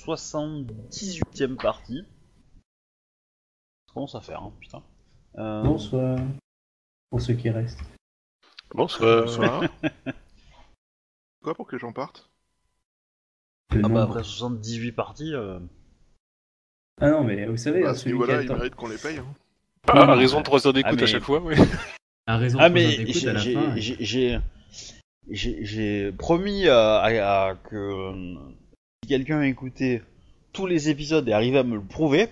78e partie. Ça commence à faire, hein, putain. Bonsoir. Pour ceux qui restent. Bonsoir. Quoi pour que les gens partent? Le Ah bah nombre. après 78 parties... Ah non, mais vous savez, À hein, ce celui qui niveau-là, ils attend. méritent qu'on les paye. Hein. Non, À non, raison de 3 heures d'écoute mais- à chaque fois, oui. À raison Ah de 3 heures mais d'écoute à la fin. j'ai promis que si quelqu'un écoutait tous les épisodes et arrivait à me le prouver,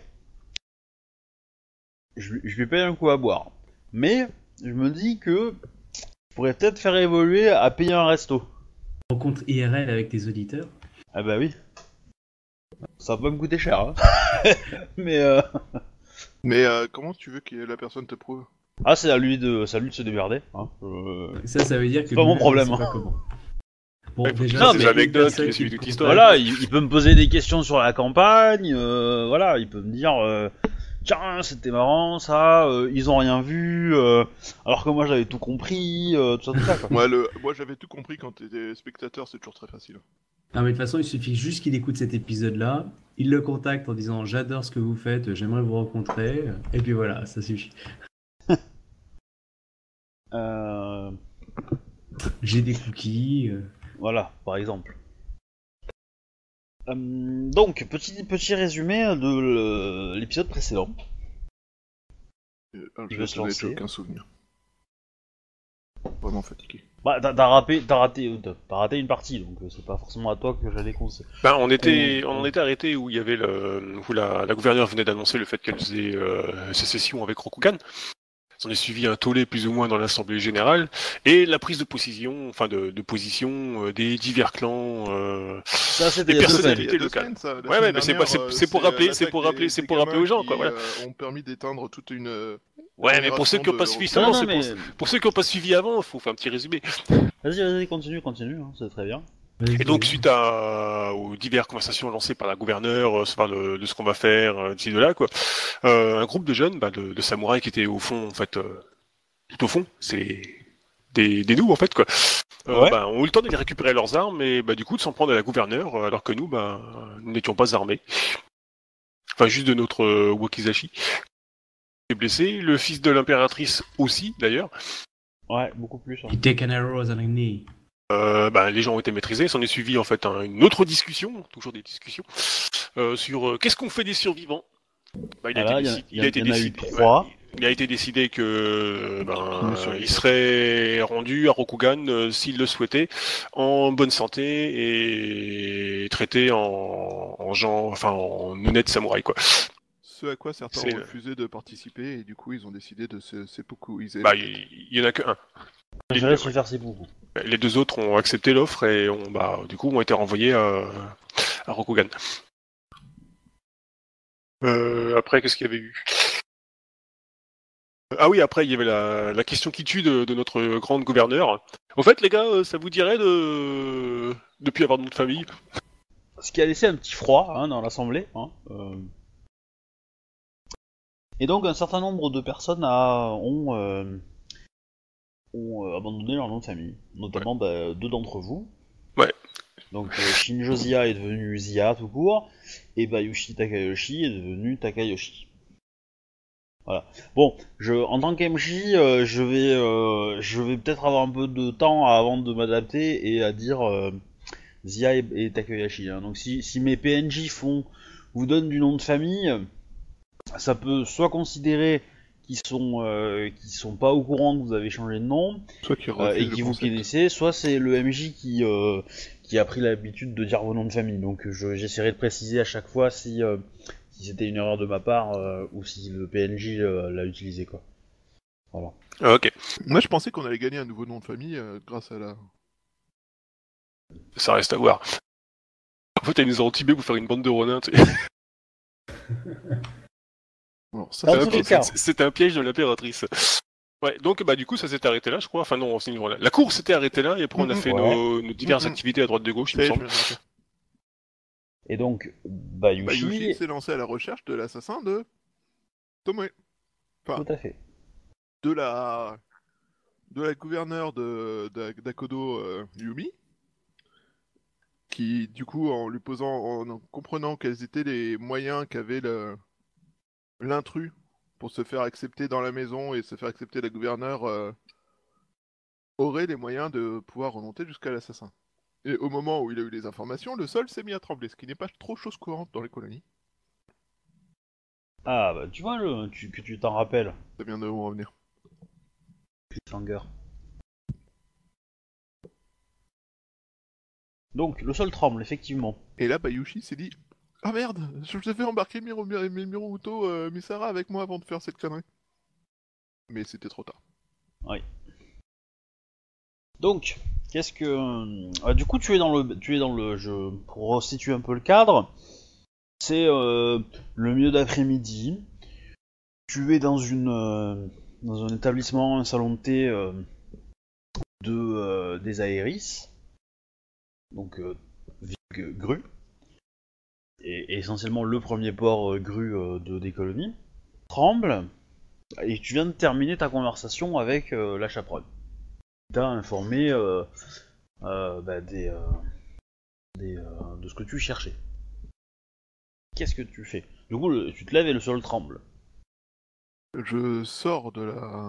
je lui paye un coup à boire. Mais je me dis que je pourrais peut-être faire évoluer à payer un resto. Rencontre IRL avec tes auditeurs. Ah bah oui. Ça va pas me coûter cher, hein. Mais Mais comment tu veux que la personne te prouve? ah c'est à lui de se démerder. Hein. Ça veut dire que. C'est pas mon lui-même, problème, il sait hein. pas comment. Bon, Ouais, faut déjà, qu'il Non, fasse mais des anecdotes, personne qu'il qui suivi le toute l'histoire. Voilà, il peut me poser des questions sur la campagne, voilà, il peut me dire tiens, c'était marrant ça, ils ont rien vu, alors que moi j'avais tout compris, tout ça quoi. Moi j'avais tout compris quand t'étais spectateur, c'est toujours très facile. Non, mais de toute façon, il suffit juste qu'il écoute cet épisode-là. Il le contacte en disant j'adore ce que vous faites, j'aimerais vous rencontrer. Et puis voilà, ça suffit. J'ai des cookies. Voilà, par exemple. Donc, petit résumé de l'épisode précédent. Il Je veut se n'ai lancer. aucun souvenir. Vraiment fatigué. Bah, t'as raté une partie, donc c'est pas forcément à toi que j'allais conseiller. Ben, on en était arrêté où il y avait où la gouverneure venait d'annoncer le fait qu'elle faisait sécession avec Rokugan. S'en est suivi un tollé plus ou moins dans l'Assemblée Générale et la prise de position, de position des divers clans, Ça, c'était des il y a 2 personnalités semaines. locales. Ouais, mais c'est pour rappeler, c'est pour rappeler aux gens, quoi. Voilà. Ont permis d'éteindre toute une. Ouais, mais pour ceux qui n'ont pas suivi ça, Non, non, non, c'est mais... pour ceux qui n'ont pas suivi avant, il faut faire un petit résumé. Vas-y, continue, hein, c'est très bien. Et donc, suite aux diverses conversations lancées par la gouverneure, de ce qu'on va faire, d'ici de là, quoi, un groupe de jeunes, de samouraïs qui étaient au fond, en fait, tout au fond, c'est des noobs, en fait, quoi, Ouais. ont eu le temps d'aller récupérer leurs armes et du coup de s'en prendre à la gouverneure, alors que nous, nous n'étions pas armés. Enfin, juste de notre Wakizashi. Est blessé, le fils de l'impératrice aussi, d'ailleurs. Ouais, beaucoup plus. Hein. You take an arrow as an knee. Les gens ont été maîtrisés, s'en est suivi en fait une autre discussion, toujours des discussions, sur qu'est-ce qu'on fait des survivants. Il a été décidé que il serait rendu à Rokugan s'il le souhaitait, en bonne santé et traité en honnête samouraï, quoi. Ce à quoi certains ont refusé de participer et du coup ils ont décidé de se seppukuiser. Il y en a que un. Je laisse faire seppuku. Les deux autres ont accepté l'offre et ont été renvoyés à Rokugan. Après, qu'est-ce qu'il y avait eu? Ah oui, après, il y avait la question qui tue de notre grande gouverneure. En fait, les gars, ça vous dirait de plus avoir de nom de famille? Ce qui a laissé un petit froid dans l'assemblée. Et donc, un certain nombre de personnes ont abandonné leur nom de famille. Notamment 2 d'entre vous. Ouais. Donc, Shinjo Zia est devenu Zia tout court. Et Bayushi Takayoshi est devenu Takayoshi. Voilà. Bon, en tant qu'MJ, je vais peut-être avoir un peu de temps avant de m'adapter et à dire Zia et Takayoshi. Hein. Donc si mes PNJ vous donnent du nom de famille, ça peut soit considérer qu'ils sont pas au courant que vous avez changé de nom et qui vous connaissez, soit c'est le MJ qui a pris l'habitude de dire vos noms de famille. Donc j'essaierai de préciser à chaque fois si c'était une erreur de ma part ou si le PNJ l'a utilisé, quoi. Voilà. Ok. Moi je pensais qu'on allait gagner un nouveau nom de famille grâce à la... Ça reste à voir. En fait, ils nous ont tibé pour faire une bande de ronins, tu sais. Alors, ça, c'était un piège de l'impératrice. Ouais, donc du coup ça s'est arrêté là, je crois. Enfin non, la course s'était arrêtée là et après on a fait nos diverses activités à droite de gauche, il me semble. Et donc Bayushi s'est lancé à la recherche de l'assassin de Tomoe. Enfin, tout à fait. De la gouverneure d'Akodo Yumi, qui, du coup, en lui posant, en comprenant quels étaient les moyens qu'avait l'intrus pour se faire accepter dans la maison et se faire accepter la gouverneure, aurait les moyens de pouvoir remonter jusqu'à l'assassin. Et au moment où il a eu les informations, le sol s'est mis à trembler, ce qui n'est pas trop chose courante dans les colonies. Ah, bah tu vois, que tu t'en rappelles. Ça vient de où en venir. Cliffhanger. Donc, le sol tremble, effectivement. Et là, Bayushi s'est dit « Ah merde, je devais embarquer Mirumoto Misara avec moi avant de faire cette connerie. » Mais c'était trop tard. Oui. Donc, qu'est-ce que... du coup, tu es dans le... pour resituer un peu le cadre, c'est le milieu d'après-midi. Tu es dans un établissement, un salon de thé des Aéris. Donc, Gru. Et essentiellement le premier port Gru des colonies. Tremble. Et tu viens de terminer ta conversation avec la chaperonne. T'as informé de ce que tu cherchais. Qu'est-ce que tu fais? Du coup, tu te lèves et le sol tremble. Je sors de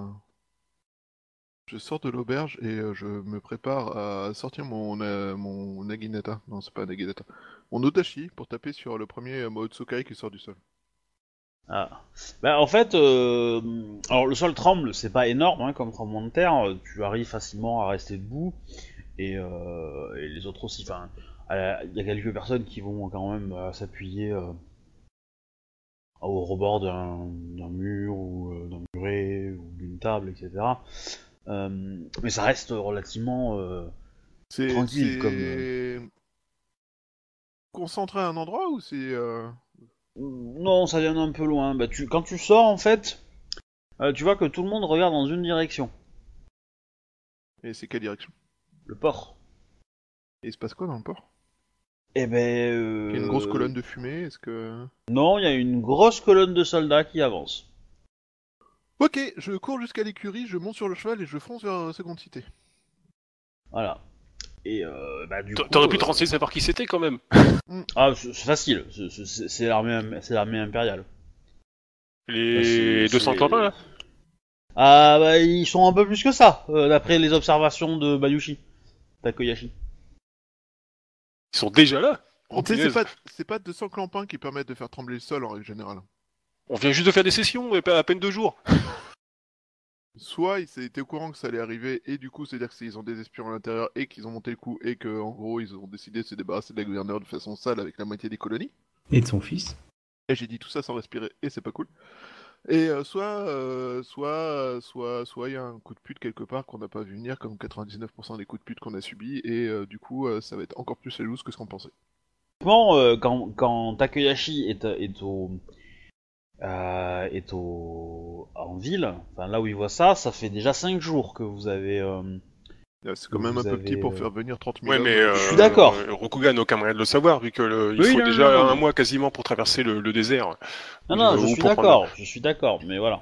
l'auberge et je me prépare à sortir mon naginata. Non, c'est pas un naginata. Mon otachi pour taper sur le premier Maotsukai qui sort du sol. Ah. Bah, en fait, alors le sol tremble, c'est pas énorme hein, comme tremblement de terre. Tu arrives facilement à rester debout et les autres aussi. Enfin, il y a quelques personnes qui vont quand même s'appuyer au rebord d'un mur ou d'un muret ou d'une table, etc. Mais ça reste relativement tranquille comme. Concentré à un endroit ou c'est Non, ça vient un peu loin. Bah, quand tu sors, en fait, tu vois que tout le monde regarde dans une direction. Et c'est quelle direction? Le port. Et il se passe quoi dans le port? Eh ben... Il y a une grosse colonne de fumée, est-ce que... Non, il y a une grosse colonne de soldats qui avance. Ok, je cours jusqu'à l'écurie, je monte sur le cheval et je fonce vers Seconde Cité. Voilà. Et bah du coup... T'aurais pu te renseigner savoir qui c'était quand même. Ah, c'est facile. C'est l'armée impériale. Les 200 clampins là? Ah bah ils sont un peu plus que ça, d'après les observations de Bayushi. Takoyashi. Ils sont déjà là? Tu sais, c'est pas 200 clampins qui permettent de faire trembler le sol en règle générale. On vient juste de faire des sessions, et pas à peine 2 jours. Soit ils étaient au courant que ça allait arriver, et du coup c'est-à-dire qu'ils ont des espions à l'intérieur, et qu'ils ont monté le coup, et que en gros ils ont décidé de se débarrasser de la gouverneure de façon sale avec la moitié des colonies. Et de son fils. Et j'ai dit tout ça sans respirer, et c'est pas cool. Et soit il y a un coup de pute quelque part qu'on n'a pas vu venir, comme 99% des coups de pute qu'on a subis, et du coup ça va être encore plus loose que ce qu'on pensait. Quand Takeyashi est en ville, enfin là où il voit ça, ça fait déjà 5 jours que vous avez... c'est quand même un peu petit pour faire venir 30 000 Ouais, hommes. mais je suis d'accord. Rokugan n'a aucun moyen de le savoir, vu que il faut déjà un mois quasiment pour traverser le désert. Non, je suis d'accord, mais voilà.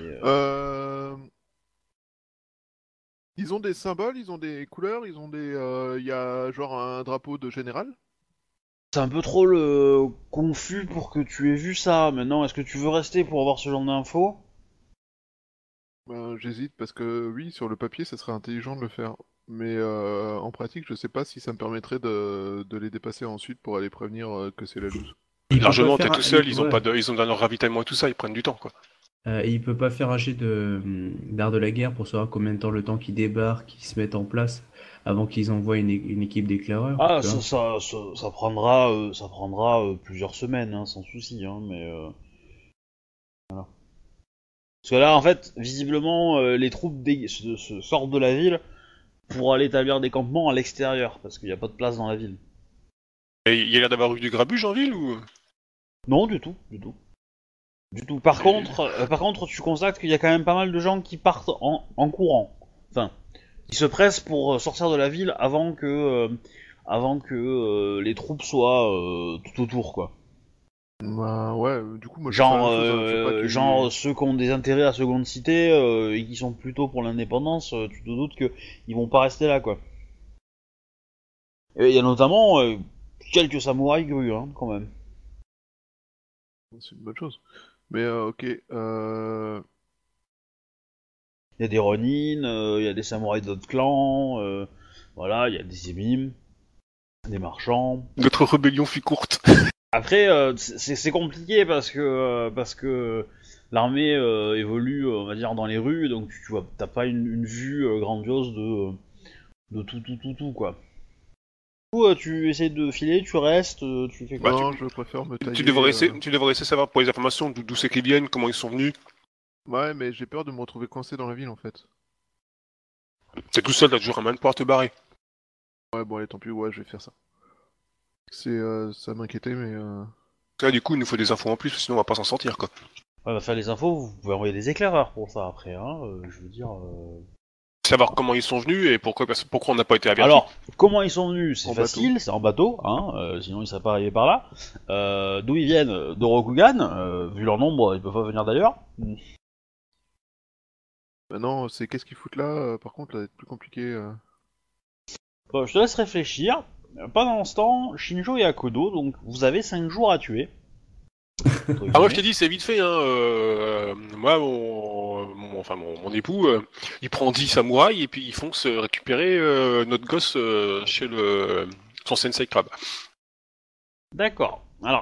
Ils ont des symboles, ils ont des couleurs, ils ont des... y a genre un drapeau de général. C'est un peu trop confus pour que tu aies vu ça. Maintenant, est-ce que tu veux rester pour avoir ce genre d'infos? J'hésite parce que oui, sur le papier, ça serait intelligent de le faire. Mais en pratique, je sais pas si ça me permettrait de les dépasser ensuite pour aller prévenir que c'est la loose. Largement, t'es tout seul, ils ont dans leur ravitaillement et tout ça, ils prennent du temps quoi. Et il peut pas faire un jet d'art de la guerre pour savoir combien de temps le temps qu'ils débarquent, qu'ils se mettent en place avant qu'ils envoient une équipe d'éclaireurs. Ah, ça prendra plusieurs semaines, hein, sans souci, hein, mais voilà. Parce que là, en fait, visiblement, les troupes sortent de la ville pour aller établir des campements à l'extérieur, parce qu'il n'y a pas de place dans la ville. Et il y a l'air d'avoir eu du grabuge en ville ou? Non, du tout. Par contre, tu constates qu'il y a quand même pas mal de gens qui partent en courant. Enfin, qui se pressent pour sortir de la ville avant que les troupes soient tout autour, quoi. Bah ouais, du coup moi genre ceux qui ont des intérêts à Seconde Cité et qui sont plutôt pour l'indépendance, tu te doutes que ils vont pas rester là, quoi. Et il y a notamment quelques samouraïs grus, hein, quand même. C'est une bonne chose. Mais ok. Il y a des Ronin, il y a des samouraïs d'autres clans, voilà, il y a des émimes, des marchands. Notre rébellion fut courte. Après, c'est compliqué parce que l'armée évolue, on va dire, dans les rues, donc tu vois, t'as pas une vue grandiose de tout, quoi. Du coup, tu essaies de filer, tu restes, tu fais quoi? Non, je préfère me tailler. Tu devrais essayer de savoir pour les informations d'où c'est qu'ils viennent, comment ils sont venus. Ouais, mais j'ai peur de me retrouver coincé dans la ville en fait. T'es tout seul, t'as toujours un moyen de pouvoir te barrer. Ouais, bon, allez, tant pis, ouais, je vais faire ça. Ça m'inquiétait, mais. Là, du coup, il nous faut des infos en plus, sinon on va pas s'en sortir, quoi. Ouais, bah, faire les infos, vous pouvez envoyer des éclaireurs pour ça après, hein, je veux dire. Savoir comment ils sont venus et pourquoi on n'a pas été avertis. Alors, comment ils sont venus? C'est En facile, c'est en bateau, hein, sinon ils seraient pas arrivés par là. D'où ils viennent? De Rokugan, vu leur nombre, ils peuvent pas venir d'ailleurs. Maintenant, c'est qu'est-ce qu'ils foutent là, par contre, là, ça va être plus compliqué. Bon, je te laisse réfléchir. Pendant ce temps, Shinjo et Akodo, donc vous avez 5 jours à tuer. Ah, moi je t'ai dit, c'est vite fait, hein. Moi, mon époux, il prend 10 samouraïs et puis ils fonce récupérer notre gosse chez son sensei crabe. D'accord. Alors,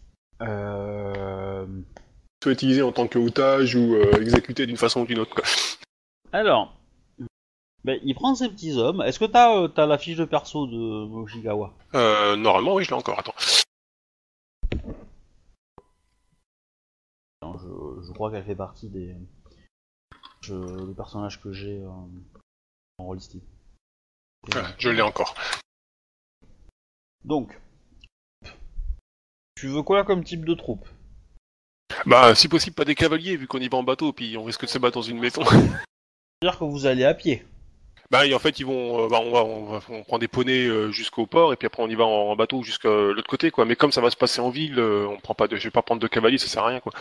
Soit utilisé en tant que otage ou exécuté d'une façon ou d'une autre, quoi. alors, ben, il prend ses petits hommes. Est-ce que t'as la fiche de perso de Moshigawa? Normalement, oui, je l'ai encore. Attends. Non, je crois qu'elle fait partie des personnages que j'ai en Rollistic. Je l'ai encore. Donc, tu veux quoi comme type de troupe? Bah, si possible, pas des cavaliers, vu qu'on y va en bateau, puis on risque de se battre dans une maison. C'est-à-dire que vous allez à pied. Bah, et en fait, ils vont, on prend des poneys jusqu'au port, et puis après on y va en bateau jusqu'à l'autre côté, quoi. Mais comme ça va se passer en ville, on prend pas je vais pas prendre de cavaliers, ça sert à rien, quoi.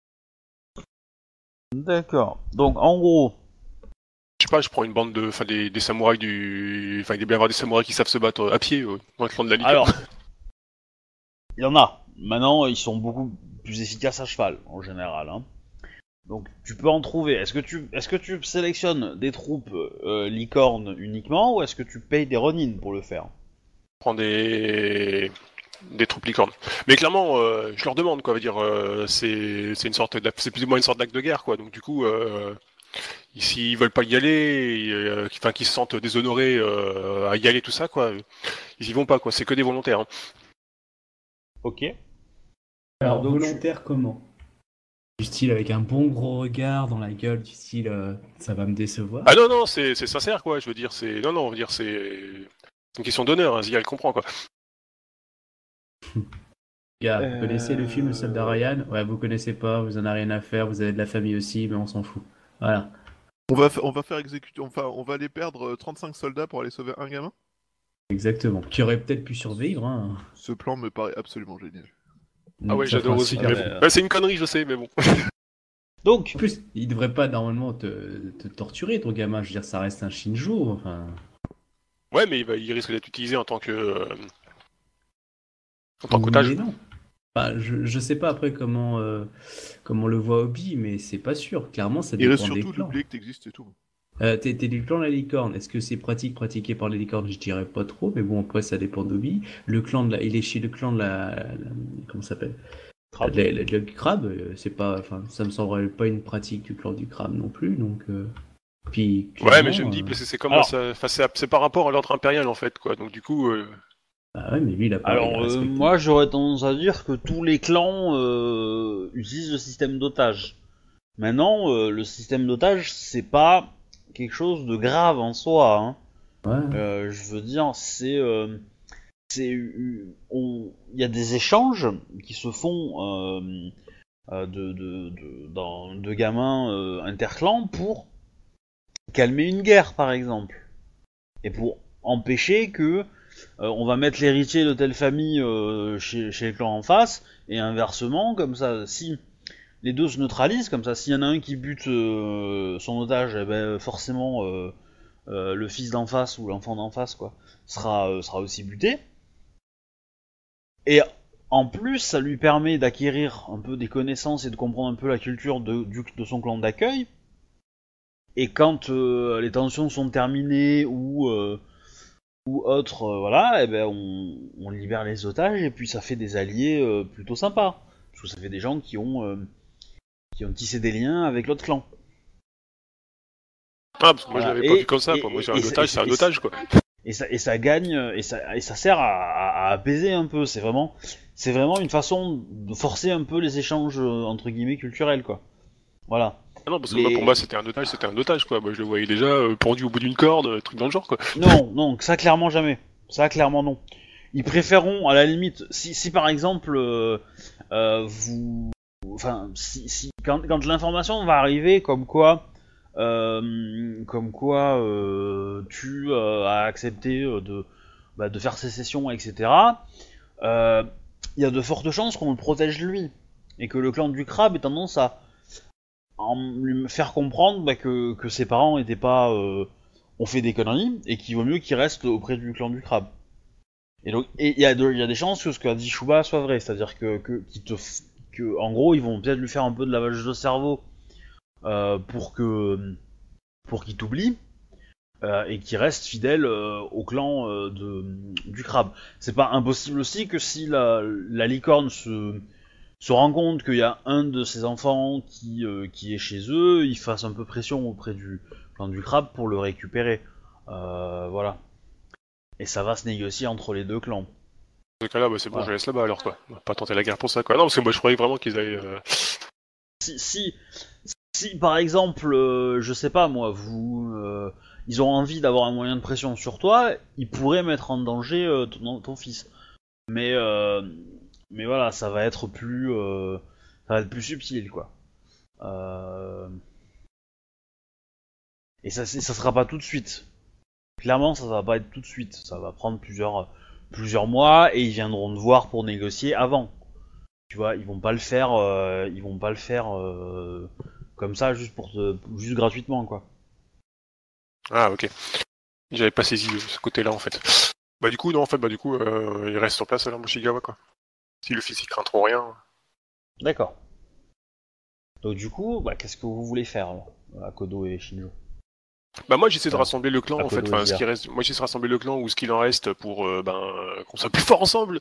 D'accord. Donc, en gros, Je sais pas, je prends une bande des samouraïs il doit bien y avoir des samouraïs qui savent se battre à pied, dans le clan de la licorne. alors, il y en a. Maintenant, ils sont beaucoup plus efficaces à cheval, en général, hein. Donc, tu peux en trouver. Est-ce que tu sélectionnes des troupes licornes uniquement, ou est-ce que tu payes des Ronin pour le faire? Je prends des troupes licornes. Mais clairement, je leur demande, quoi, veut dire, c'est c'est plus ou moins une sorte d'acte de guerre, quoi. Donc du coup, s'ils veulent pas y aller, qu'ils se sentent déshonorés à y aller, tout ça, quoi, ils y vont pas, quoi. C'est que des volontaires. Hein. Ok. Alors, donc, volontaire comment? Du style avec un bon gros regard dans la gueule, du style ça va me décevoir. Ah non, c'est sincère, quoi. Je veux dire, c'est une question d'honneur. Hein, Zia, elle comprend, quoi. Gars, vous connaissez le film Le Soldat Ryan? Ouais, vous connaissez pas, vous en avez rien à faire, vous avez de la famille aussi, mais on s'en fout. Voilà. On va faire exécuter. Enfin, on va aller perdre 35 soldats pour aller sauver un gamin? Exactement. Qui aurait peut-être pu survivre, hein. Ce plan me paraît absolument génial. Ah ouais, Ça j'adore fera aussi. super Mais bon. bon. Ouais, c'est une connerie, je sais, mais bon. Donc, En plus, il devrait pas normalement te torturer, ton gamin. Je veux dire, ça reste un Shinjo, enfin. Ouais, mais il risque d'être utilisé en tant que Oui, otage. mais non. Enfin, je sais pas après comment le voit Obi, mais c'est pas sûr. Clairement, ça Il reste dépend des surtout clans. d'oublier que t'existes et tout. T'es du clan de la licorne. Est-ce que c'est pratiqué par les licornes? Je dirais pas trop, mais bon, après, ça dépend d'Obi. Il est chez le clan de comment ça s'appelle? Crabe. Le crabe, c'est pas, enfin, ça me semblerait pas une pratique du clan du crabe non plus, donc. Puis. Ouais, mais clairement, je me dis, c'est comment alors- ça. Enfin, c'est par rapport à l'ordre impérial, en fait, quoi. Donc du coup. Ah ouais, mais lui, il a pas. il a alors respecté. moi, j'aurais tendance à dire que tous les clans utilisent le système d'otage. Maintenant, le système d'otage, c'est pas quelque chose de grave en soi, hein. Ouais. Je veux dire, il y a des échanges qui se font de gamins interclans pour calmer une guerre, par exemple, et pour empêcher que on va mettre l'héritier de telle famille chez le clan en face, et inversement, comme ça, si les deux se neutralisent, comme ça, s'il y en a un qui bute son otage, eh ben, forcément le fils d'en face ou l'enfant d'en face, quoi, sera aussi buté. Et en plus, ça lui permet d'acquérir un peu des connaissances et de comprendre un peu la culture de son clan d'accueil. Et quand les tensions sont terminées ou autres, voilà, et ben on libère les otages et puis ça fait des alliés plutôt sympas. Parce que ça fait des gens qui ont tissé des liens avec l'autre clan. Ah, parce que moi je Voilà. l'avais pas vu comme ça, quoi. Moi, un otage, c'est un otage, quoi. Et ça gagne, et ça sert à apaiser un peu. C'est vraiment une façon de forcer un peu les échanges entre guillemets culturels, quoi. Voilà. Ah non, parce que moi, pour moi, c'était un otage, quoi. Moi, je le voyais déjà pendu au bout d'une corde, truc dans le genre, quoi. Non, ça clairement jamais. Ça clairement non. Ils préféreront, à la limite, si par exemple quand l'information va arriver comme quoi tu as accepté de faire sécession, etc. Il y a de fortes chances qu'on le protège lui et que le clan du crabe ait tendance à lui faire comprendre que ses parents étaient pas ont fait des conneries et qu'il vaut mieux qu'il reste auprès du clan du crabe. Et donc il y a des chances que ce qu'a dit Shuba soit vrai, c'est-à-dire que en gros ils vont peut-être lui faire un peu de lavage de cerveau pour qu'il t'oublie et qu'il reste fidèle au clan du crabe. C'est pas impossible aussi que si la licorne se rend compte qu'il y a un de ses enfants qui est chez eux, il fasse un peu pression auprès du clan du crabe pour le récupérer. Voilà. Et ça va se négocier entre les deux clans. Dans ce cas-là, bah, c'est bon, Voilà. je laisse là-bas, alors, quoi. On va pas tenter la guerre pour ça, quoi. Non, parce que moi, je croyais vraiment qu'ils allaient... Si par exemple, je sais pas moi, ils ont envie d'avoir un moyen de pression sur toi, ils pourraient mettre en danger ton fils. Mais voilà, ça va être plus subtil, quoi. Et ça sera pas tout de suite. Clairement, ça va pas être tout de suite. Ça va prendre plusieurs mois et ils viendront te voir pour négocier avant. Tu vois, ils vont pas le faire comme ça juste gratuitement, quoi. Ah, ok. J'avais pas saisi ce côté-là, en fait. Bah, du coup, non, en fait, il reste sur place, alors, Moshigawa, quoi. Si le fils, il craint trop rien... D'accord. Donc du coup, qu'est-ce que vous voulez faire alors, Akodo et Shinjo? Bah, moi, j'essaie de Ouais. rassembler le clan, en fait. Enfin, ce qui reste... Moi, j'essaie de rassembler le clan ou ce qu'il en reste pour, qu'on soit plus fort ensemble.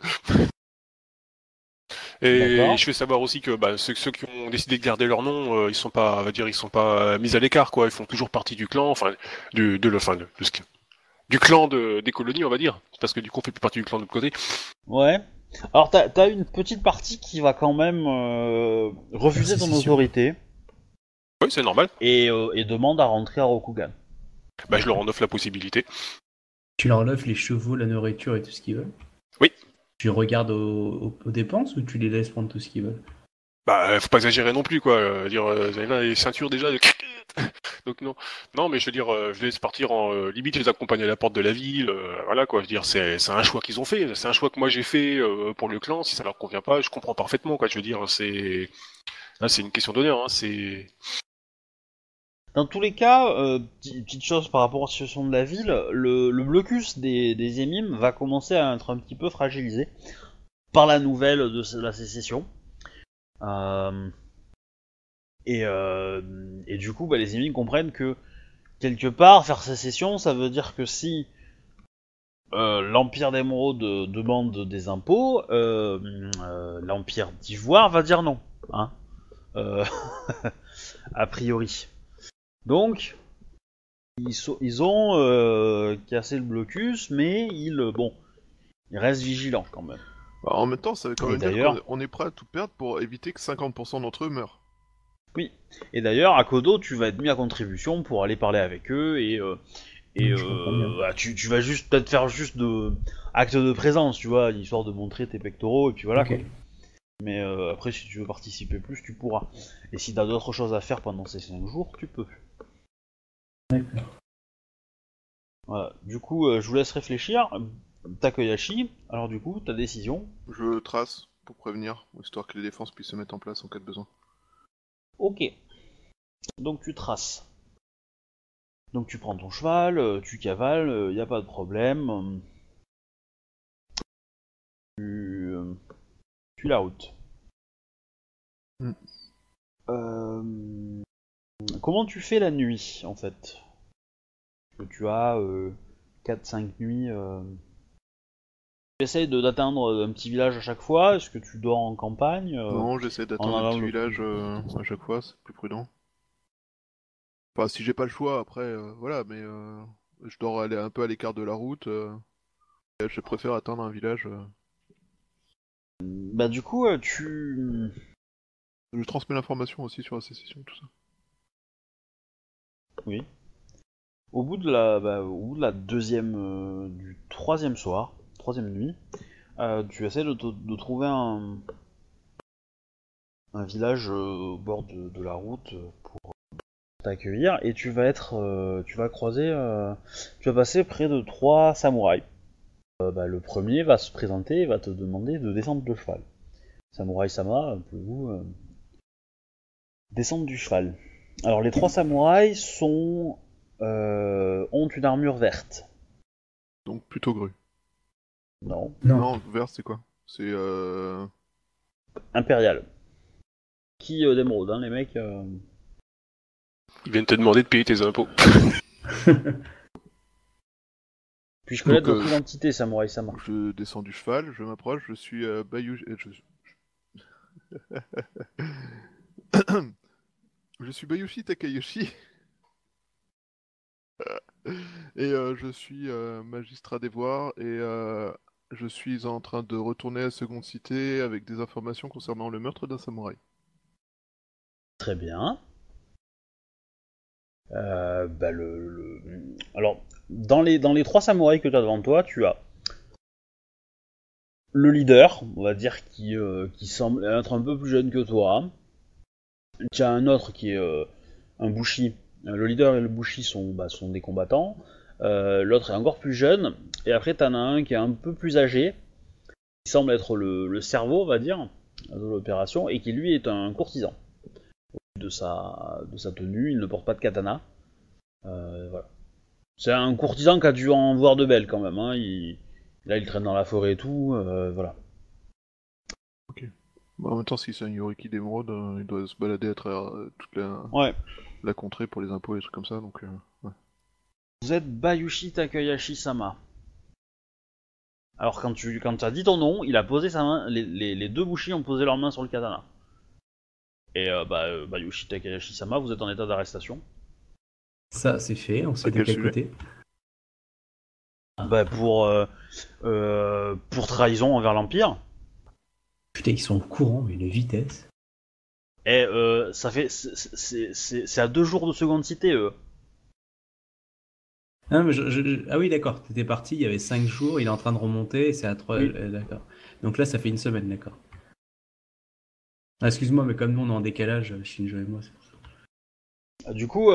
Et D'accord. je fais savoir aussi que ceux qui ont décidé de garder leur nom, ils sont pas mis à l'écart, quoi. Ils font toujours partie du clan, enfin du clan des colonies, on va dire, parce que du coup on fait plus partie du clan de l'autre côté. Ouais. Alors t'as une petite partie qui va quand même refuser ton autorité Oui, c'est normal. et demande à rentrer à Rokugan. Bah, je leur en offre la possibilité. Tu leur offres les chevaux, la nourriture et tout ce qu'ils veulent? Oui. Tu regardes aux dépenses ou tu les laisses prendre tout ce qu'ils veulent? Bah, faut pas exagérer non plus, quoi. Vous avez là les ceintures déjà. Donc non, mais je veux dire, je les laisse partir en limite, je les accompagne à la porte de la ville. Voilà, quoi. Je veux dire, c'est un choix qu'ils ont fait. C'est un choix que moi j'ai fait pour le clan. Si ça leur convient pas, je comprends parfaitement, quoi. Je veux dire, c'est une question d'honneur. Hein. C'est Dans tous les cas, petite chose par rapport à la situation de la ville, le blocus des émimes va commencer à être un petit peu fragilisé par la nouvelle de la sécession. Et du coup, les émimes comprennent que quelque part, faire sécession, ça veut dire que si l'Empire d'Émeraude demande des impôts, l'Empire d'Ivoire va dire non, hein, a priori. Donc, ils ont cassé le blocus, mais ils restent vigilants quand même. Bah, en même temps, ça veut quand Et même dire d'ailleurs- qu'on est prêt à tout perdre pour éviter que 50% d'entre eux meurent. Oui. Et d'ailleurs, à Kodo, tu vas être mis à contribution pour aller parler avec eux et Je comprends bien. tu vas juste peut-être faire juste acte de présence, tu vois, histoire de montrer tes pectoraux et puis voilà Ok. quoi. Mais après, si tu veux participer plus, tu pourras. Et si t'as d'autres choses à faire pendant ces 5 jours, tu peux. D'accord. Voilà. Du coup, je vous laisse réfléchir. Takoyashi, alors du coup, ta décision. Je trace pour prévenir, histoire que les défenses puissent se mettre en place en cas de besoin. Ok. Donc tu traces. Donc tu prends ton cheval, tu cavales, y a pas de problème. Tu suis la route. Mm. Comment tu fais la nuit, en fait? Parce que tu as 4-5 nuits. Tu essayes d'atteindre un petit village à chaque fois? Est-ce que tu dors en campagne? Non, j'essaie d'attendre allant un petit le- village à chaque fois, c'est plus prudent. Enfin, si j'ai pas le choix, après, voilà, mais je dors aller un peu à l'écart de la route. Et je préfère attendre un village. Bah du coup, tu... Je transmets l'information aussi sur la sécession, tout ça. Oui. Au bout de la deuxième... du troisième soir, troisième nuit, tu essaies de trouver un village au bord de la route pour t'accueillir, et tu vas croiser, tu vas passer près de 3 samouraïs. Le premier va se présenter et va te demander de descendre de cheval. Samouraï Sama, pouvez-vous descendre du cheval? Alors les 3 samouraïs ont une armure verte. Donc plutôt grue. Non. Non, vert, c'est quoi? C'est Impérial. Qui d'émeraude, hein, les mecs. Ils viennent te demander de payer tes impôts. Puis je connais Donc, votre identité, Samouraï Sama. je descends du cheval, je m'approche, je suis Bayushi. Je suis Bayushi Takayoshi. Et je suis magistrat des voirs et je suis en train de retourner à Seconde Cité avec des informations concernant le meurtre d'un samouraï. Très bien. Alors, dans les 3 samouraïs que tu as devant toi, tu as le leader, on va dire, qui semble être un peu plus jeune que toi. Tu as un autre qui est un bushi. Le leader et le bushi sont des combattants. L'autre est encore plus jeune. Et après, t'en as un qui est un peu plus âgé, qui semble être le cerveau, on va dire, de l'opération, et qui lui est un courtisan. De sa tenue, il ne porte pas de katana. Voilà. C'est un courtisan qui a dû en voir de belles quand même. Hein. Là, il traîne dans la forêt et tout. Voilà. Bon, en même temps, si c'est un Yoriki d'émeraude, il doit se balader à travers toute la contrée pour les impôts et des trucs comme ça, donc ouais. Vous êtes Bayushi Takayashi Sama. Alors quand tu as dit ton nom, il a posé sa main, les 2 bushi ont posé leurs mains sur le katana. Et Bayushi Takayashi Sama, vous êtes en état d'arrestation. Ça, c'est fait, on sait de quel quel sujet côté. Pour trahison envers l'Empire. Putain, ils sont au courant, mais une vitesse. Et ça fait. C'est à 2 jours de Seconde Cité, eux. Ah, mais ah oui, d'accord, t'étais parti, il y avait 5 jours, il est en train de remonter, et c'est à 3. Oui. D'accord. Donc là, ça fait une semaine, d'accord. Ah, excuse-moi, mais comme nous on est en décalage, Shinjo et moi, c'est pour ça. Du coup,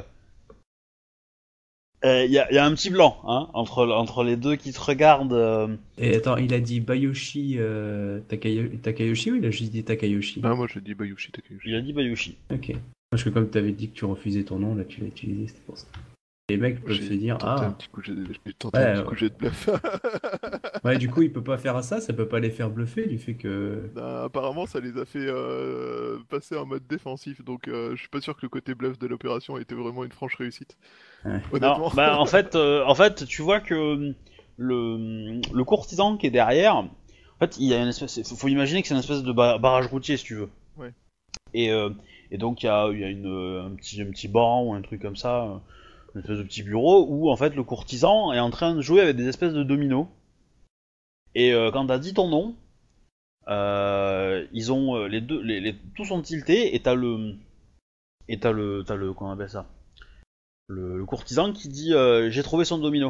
y a un petit blanc hein, entre les deux qui te regardent. Et attends, il a dit Bayoshi Takayoshi ou il a juste dit Takayoshi? Ah, moi j'ai dit Bayushi Takayoshi. Il a dit Bayushi. Ok. Parce que comme tu avais dit que tu refusais ton nom, là tu l'as utilisé, c'était pour ça. Les mecs peuvent se dire tenté un ah. petit coup, j'ai tenté un petit coup de jet de bluff. Ouais, du coup, il peut pas faire ça peut pas les faire bluffer du fait que. Bah, apparemment, ça les a fait passer en mode défensif, donc je suis pas sûr que le côté bluff de l'opération était vraiment une franche réussite. Ouais. Honnêtement. Non, en fait, tu vois que le courtisan qui est derrière, en fait, il y a une espèce. Faut imaginer que c'est une espèce de barrage routier, si tu veux. Ouais. Et donc il y a un petit banc ou un truc comme ça, une espèce de petit bureau où en fait le courtisan est en train de jouer avec des espèces de dominos. Et quand t'as dit ton nom, ils ont les deux, tous sont tiltés et t'as le comment on appelle ça, le courtisan qui dit j'ai trouvé son domino.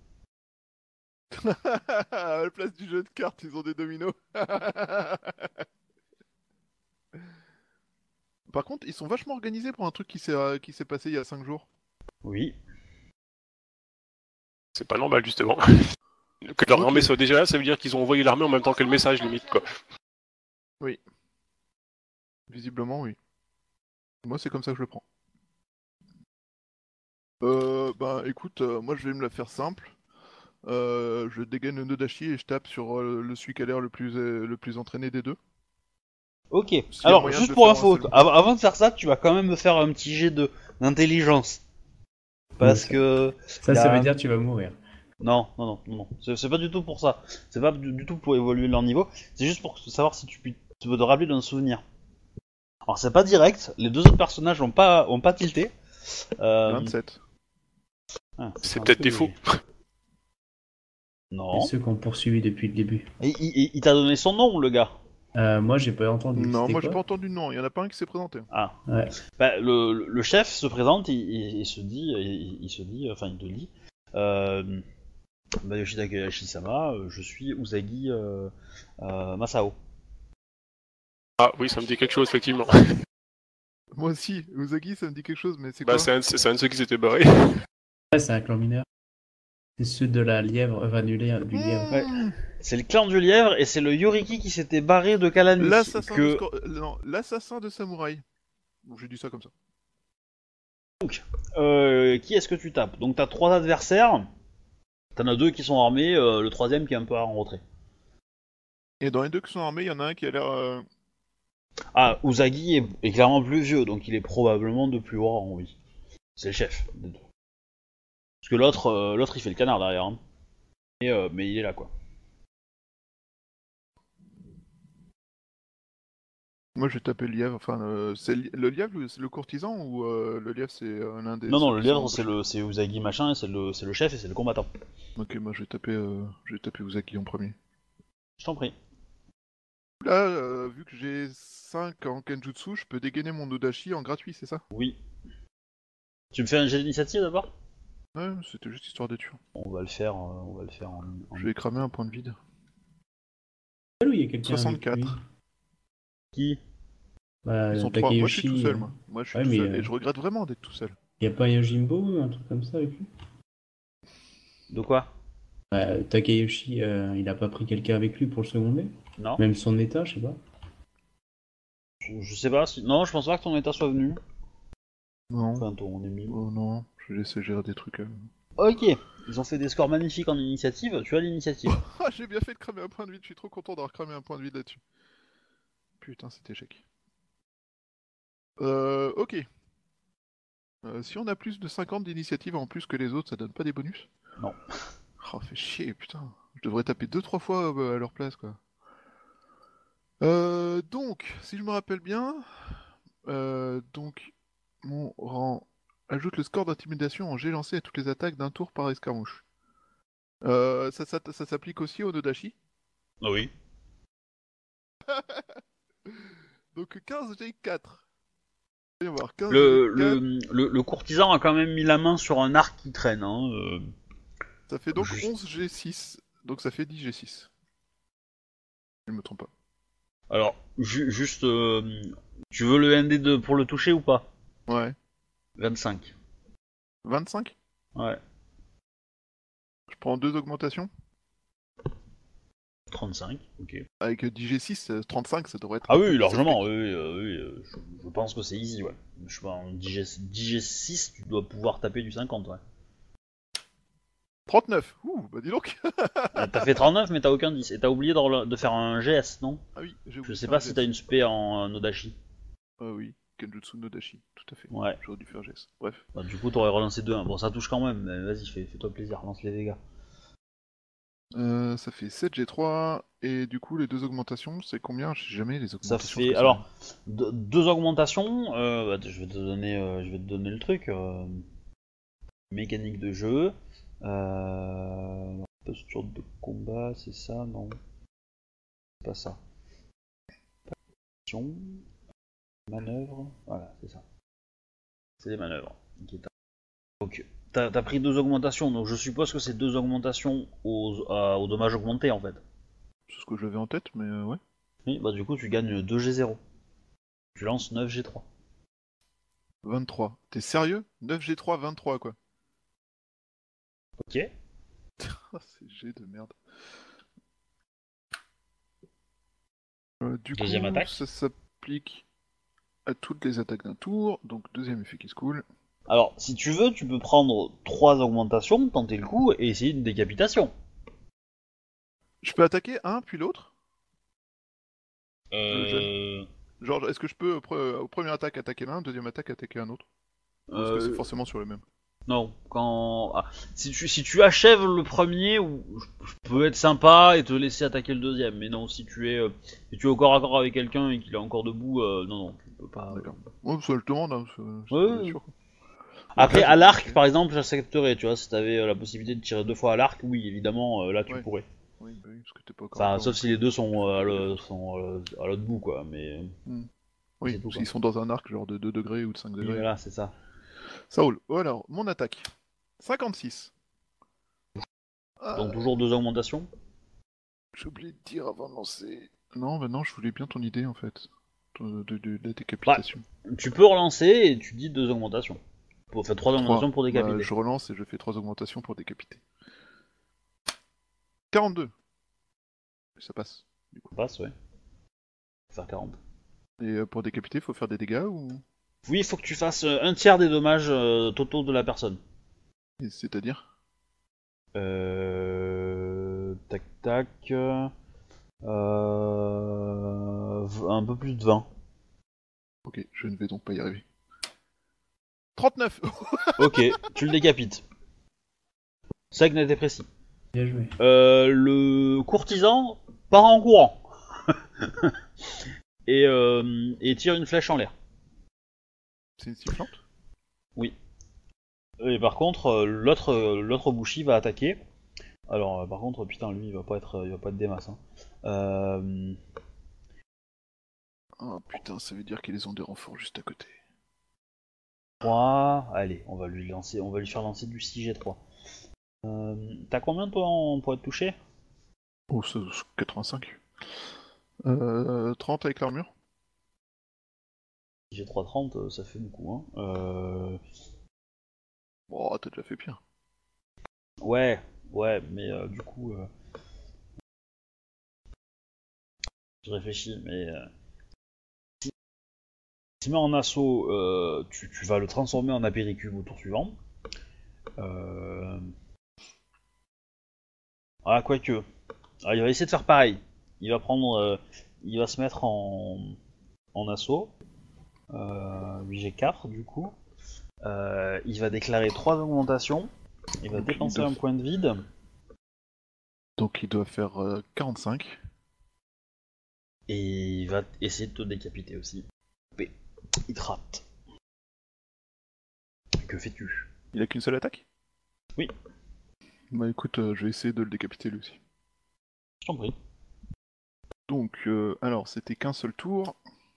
À la place du jeu de cartes, ils ont des dominos. Par contre, ils sont vachement organisés pour un truc qui s'est passé il y a 5 jours. Oui. C'est pas normal, justement. Que leur armée soit déjà là, ça veut dire qu'ils ont envoyé l'armée en même temps que le message, limite, quoi. Oui. Visiblement, oui. Moi, c'est comme ça que je le prends. Bah écoute, moi je vais me la faire simple. Je dégaine le Nodashi et je tape sur celui qui a l'air le plus entraîné des deux. Ok. S'il y a Alors, moyen de juste le pour faire en un info, seul coup. avant de faire ça, tu vas quand même me faire un petit jet de d'intelligence. Parce ça, que ça, y ça veut a... dire que tu vas mourir. Non, non, non, non, non. C'est pas du tout pour ça. C'est pas du tout pour évoluer leur niveau. C'est juste pour savoir si tu peux te rappeler d'un souvenir. Alors c'est pas direct. Les deux autres personnages ont pas tilté. 27. C'est peut-être des faux. C'est Non. ceux qu'on poursuivi depuis le début. Et il t'a donné son nom, le gars. Moi, j'ai pas entendu. Non, C'était moi j'ai quoi pas entendu de nom, il y en a pas un qui s'est présenté. Ah. Ouais. Bah, le chef se présente, il se dit, enfin il te dit, bah, Yoshida Yoshi-sama, je suis Usagi Masao. Ah oui, ça me dit quelque chose, effectivement. Moi aussi, Uzagi ça me dit quelque chose, mais c'est Bah, quoi? c'est un de ceux qui s'étaient barrés. Ouais, c'est un clan mineur. C'est ceux de la lièvre, du lièvre. Ouais. C'est le clan du lièvre et c'est le Yoriki qui s'était barré de Kalani. L'assassin que... non, l'assassin de samouraï. Bon, j'ai dit ça comme ça. Qui est-ce que tu tapes? Donc t'as trois adversaires, t'en as deux qui sont armés, le troisième qui est un peu en retrait. Et dans les deux qui sont armés, il y en a un qui a l'air... Ah, Usagi est clairement plus vieux, donc il est probablement de plus haut rang, oui. C'est le chef des deux. Parce que l'autre il fait le canard derrière. Hein. Mais il est là quoi. Moi j'ai tapé le lièvre, enfin c'est le lièvre, le courtisan ou le lièvre c'est l'un des... Non, non, ceux le qui lièvre sont c'est Usagi machin, c'est le chef et c'est le combattant. Ok, moi je vais taper Uzaki en premier. Je t'en prie. Là, vu que j'ai 5 en Kenjutsu, je peux dégainer mon Nodashi en gratuit, c'est ça? Oui. Tu me fais un jet d'initiative d'abord? Ouais, c'était juste histoire d'être sûr. On va le faire en... Je vais cramer un point de vide. Où il y a quelqu'un avec 64. lui. Qui? Bah, Ils sont 3. Moi je suis tout Takeyoshi, seul, moi. Moi je suis ouais, tout mais, seul. Et je regrette vraiment d'être tout seul. y a pas Yojimbo ou un truc comme ça avec lui? De quoi? Takeyoshi, il a pas pris quelqu'un avec lui pour le seconder? Non. Même son état, je sais pas. Je sais pas si... Non, je pense pas que ton état soit venu. Non. Enfin, ton ennemi. Oh non, je vais laisser gérer des trucs. Ok. Ils ont fait des scores magnifiques en initiative. Tu as l'initiative. Ah, j'ai bien fait de cramer un point de vide, je suis trop content d'avoir cramé un point de vide là-dessus. Putain, c'était échec. Ok. Si on a plus de 50 d'initiative en plus que les autres, ça donne pas des bonus? Non. Oh, fait chier, putain. Je devrais taper 2-3 fois à leur place, quoi. Donc, si je me rappelle bien, donc, mon rang ajoute le score d'intimidation en jet lancé à toutes les attaques d'un tour par escarmouche. Ça s'applique aussi au Nodashi. Ah oui. Donc 15 G4. Il va y avoir 15 Le, G4. le courtisan a quand même mis la main sur un arc qui traîne. Hein, Ça fait donc Juste. 11 G6. Donc ça fait 10 G6. Je me trompe pas. Alors, juste... tu veux le ND pour le toucher ou pas? Ouais. 25. 25. Ouais. Je prends 2 augmentations. 35, ok. Avec 10 G6, 35, ça devrait être... Ah un peu oui, plus largement, aspect. oui, je pense que c'est easy, ouais. Je sais pas, en 10G6, tu dois pouvoir taper du 50, ouais. 39. Ouh, bah dis donc. T'as fait 39, mais t'as aucun 10. Et t'as oublié de faire un GS, non? Ah oui, j'ai Je oublié sais de pas faire si un t'as GS. une spé en Nodashi. Ah oui, Kenjutsu no Dashi, tout à fait. Ouais. J'aurais dû faire GS. Bref. Bah, du coup, t'aurais relancé 2-1. Bon, ça touche quand même, mais vas-y, fais-toi plaisir, lance les dégâts. Ça fait 7 G3, et du coup, les 2 augmentations, c'est combien? J'ai jamais les Ça augmentations. fait... je Alors, deux augmentations, bah, je vais te donner le truc. Mécanique de jeu. Posture de combat, c'est ça? Non. C'est pas ça. Action. Manœuvre. Voilà, c'est ça. C'est des manœuvres. Donc, t'as pris 2 augmentations, donc je suppose que c'est 2 augmentations au dommage augmenté en fait. C'est ce que j'avais en tête, mais ouais. Oui, bah du coup tu gagnes 2G0. Tu lances 9G3. 23. T'es sérieux? 9 G3, 23 quoi. Ok. Ah, c'est G de merde. Du Deuxième coup, attaque. ça s'applique à toutes les attaques d'un tour. Donc deuxième effet qui se coule. Alors, si tu veux, tu peux prendre 3 augmentations, tenter le coup et essayer une décapitation. Je peux attaquer un puis l'autre? Le jeune. Euh... Genre, est-ce que je peux au premier attaque attaquer l'un, deuxième attaque attaquer un autre? Ou est-ce que c'est forcément sur le même? Non, quand... Ah, si tu achèves le premier, je peux être sympa et te laisser attaquer le deuxième, mais non, si tu es au corps à corps avec quelqu'un et qu'il est encore debout, non, tu peux pas... D'accord. Ouais, ça je demande, hein, Ouais. bien sûr. Quoi. Après, Là, à l'arc, ok. par exemple, j'accepterais, tu vois, si t'avais la possibilité de tirer 2 fois à l'arc, oui, évidemment, là, tu Ouais. pourrais. Oui, bah oui, parce que t'es pas encore. Enfin, encore, sauf donc, si les deux sont à l'autre bout, quoi, mais... Oui, c'est tout, quoi. s'ils sont dans un arc genre de 2 degrés ou de 5 Oui, degrés. voilà, c'est ça. Ça roule. Oh, alors, mon attaque. 56. Donc toujours 2 augmentations. J'ai oublié de dire avant de lancer. Non, bah non, je voulais bien ton idée en fait. De la Bah, décapitation. tu peux relancer et tu dis 2 augmentations. Enfin, 3 augmentations pour Bah, décapiter. je relance et je fais 3 augmentations pour décapiter. 42. Ça passe. Ça passe, ouais. Faut faire 40. Et pour décapiter, faut faire des dégâts ou. Oui, il faut que tu fasses un tiers des dommages totaux de la personne. Et c'est-à-dire. Tac tac. Un peu plus de 20. Ok, je ne vais donc pas y arriver. 39. Ok, tu le décapites. Sec, net et précis. Bien joué. Le courtisan part en courant. et tire une flèche en l'air. C'est une sifflante? Et par contre, l'autre Bushi va attaquer. Alors, par contre, putain, lui, il va pas être des masses. Hein. Oh putain, ça veut dire qu'ils ont des renforts juste à côté. 3. Allez, on va lui faire lancer du 6G3. T'as combien toi pour être touché? Oh, c'est 85. 30 avec l'armure? 6G3 30, ça fait beaucoup. Hein. Oh, t'as déjà fait pire. Ouais, mais du coup, je réfléchis, mais si tu mets en assaut, tu vas le transformer en apéricube au tour suivant. Ah, quoique. Alors, il va essayer de faire pareil. Il va se mettre en assaut. 8G4 du coup. Il va déclarer 3 augmentations. Il va Donc, dépenser un point de vide. Donc il doit faire 45. Et il va essayer de te décapiter aussi. Mais il te rate. Que fais-tu? Il a qu'une seule attaque? Oui. Bah écoute, je vais essayer de le décapiter lui aussi. Je t'en prie. Donc, alors, c'était qu'un seul tour.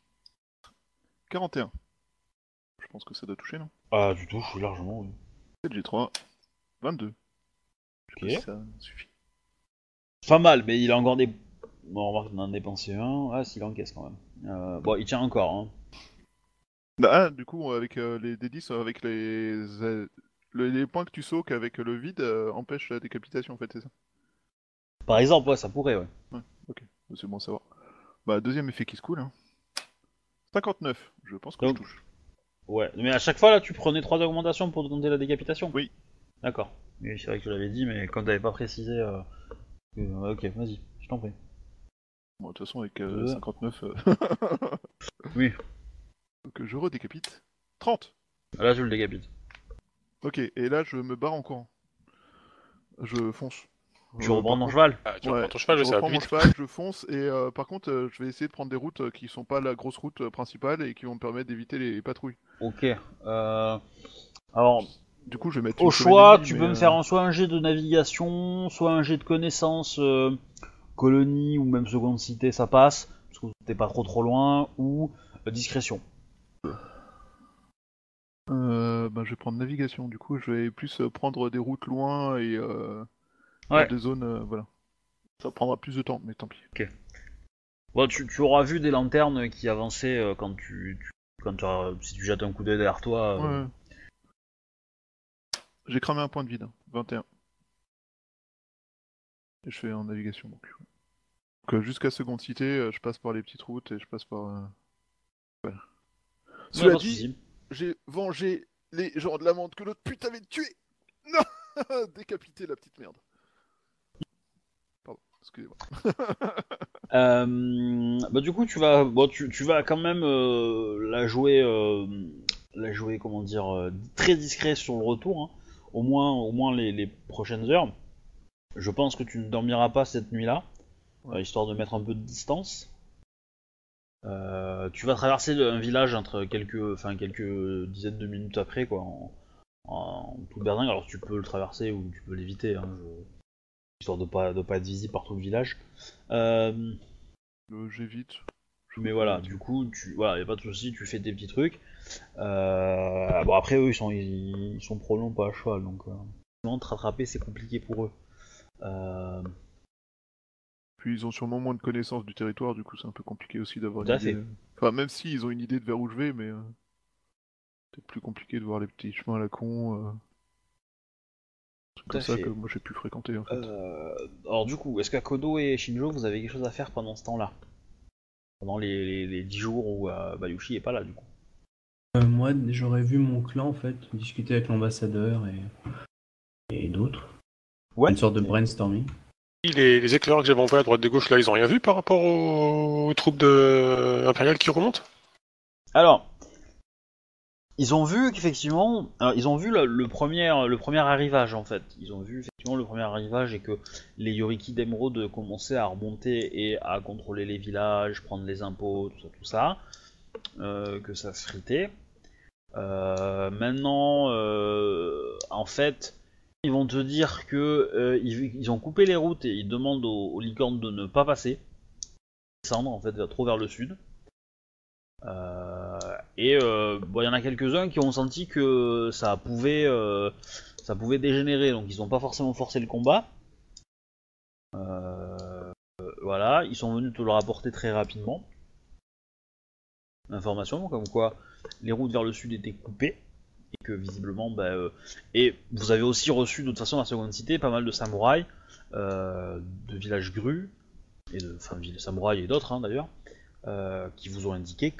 41. Je pense que ça doit toucher, non? Ah, du tout, je suis largement, oui. 7G3. 22. Je sais Ok. pas si ça suffit. Pas mal, mais il a encore des. Bon, on remarque qu'on en a dépensé un. Ah, s'il encaisse quand même. Bon, il tient encore, hein. Ah, du coup, avec les D10, avec les points que tu soques avec le vide, empêchent la décapitation, en fait, c'est ça? Par exemple, ouais, ça pourrait, ouais. Ouais, ok. C'est bon à savoir. Bah, deuxième effet qui se coule, hein. 59. Je pense que Donc, je touche. Ouais, mais à chaque fois, là, tu prenais 3 augmentations pour compter la décapitation? Oui. D'accord. Oui, c'est vrai que je l'avais dit, mais quand t'avais pas précisé. Ok, vas-y, je t'en prie. Bon, de toute façon, avec 59... Oui, Donc, je redécapite. 30. là, je le décapite. Ok, et là, je me barre en courant. Je fonce. Tu reprends par ton contre- cheval? Ah, tu Ouais, reprends ton cheval, je ça va reprends plus mon vite. cheval, je fonce, et par contre, je vais essayer de prendre des routes qui sont pas la grosse route principale et qui vont me permettre d'éviter les patrouilles. Ok. Alors, Du coup, je vais mettre au une semaine et choix, demie, tu mais, peux me faire soit un jet de navigation, soit un jet de connaissance, colonie ou même seconde cité, ça passe, parce que t'es pas trop loin, ou discrétion. bah, je vais prendre navigation. Du coup, je vais plus prendre des routes loin et Ouais. des zones, voilà. Ça prendra plus de temps, mais tant pis. Bon, tu auras vu des lanternes qui avançaient si tu jettes un coup d'œil derrière toi. Ouais. J'ai cramé un point de vide, hein, 21. Et je fais en navigation, donc. Donc, jusqu'à seconde cité, je passe par les petites routes et je passe par... Voilà. Ouais, Cela pas de dit, soucis. j'ai vengé les gens de la menthe que l'autre pute avait tué. Non. Décapiter la petite merde. Pardon, excusez-moi. Bah du coup tu vas quand même la jouer comment dire très discret sur le retour, hein. Au moins les prochaines heures. Je pense que tu ne dormiras pas cette nuit-là, Ouais. histoire de mettre un peu de distance. Tu vas traverser un village entre quelques dizaines de minutes après, quoi, en toute berzingue. Alors tu peux le traverser ou tu peux l'éviter, hein, histoire de pas être visible par tout le village. Euh, J'évite. mais voilà, du coup, voilà, y a pas de souci, tu fais tes petits trucs. Bon après eux ils sont probablement pas à cheval, donc te rattraper c'est compliqué pour eux. Euh, Puis ils ont sûrement moins de connaissances du territoire, du coup c'est un peu compliqué aussi d'avoir Tout une à fait. idée. Enfin, même si ils ont une idée de vers où je vais, mais c'est plus compliqué de voir les petits chemins à la con, trucs Tout comme à ça fait. que moi j'ai pu fréquenter en fait. Alors du coup, est-ce qu'à Kodo et Shinjo vous avez quelque chose à faire pendant ce temps-là? Pendant les 10 jours où Bayushi est pas là du coup. Moi, j'aurais vu mon clan en fait discuter avec l'ambassadeur et d'autres. Ouais. Une sorte de brainstorming. Les éclaireurs que j'avais envoyés à droite et gauche, là, ils ont rien vu par rapport aux troupes impériales qui remontent? Alors, ils ont vu qu'effectivement, alors, ils ont vu le premier arrivage en fait. Ils ont vu effectivement le premier arrivage et que les Yoriki d'Emeraude commençaient à remonter et à contrôler les villages, prendre les impôts, tout ça, que ça se fritait. Maintenant, en fait, ils vont te dire que ils ont coupé les routes et ils demandent aux licornes de ne pas passer, descendre en fait trop vers le sud. Bon, y en a quelques-uns qui ont senti que ça pouvait dégénérer, donc ils n'ont pas forcément forcé le combat. Voilà, ils sont venus te le rapporter très rapidement. L'information, comme quoi les routes vers le sud étaient coupées. Et que visiblement, et vous avez aussi reçu de toute façon la seconde cité pas mal de samouraïs, de villages grus, enfin samouraïs et d'autres hein, d'ailleurs, qui vous ont indiqué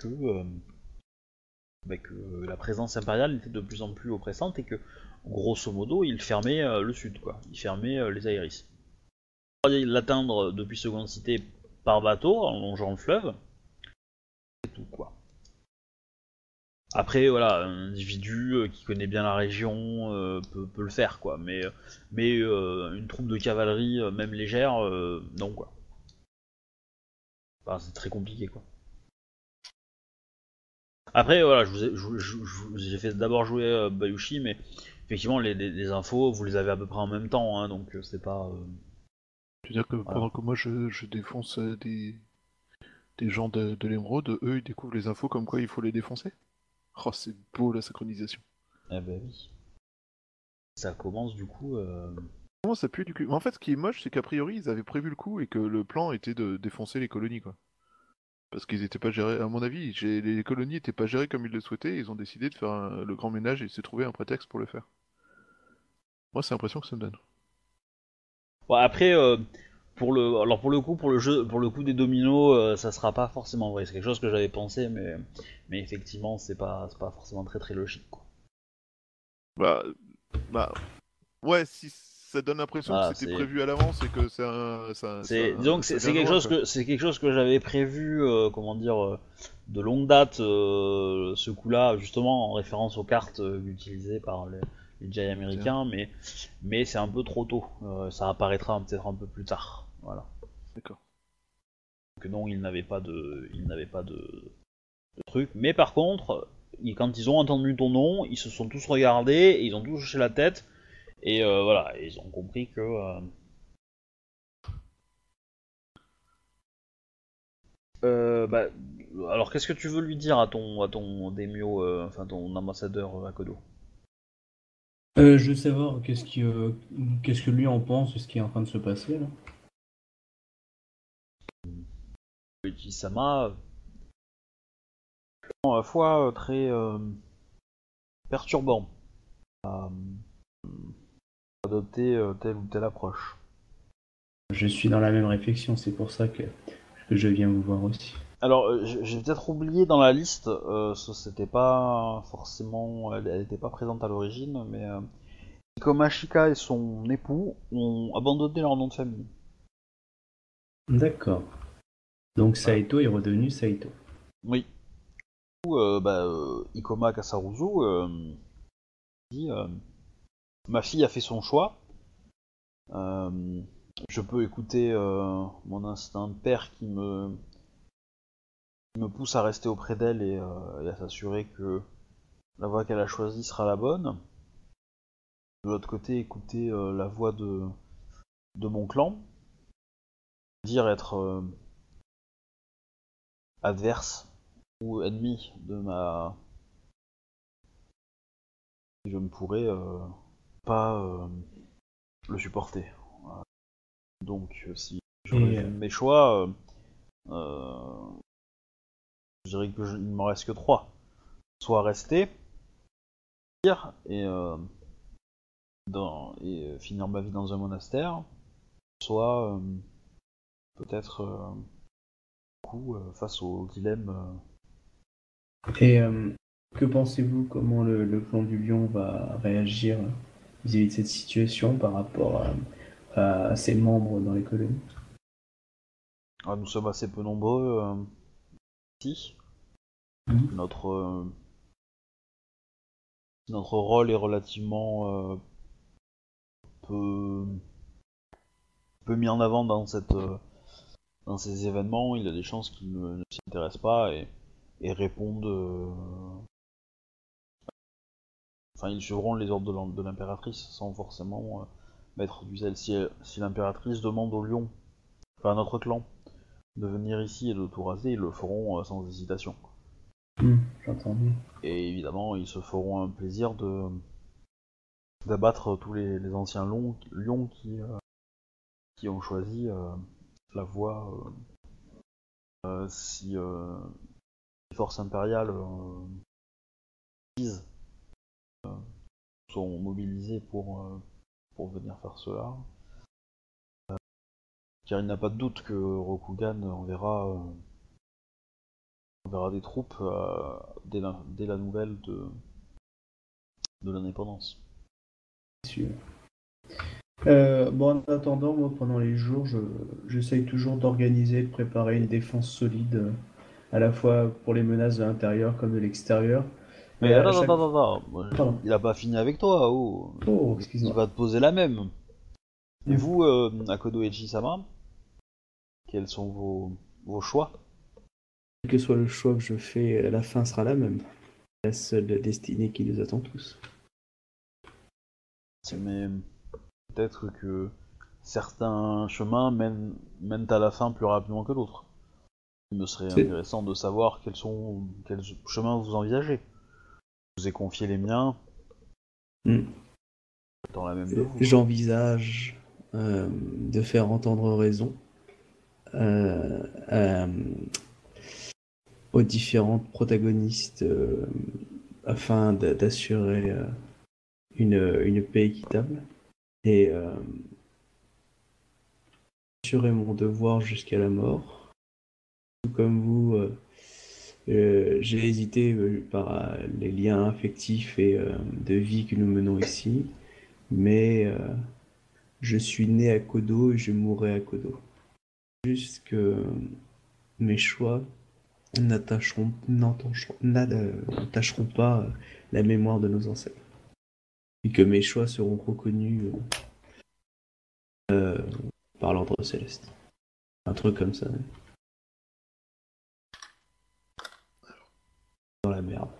que la présence impériale était de plus en plus oppressante et que grosso modo ils fermaient le sud, quoi. Ils fermaient les Aéris. Vous pourriez l'atteindre depuis seconde cité par bateau en longeant le fleuve, c'est tout quoi. Après, voilà, un individu qui connaît bien la région peut le faire, quoi. Mais une troupe de cavalerie, même légère, non, quoi. Enfin, c'est très compliqué, quoi. Après, voilà, j'ai fait d'abord jouer Bayushi, mais effectivement, les infos, vous les avez à peu près en même temps, hein, donc c'est pas... Tu veux dire que voilà. pendant que moi je défonce des gens de l'émeraude, eux ils découvrent les infos comme quoi il faut les défoncer? Oh, c'est beau la synchronisation. Eh ben oui. Ça commence, du coup... Comment ça pue du cul? Mais en fait, ce qui est moche, c'est qu'a priori ils avaient prévu le coup et que le plan était de défoncer les colonies, quoi. Parce qu'ils étaient pas gérés, à mon avis, les colonies étaient pas gérées comme ils le souhaitaient, et ils ont décidé de faire le grand ménage et de se trouver un prétexte pour le faire. Moi, c'est l'impression que ça me donne. Bon, après, alors pour le coup, pour le coup des dominos, ça sera pas forcément vrai. C'est quelque chose que j'avais pensé, mais effectivement, c'est pas forcément très très logique, quoi. Bah, bah, ouais, si ça donne l'impression que Voilà, c'était prévu à l'avance et que disons que ça c'est vient de loin, quoi. c'est quelque chose que j'avais prévu, comment dire, de longue date, ce coup-là, justement en référence aux cartes utilisées par les Jedi Tiens, américains, mais c'est un peu trop tôt. Ça apparaîtra peut-être un peu plus tard, voilà. d'accord. Donc non, ils n'avaient pas de truc. Mais par contre, quand ils ont entendu ton nom, ils se sont tous regardés, et ils ont tous hoché la tête, et voilà, et ils ont compris que bah, alors qu'est-ce que tu veux lui dire à ton daimyo, enfin ton ambassadeur à Kodo? Je veux savoir qu'est-ce que lui en pense de ce qui est en train de se passer là. Ichi-sama, à la fois très perturbant à adopter telle ou telle approche. Je suis dans la même réflexion, c'est pour ça que je viens vous voir aussi. Alors, j'ai peut-être oublié dans la liste, c'était pas forcément, elle était pas présente à l'origine, mais Ikomashika et son époux ont abandonné leur nom de famille. D'accord. Donc Voilà. Saito est redevenu Saito. Oui. Du coup, Ikoma Kasaruzu dit ma fille a fait son choix. Euh, je peux écouter mon instinct de père qui me pousse à rester auprès d'elle et à s'assurer que la voie qu'elle a choisie sera la bonne. De l'autre côté, écouter la voix de mon clan, dire être adverse ou ennemi de ma... Je ne pourrais pas le supporter. Voilà. Donc, si je Et résume mes choix, euh, je dirais il ne me reste que trois. Soit rester, dire, et finir ma vie dans un monastère, soit peut-être face au dilemme. Et que pensez-vous comment le clan du Lion va réagir vis-à-vis de cette situation par rapport à ses membres dans les colonies? Nous sommes assez peu nombreux ici. Mhm. Notre rôle est relativement peu, peu mis en avant dans ces événements. Il y a des chances qu'ils ne s'y intéressent pas et répondent. Enfin, ils suivront les ordres de l'impératrice sans forcément mettre du zèle. Si l'impératrice demande au lion, enfin à notre clan, de venir ici et de tout raser, ils le feront sans hésitation. J'entends bien. Et évidemment, ils se feront un plaisir d'abattre tous les anciens lions qui ont choisi la voie si les forces impériales disent, sont mobilisées pour venir faire cela. Car il n'y a pas de doute que Rokugan enverra des troupes dès la nouvelle de l'indépendance. Sûr. Bon, en attendant, moi, pendant les jours, j'essaye toujours d'organiser, de préparer une défense solide, à la fois pour les menaces de l'intérieur comme de l'extérieur. Mais Mais à attends, chaque attends, fois... attends, moi, Pardon. il a pas fini avec toi, oh. Oh, Il excuse-moi. va te poser la même. Et Mm. vous, Akodo Echi-sama, quels sont vos choix? Quel que soit le choix que je fais, la fin sera la même. La seule destinée qui nous attend tous. Mais peut-être que certains chemins mènent à la fin plus rapidement que d'autres. Il me serait C'est- intéressant de savoir quels chemins vous envisagez. Je vous ai confié les miens, Mm. dans la même de vous. J'envisage de faire entendre raison euh, euh, aux différentes protagonistes afin d'assurer une paix équitable et assurer mon devoir jusqu'à la mort. Tout comme vous, j'ai hésité par les liens affectifs et de vie que nous menons ici, mais je suis né à Kodo et je mourrai à Kodo. Juste que mes choix n'attacheront pas la mémoire de nos ancêtres. Et que mes choix seront reconnus par l'ordre céleste. Un truc comme ça. Dans la merde.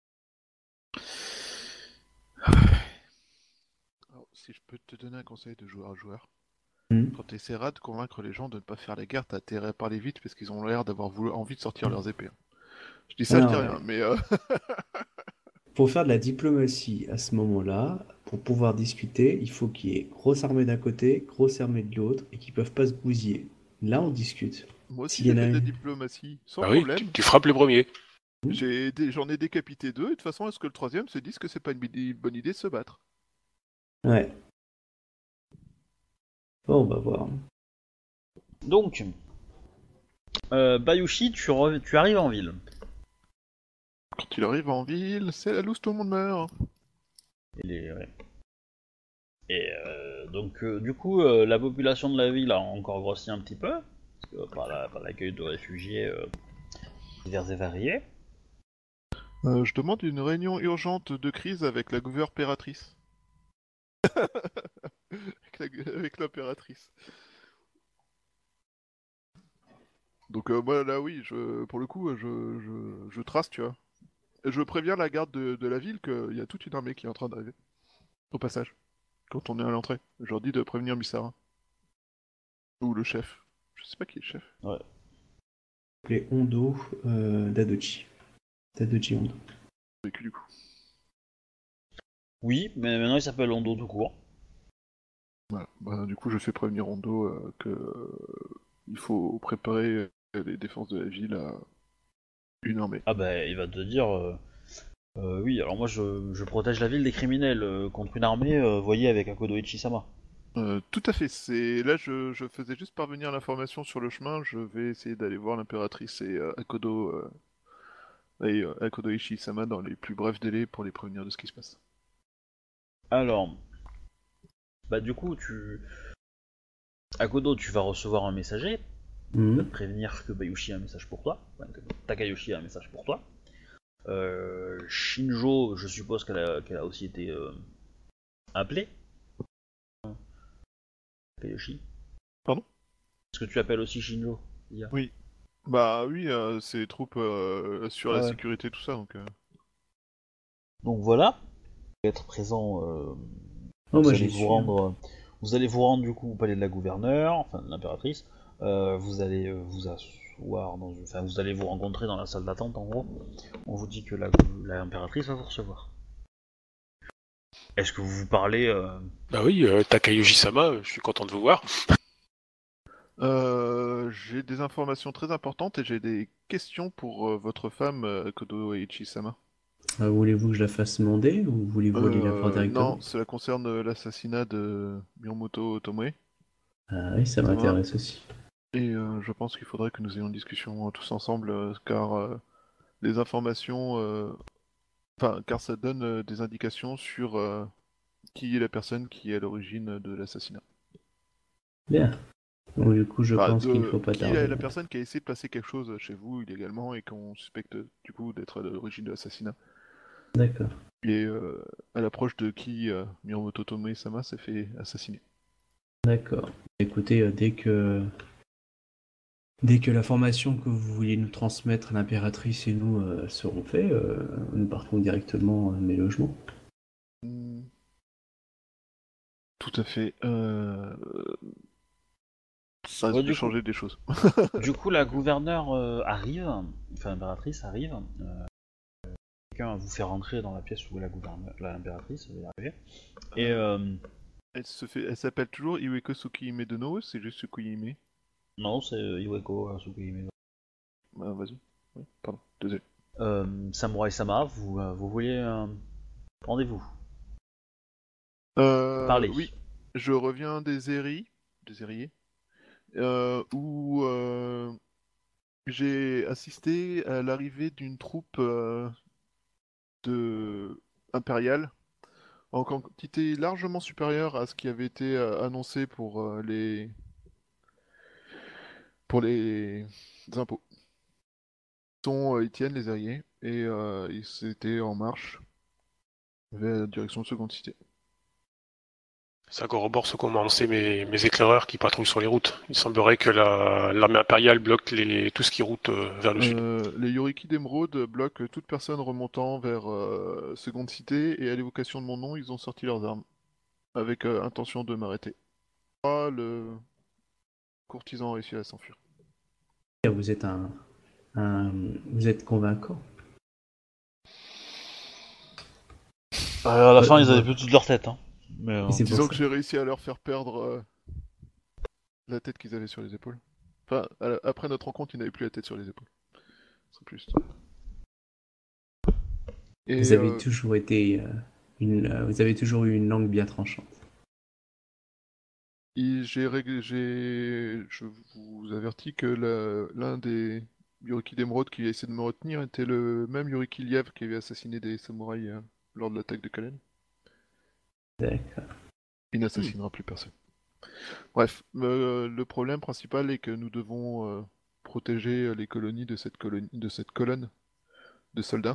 Alors, si je peux te donner un conseil de joueur à joueur, Hmm. quand tu essaieras de convaincre les gens de ne pas faire la guerre, t'as intérêt à parler vite parce qu'ils ont l'air d'avoir envie de sortir leurs épées. Je dis ça, je dis Alors, rien, mais pour faire de la diplomatie à ce moment-là, pour pouvoir discuter, il faut qu'il y ait grosse armée d'un côté, grosse armée de l'autre, et qu'ils peuvent pas se bousiller. Là, on discute. moi aussi S'il y j'ai en a fait de la un... diplomatie, sans Ah oui, problème. tu frappes les premiers. J'en ai décapité deux, et de toute façon, est-ce que le troisième se dise que c'est pas une bonne idée de se battre? Ouais. Bon, on va voir. Donc, Bayushi, tu arrives en ville. Quand il arrive en ville, c'est la loose, tout le monde meurt. Ouais. Et donc, du coup, la population de la ville a encore grossi un petit peu, parce que par l'accueil de réfugiés divers et variés. Je demande une réunion urgente de crise avec la gouvernératrice. Avec l'impératrice. Donc moi là oui, pour le coup je trace, tu vois. Et je préviens la garde de la ville qu'il y a toute une armée qui est en train d'arriver. Au passage, quand on est à l'entrée. Je leur dis de prévenir Misara. Ou le chef. Je sais pas qui est le chef. Ouais. Les Hondo d'Adochi. D'Adochi Hondo. Vécu du coup. Oui, mais maintenant il s'appelle Hondo tout court. Voilà. Bah, du coup je fais prévenir Rondo que il faut préparer les défenses de la ville à une armée. Ah bah il va te dire, oui, alors moi je protège la ville des criminels contre une armée, voyez avec Akodo Ichisama. Tout à fait, c'est là je faisais juste parvenir l'information sur le chemin, je vais essayer d'aller voir l'impératrice et Akodo Ishi-sama dans les plus brefs délais pour les prévenir de ce qui se passe. Alors, bah du coup Akodo, tu vas recevoir un messager, va te prévenir que Bayushi a un message pour toi, enfin, que Takayoshi a un message pour toi. Shinjo, je suppose qu'elle a aussi été appelée. Takayoshi. Pardon ? Est-ce que tu appelles aussi Shinjo ? Oui. Bah oui, ces troupes assurent la Ouais. sécurité, tout ça, donc... Donc voilà, être présent, Oh, vous moi allez j'y vous suis. rendre, vous allez vous rendre du coup au palais de la gouverneure, enfin de l'impératrice. Vous allez vous asseoir enfin vous allez vous rencontrer dans la salle d'attente en gros. On vous dit que l'impératrice va vous recevoir. Est-ce que vous vous parlez Bah oui, Takayoshi-sama, je suis content de vous voir. J'ai des informations très importantes et j'ai des questions pour votre femme, Akodo Ichi-sama. Voulez-vous que je la fasse demander ou voulez-vous aller la voir directement? Non, cela concerne l'assassinat de Miyamoto Tomoe. Ah oui, ça Ça va. m'intéresse aussi. Et je pense qu'il faudrait que nous ayons une discussion tous ensemble, car les informations... car ça donne des indications sur qui est la personne qui est à l'origine de l'assassinat. Bien. Donc du coup, je Enfin, pense qu'il ne faut pas qui est tarder. la personne qui a essayé de placer quelque chose chez vous illégalement et qu'on suspecte du coup d'être à l'origine de l'assassinat. D'accord. Et à l'approche de qui Miyamoto Tomoe-sama s'est fait assassiner. D'accord. Écoutez, dès que l'information que vous vouliez nous transmettre, l'impératrice et nous seront faits, nous partons directement à mes logements. Hmm. Tout à fait. Ça risque Ouais, de du coup- changer des choses. Du coup, la gouverneure arrive, enfin l'impératrice arrive. Quelqu'un vous fait rentrer dans la pièce où l'impératrice va y arriver. Et Elle s'appelle toujours Iweko Tsukihime de No, c'est juste Tsukihime. non, c'est Iweko Tsukihime. Ah, vas-y. Oui, pardon, désolé. Samurai Sama, vous vouliez rendez-vous. Parlez. Oui, je reviens des Eriers, où j'ai assisté à l'arrivée d'une troupe impériale en quantité largement supérieure à ce qui avait été annoncé pour les impôts. Ils tiennent les Eriers et ils étaient en marche vers la direction de Seconde Cité. Ça corrobore ce qu'ont annoncé mes éclaireurs qui patrouillent sur les routes. Il semblerait que l'armée impériale bloque tout ce qui route vers le sud. Les Yoriki d'Emeraude bloquent toute personne remontant vers Seconde Cité et à l'évocation de mon nom, ils ont sorti leurs armes avec intention de m'arrêter. Le courtisan a réussi à s'enfuir. Vous êtes vous êtes convaincant. À la fin, ils avaient plus toute leur tête. Hein. Mais, Et c'est Disons pour que ça. j'ai réussi à leur faire perdre la tête qu'ils avaient sur les épaules. Enfin, après notre rencontre, ils n'avaient plus la tête sur les épaules. C'est plus. Et, Vous avez toujours été vous avez toujours eu une langue bien tranchante. Je vous avertis que l'un des Yuriki d'Emeraude qui a essayé de me retenir était le même Yuriki Liev qui avait assassiné des samouraïs lors de l'attaque de Kalen. D'accord. Il n'assassinera plus personne. Bref, le problème principal est que nous devons protéger les colonies de cette colonne de soldats.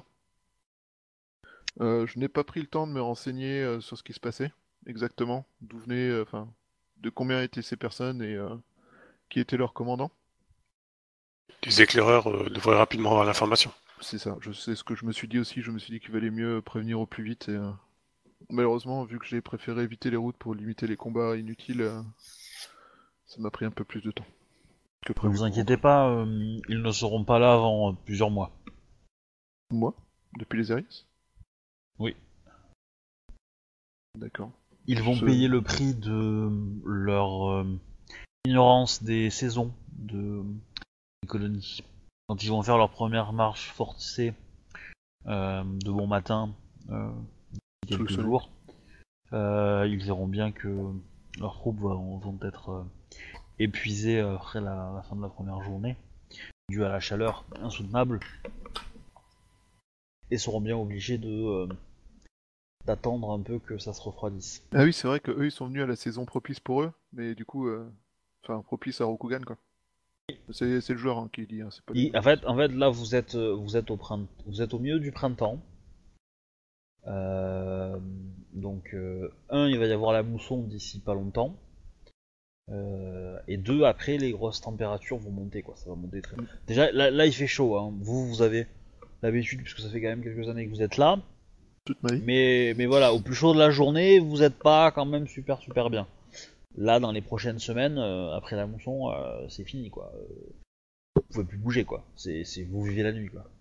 Je n'ai pas pris le temps de me renseigner sur ce qui se passait exactement, d'où venaient, enfin, de combien étaient ces personnes et qui était leur commandant. Les éclaireurs devraient rapidement avoir l'information. C'est ça, c'est ce que je me suis dit aussi, je me suis dit qu'il valait mieux prévenir au plus vite et malheureusement, vu que j'ai préféré éviter les routes pour limiter les combats inutiles, ça m'a pris un peu plus de temps que Ne prévu. vous inquiétez pas, ils ne seront pas là avant plusieurs mois. Moi? Depuis les Arias? Oui. D'accord. Ils vont payer le prix de leur ignorance des saisons des colonies. Quand ils vont faire leur première marche forcée de bon matin, quelques jours, ils verront bien que leurs troupes vont être épuisées après la fin de la première journée, due à la chaleur insoutenable, et seront bien obligés d'attendre un peu que ça se refroidisse. Ah oui, c'est vrai que eux ils sont venus à la saison propice pour eux, mais du coup, enfin propice à Rokugan quoi. C'est le joueur hein, qui dit, hein, c'est pas. En fait, là vous êtes vous êtes au milieu du printemps. Donc, il va y avoir la mousson d'ici pas longtemps. Et deux, après, les grosses températures vont monter, quoi. Ça va monter très. Déjà, là il fait chaud. Hein. Vous avez l'habitude, puisque ça fait quand même quelques années que vous êtes là. Toute ma vie. Mais voilà, au plus chaud de la journée, vous êtes pas quand même super bien. Là, dans les prochaines semaines, après la mousson, c'est fini, quoi. Vous pouvez plus bouger, quoi. Vous vivez la nuit, quoi.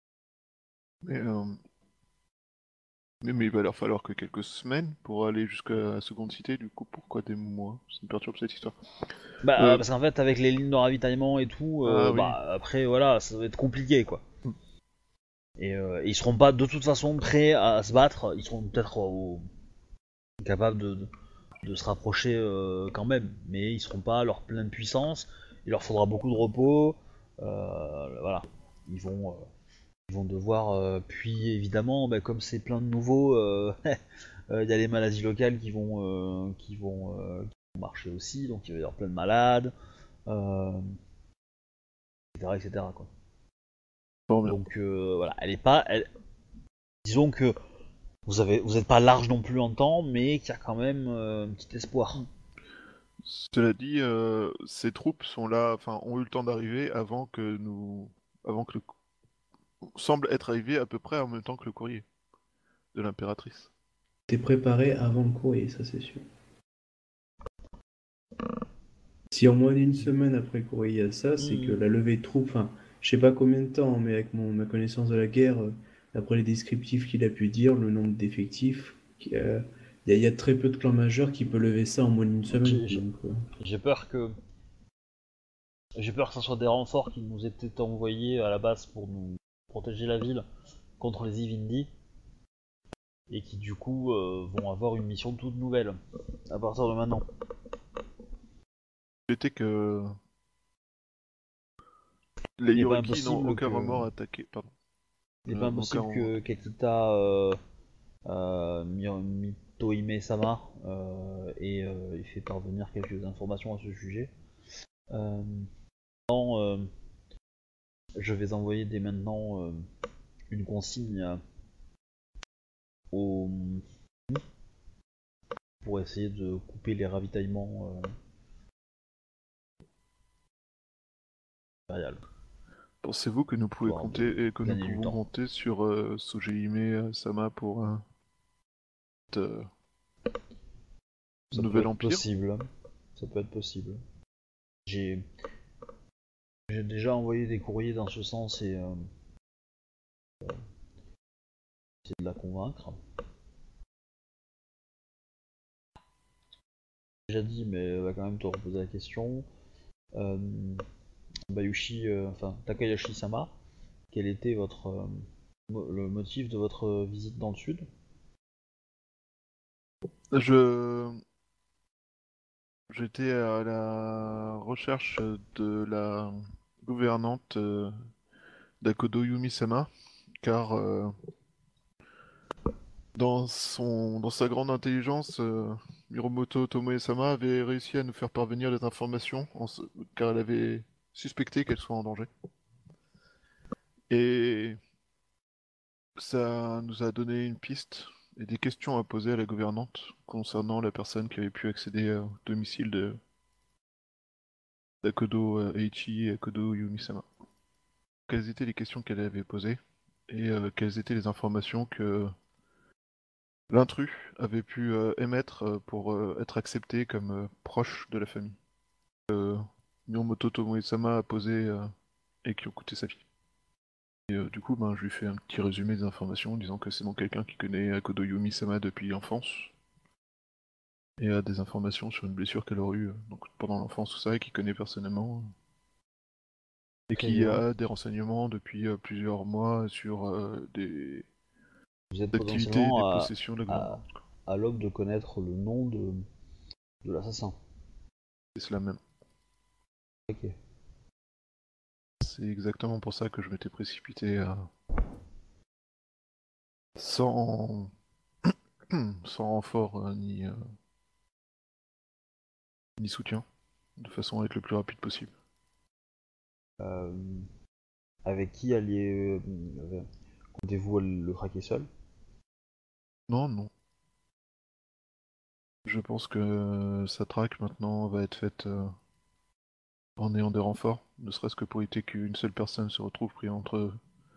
Mais il va leur falloir que quelques semaines pour aller jusqu'à la seconde cité, du coup pourquoi des mois? Ça me perturbe cette histoire. Parce qu'en fait, avec les lignes de ravitaillement et tout, Oui. après, voilà, ça va être compliqué, quoi. Mm. Et ils seront pas de toute façon prêts à se battre, ils seront peut-être capables de se rapprocher quand même, mais ils seront pas à leur pleine puissance, il leur faudra beaucoup de repos, voilà. Ils vont devoir, puis évidemment, comme c'est plein de nouveaux, il y a les maladies locales qui vont marcher aussi, donc il va y avoir plein de malades, etc. quoi. Donc voilà, elle est pas. Disons que vous êtes pas large non plus en temps, mais qu'il y a quand même un petit espoir. Cela dit, ces troupes sont là, enfin ont eu le temps d'arriver avant que semble être arrivé à peu près en même temps que le courrier de l'impératrice. T'es préparé avant le courrier, ça c'est sûr. Si en moins d'une semaine après le courrier il y a ça, c'est que la levée de troupes, enfin, je sais pas combien de temps, mais avec ma connaissance de la guerre, d'après les descriptifs qu'il a pu dire, le nombre d'effectifs, il y a très peu de clans majeurs qui peuvent lever ça en moins d'une semaine. J'ai peur que ça soit des renforts qui nous étaient envoyés à la base pour nous protéger la ville contre les Ivindi et qui du coup vont avoir une mission toute nouvelle à partir de maintenant. C'était que les Il est pas Yoriki n'ont impossible aucun que- remords à attaquer. Pardon. Il n'est pas impossible que Kekita Mitohime Sama ait fait parvenir quelques informations à ce sujet. Je vais envoyer dès maintenant une consigne au pour essayer de couper les ravitaillements impériales. Pensez-vous que nous pouvons Histoire compter de et que nous gagner du pouvons temps. compter sur Sojihime Sama pour Ça nouvel peut être empire? possible. Ça peut être possible. J'ai déjà envoyé des courriers dans ce sens et essayer de la convaincre. J'ai déjà dit, mais elle va quand même te reposer la question. Bayushi, Takayashi-sama, quel était le motif de votre visite dans le sud? Je J'étais à la recherche de la gouvernante d'Akodo Yumi-sama, car dans sa grande intelligence, Miromoto Tomoe-sama avait réussi à nous faire parvenir des informations, car elle avait suspecté qu'elle soit en danger. Et ça nous a donné une piste et des questions à poser à la gouvernante concernant la personne qui avait pu accéder au domicile d'Akodo Eiichi et Akodo Yumi-sama. Quelles étaient les questions qu'elle avait posées et quelles étaient les informations que l'intrus avait pu émettre pour être accepté comme proche de la famille. Miyamoto Tomoe-sama a posé et qui ont coûté sa vie. Et du coup, je lui fais un petit résumé des informations, disant que c'est donc quelqu'un qui connaît Akodo Yumi-sama depuis l'enfance, et a des informations sur une blessure qu'elle aurait eue donc, pendant l'enfance, tout ça, et qui connaît personnellement, et Très qui bien. a des renseignements depuis plusieurs mois sur des Vous êtes activités et des potentiellement possessions de la à, gouvernante. à l'aube de connaître le nom de l'assassin. C'est cela même. Ok. C'est exactement pour ça que je m'étais précipité sans... sans renfort ni soutien, de façon à être le plus rapide possible. Euh, avec qui comptez-vous le traquer seul? Non, non. Je pense que sa traque maintenant va être faite en ayant des renforts, ne serait-ce que pour éviter qu'une seule personne se retrouve pris entre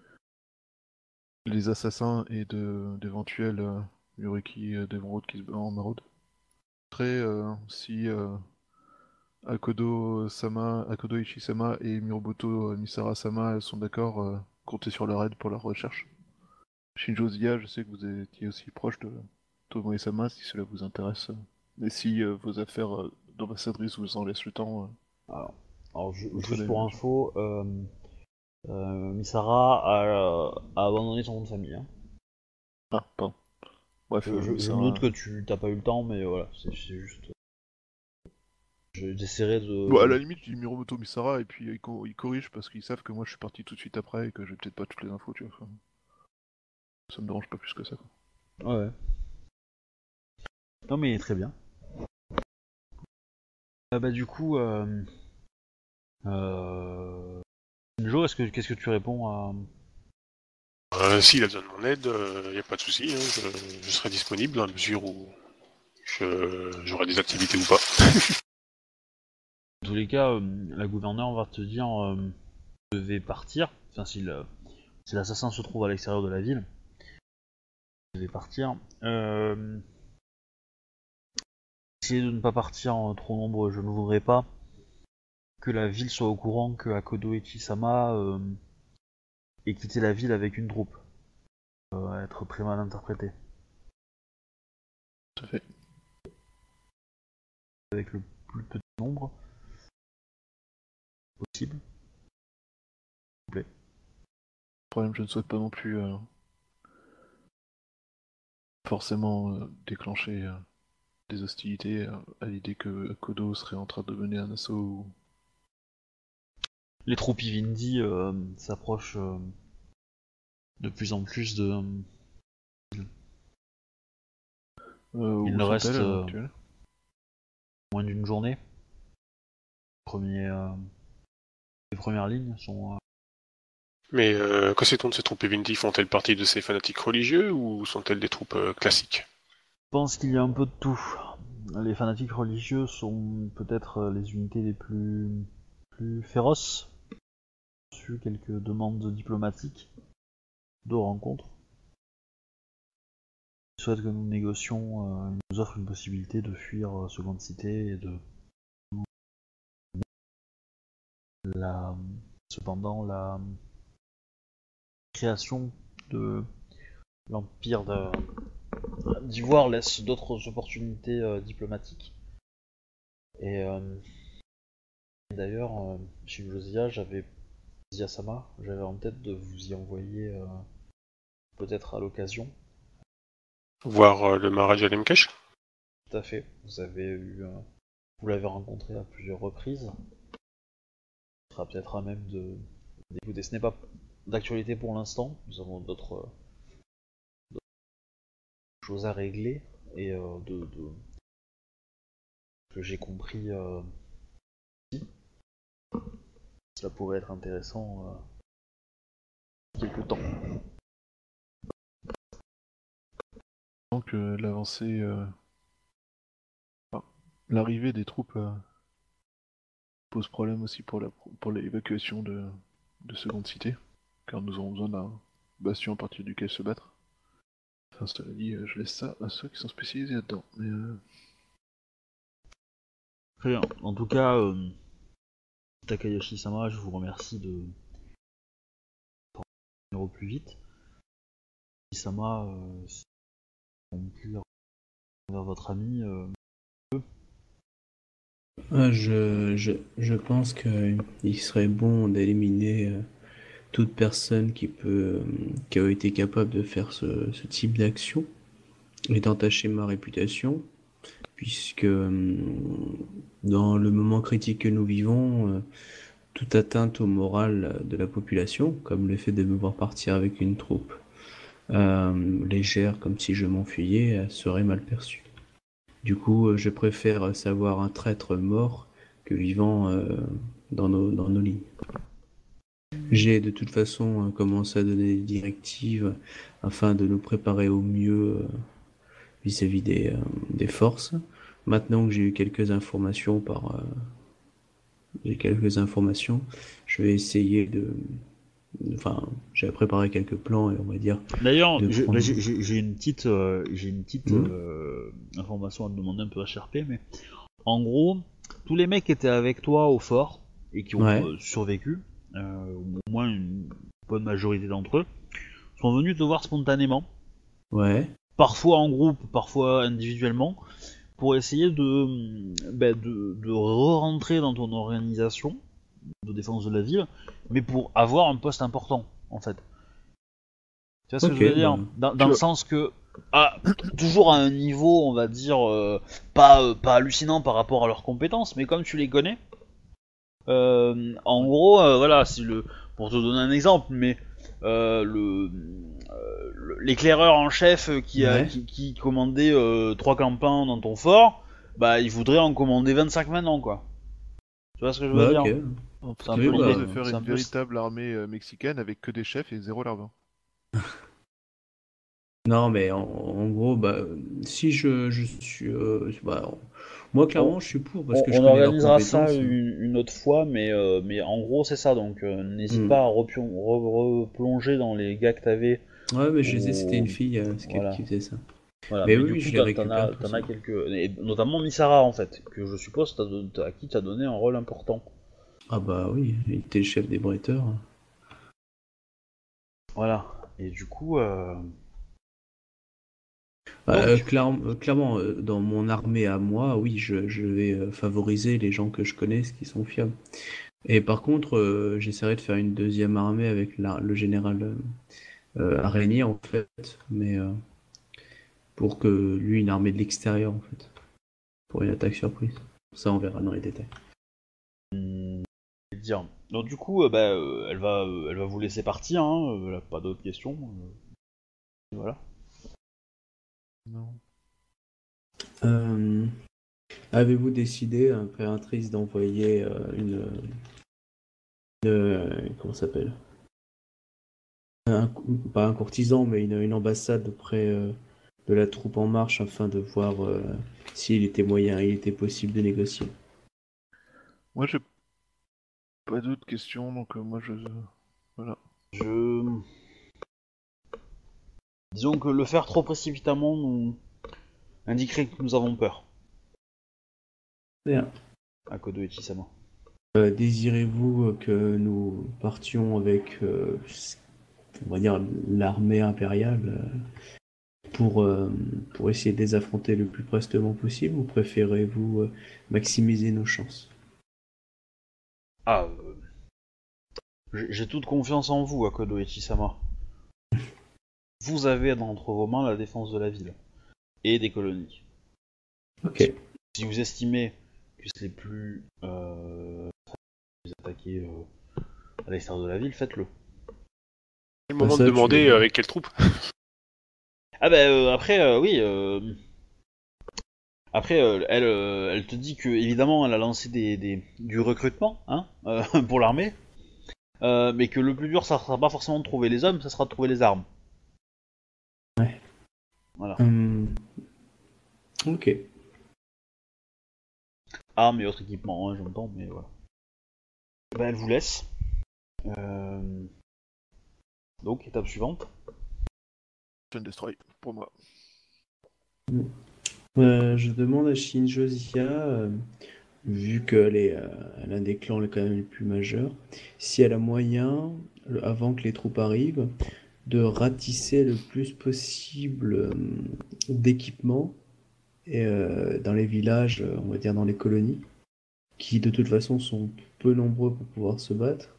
les assassins et d'éventuels Muriki d'Emeraude qui se battent en maraude. Après, si Akodo Ichi-sama et Miroboto Misara-sama sont d'accord, comptez sur leur aide pour leur recherche. Shinjo Zia, je sais que vous étiez aussi proche de Tomoe-sama, si cela vous intéresse. Mais si vos affaires d'ambassadrice vous en laissent le temps, Alors, alors, votre juste aide pour là-dessus. info, Misara a abandonné son nom de famille. Hein. Ah, pardon. Bref, Je me doute Misara... que tu t'as pas eu le temps, mais voilà, c'est juste. J'essaierai Bon, à de. la limite, je dis Miromoto Misara et puis ils corrigent parce qu'ils savent que moi je suis parti tout de suite après et que j'ai peut-être pas toutes les infos, tu vois. Enfin, ça me dérange pas plus que ça, quoi. Ouais. Non, mais très bien. Bah, du coup, Shinjo, qu'est-ce que tu réponds à. S'il a besoin de mon aide, il n'y a pas de souci, hein, je serai disponible dans la mesure où j'aurai des activités ou pas. Dans tous les cas, la gouverneure va te dire je vais partir. Enfin, si l'assassin se trouve à l'extérieur de la ville, je vais partir. Essayez de ne pas partir en trop nombreux. Je ne voudrais pas que la ville soit au courant que Akodo Ichisama ait quitté la ville avec une troupe. Être très mal interprété. Tout à fait. Avec le plus petit nombre possible. S'il vous plaît. Le problème, je ne souhaite pas non plus forcément déclencher des hostilités à l'idée que Kodo serait en train de mener un assaut Les troupes Ivindi s'approchent de plus en plus de. Il où ne sont-elles reste à l'heure actuelle? moins d'une journée. Les premières lignes sont. Mais que sait-on de ces troupes Evinti? Font-elles partie de ces fanatiques religieux ou sont-elles des troupes classiques? Je pense qu'il y a un peu de tout. Les fanatiques religieux sont peut-être les unités les plus féroces. J'ai reçu quelques demandes diplomatiques de rencontres. Ils souhaitent que nous négocions, ils nous offrent une possibilité de fuir Seconde Cité et de la. Cependant, la création de l'Empire d'Ivoire laisse d'autres opportunités diplomatiques. Et d'ailleurs, chez Josia, Zia-sama, j'avais en tête de vous y envoyer peut-être à l'occasion. Voir le Maharaja Lemkesh? Tout à fait. Vous avez eu vous l'avez rencontré à plusieurs reprises. Il sera peut-être à même d'écouter. Ce n'est pas d'actualité pour l'instant. Nous avons d'autres choses à régler et que j'ai compris. Cela pourrait être intéressant quelque temps. Donc l'avancée, l'arrivée des troupes pose problème aussi pour l'évacuation de seconde cité, car nous aurons besoin d'un bastion à partir duquel se battre. Enfin, cela dit, je laisse ça à ceux qui sont spécialisés là-dedans. Mais Très bien. En tout cas, Takayoshi-sama, je vous remercie de venir au plus vite. Sama, si vous conclure vers votre ami, Je pense qu'il serait bon d'éliminer toute personne qui a été capable de faire ce type d'action et d'entacher ma réputation, puisque dans le moment critique que nous vivons, toute atteinte au moral de la population, comme le fait de me voir partir avec une troupe légère, comme si je m'enfuyais, serait mal perçue. Du coup, je préfère savoir un traître mort que vivant dans nos lignes. J'ai de toute façon commencé à donner des directives afin de nous préparer au mieux vis-à-vis des forces. Maintenant que j'ai eu quelques informations je vais essayer Enfin, j'ai préparé quelques plans et on va dire. D'ailleurs, prendre... j'ai une petite information à te demander un peu HRP, mais en gros, tous les mecs qui étaient avec toi au fort et qui ont survécu, au moins une bonne majorité d'entre eux, sont venus te voir spontanément. Ouais. Parfois en groupe, parfois individuellement, pour essayer de re-rentrer dans ton organisation de défense de la ville, mais pour avoir un poste important, en fait. Tu vois ce que je veux dire ? Dans le sens que, toujours à un niveau, on va dire, pas hallucinant par rapport à leurs compétences, mais comme tu les connais, en gros, voilà, pour te donner un exemple, mais l'éclaireur en chef qui commandait 3 campins dans ton fort, bah il voudrait en commander 25 maintenant, quoi. Tu vois ce que je veux dire ? Okay. C'est un peu l'idée de faire une véritable armée mexicaine avec que des chefs et zéro larbin. Non, mais en gros, si je suis, moi clairement, je suis pour parce que je on connais leurs organisera compétences. ça une autre fois, mais en gros c'est ça. Donc n'hésite pas à replonger dans les gars que t'avais. Ouais, mais je sais, c'était une fille qui faisait ça. Voilà, mais oui, oui, du je coup, les récupère. t'en as quelques, et notamment Misara en fait, que je suppose à qui t'as donné un rôle important. Ah bah oui, il était le chef des bretteurs. Voilà. Et du coup, clairement, dans mon armée à moi, oui, je vais favoriser les gens que je connais, qui sont fiables. Et par contre, j'essaierai de faire une deuxième armée avec le général Araignée, en fait, mais pour que lui, une armée de l'extérieur, en fait, pour une attaque surprise. Ça, on verra dans les détails. dire. Donc du coup, elle va vous laisser partir. Hein, elle a pas d'autres questions. Voilà. Non. Avez-vous décidé, impératrice, d'envoyer comment ça s'appelle, pas un courtisan, mais une ambassade auprès de la troupe en marche afin de voir s'il était possible de négocier? Moi, j'ai pas d'autres questions, donc voilà. Disons que le faire trop précipitamment nous indiquerait que nous avons peur. Bien. Akodo Ichisama. Désirez-vous que nous partions avec, on va dire, l'armée impériale pour essayer de les affronter le plus prestement possible, ou préférez-vous maximiser nos chances? J'ai toute confiance en vous, Akodo Ichisama. Vous avez entre vos mains la défense de la ville et des colonies. Ok. Si vous estimez que c'est plus vous attaquer à l'extérieur de la ville, faites-le. C'est le moment ça, de demander tu- avec quelle troupe. Ah bah après oui. Après elle te dit que évidemment elle a lancé du recrutement hein pour l'armée, mais que le plus dur ça sera pas forcément de trouver les hommes, ça sera de trouver les armes. Ouais. Voilà. Ok. Armes et autres équipements, hein, j'entends, mais voilà. Bah elle vous laisse. Donc étape suivante. Search and Destroy, pour moi. Je demande à Shinjozia, vu qu'elle est l'un des clans quand même les plus majeurs, si elle a moyen, avant que les troupes arrivent, de ratisser le plus possible d'équipements dans les villages, on va dire dans les colonies, qui de toute façon sont peu nombreux pour pouvoir se battre.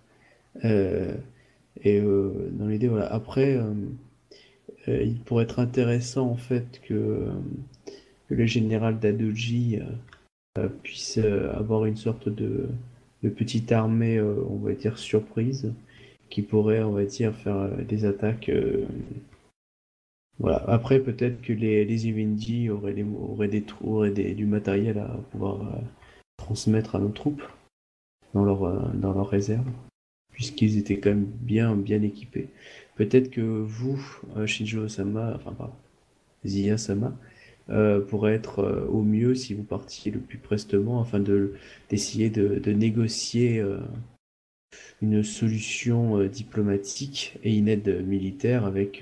Dans l'idée, voilà. Après, il pourrait être intéressant en fait que le général Dadoji puisse avoir une sorte de petite armée, on va dire surprise, qui pourrait, on va dire, faire des attaques. Voilà. Après, peut-être que les Ivendi auraient du matériel à pouvoir transmettre à nos troupes dans leur réserve, puisqu'ils étaient quand même bien équipés. Peut-être que vous, Shinjo-sama, enfin pardon, Zia-sama, pourrait être au mieux si vous partiez le plus prestement afin d'essayer de négocier une solution diplomatique et une aide militaire avec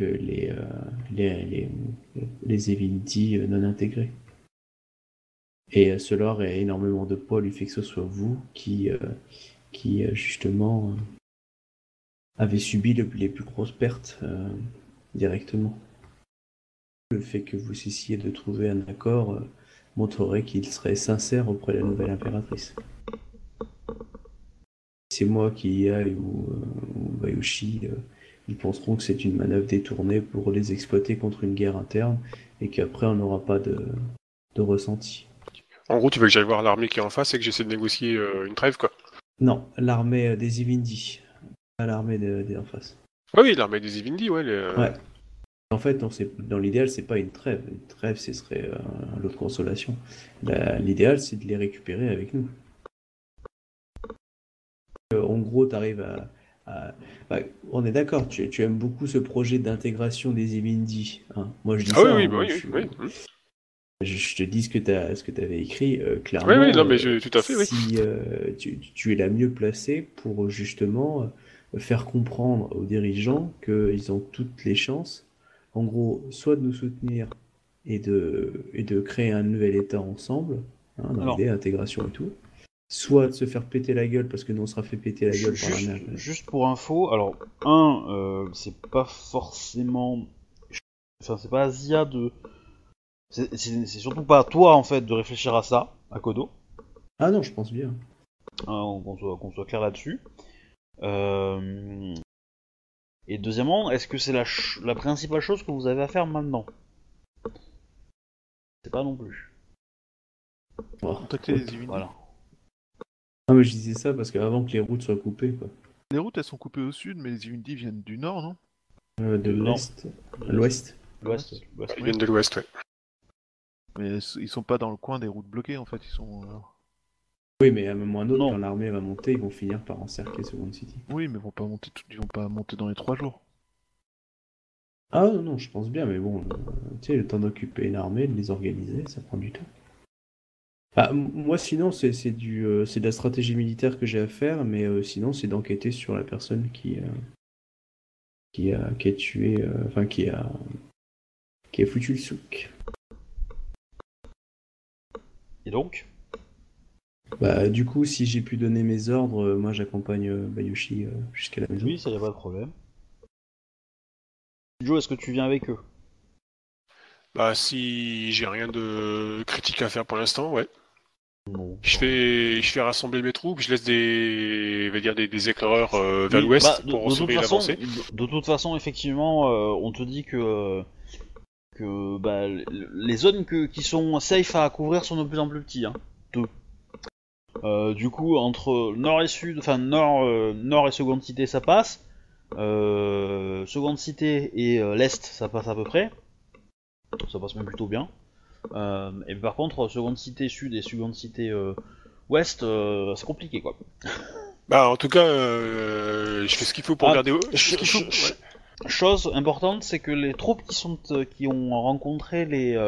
les Evinti non intégrés. Et cela aurait énormément de poids du fait que ce soit vous qui justement avez subi les plus grosses pertes directement. Le fait que vous cessiez de trouver un accord montrerait qu'il serait sincère auprès de la nouvelle impératrice. Si c'est moi qui y aille ou Bayushi, ils penseront que c'est une manœuvre détournée pour les exploiter contre une guerre interne et qu'après on n'aura pas de ressenti. En gros, tu veux que j'aille voir l'armée qui est en face et que j'essaie de négocier une trêve, quoi. Non, l'armée des Ivindi, pas l'armée en face. Ouais, oui, l'armée des Ivindi, ouais. Ouais. En fait, dans l'idéal, c'est pas une trêve. Une trêve, ce serait un lot de consolation. L'idéal, c'est de les récupérer avec nous. En gros, tu arrives bah, on est d'accord, tu aimes beaucoup ce projet d'intégration des Ivindi. Hein. Moi, je dis Ah ça. oui, Hein, bah oui, oui. Je te dis ce que tu avais écrit, clairement. Oui, non, mais tout à fait, oui. Si tu es la mieux placée pour justement faire comprendre aux dirigeants qu'ils ont toutes les chances, en gros, soit de nous soutenir et de créer un nouvel État ensemble, hein, dans l'idée intégration et tout, soit de se faire péter la gueule parce que nous on sera fait péter la gueule par la mer. Juste pour info, alors c'est pas forcément, enfin c'est pas Asia de, c'est surtout pas à toi en fait de réfléchir à ça, à Kodo. Ah non, je pense bien. Qu'on soit clair là-dessus. Et deuxièmement, est-ce que c'est la principale chose que vous avez à faire maintenant? C'est pas non plus. Contacter les Ivindi. Voilà. Ah mais je disais ça parce qu'avant que les routes soient coupées, quoi. Les routes elles sont coupées au sud, mais les Ivindi viennent du nord, non? De l'est, l'ouest. L'ouest. Ils viennent de l'ouest, ouais. Mais ils sont pas dans le coin des routes bloquées en fait, ils sont. Oui, mais à un moment ou à un autre, Non. quand l'armée va monter, ils vont finir par encercler Second City. Oui, mais ils vont pas monter dans les 3 jours. Ah non, je pense bien, mais bon, tu sais, le temps d'occuper une armée, de les organiser, ça prend du temps. Ah, moi, sinon, c'est de la stratégie militaire que j'ai à faire, mais sinon, c'est d'enquêter sur la personne qui a tué, enfin, qui a foutu le souk. Et donc? Bah, du coup, si j'ai pu donner mes ordres, moi, j'accompagne Bayushi jusqu'à la maison. Oui, ça y a pas de problème. Joe, est-ce que tu viens avec eux? Bah, si j'ai rien de critique à faire pour l'instant, ouais. Non. Je fais rassembler mes troupes, je laisse des éclaireurs vers Oui, l'ouest bah, pour surveiller l'avancée. de toute façon, effectivement, on te dit que bah, les zones qui sont safe à couvrir sont de plus en plus petites. Hein. Du coup, entre nord et sud, enfin nord et seconde cité, ça passe. Seconde cité et l'est, ça passe à peu près. Ça passe même plutôt bien. Et par contre, seconde cité sud et seconde cité ouest, c'est compliqué quoi. Bah, en tout cas, je fais ce qu'il faut pour Ah, garder. Je fais ce qu'il faut. Ouais. Chose importante, c'est que les troupes qui ont rencontré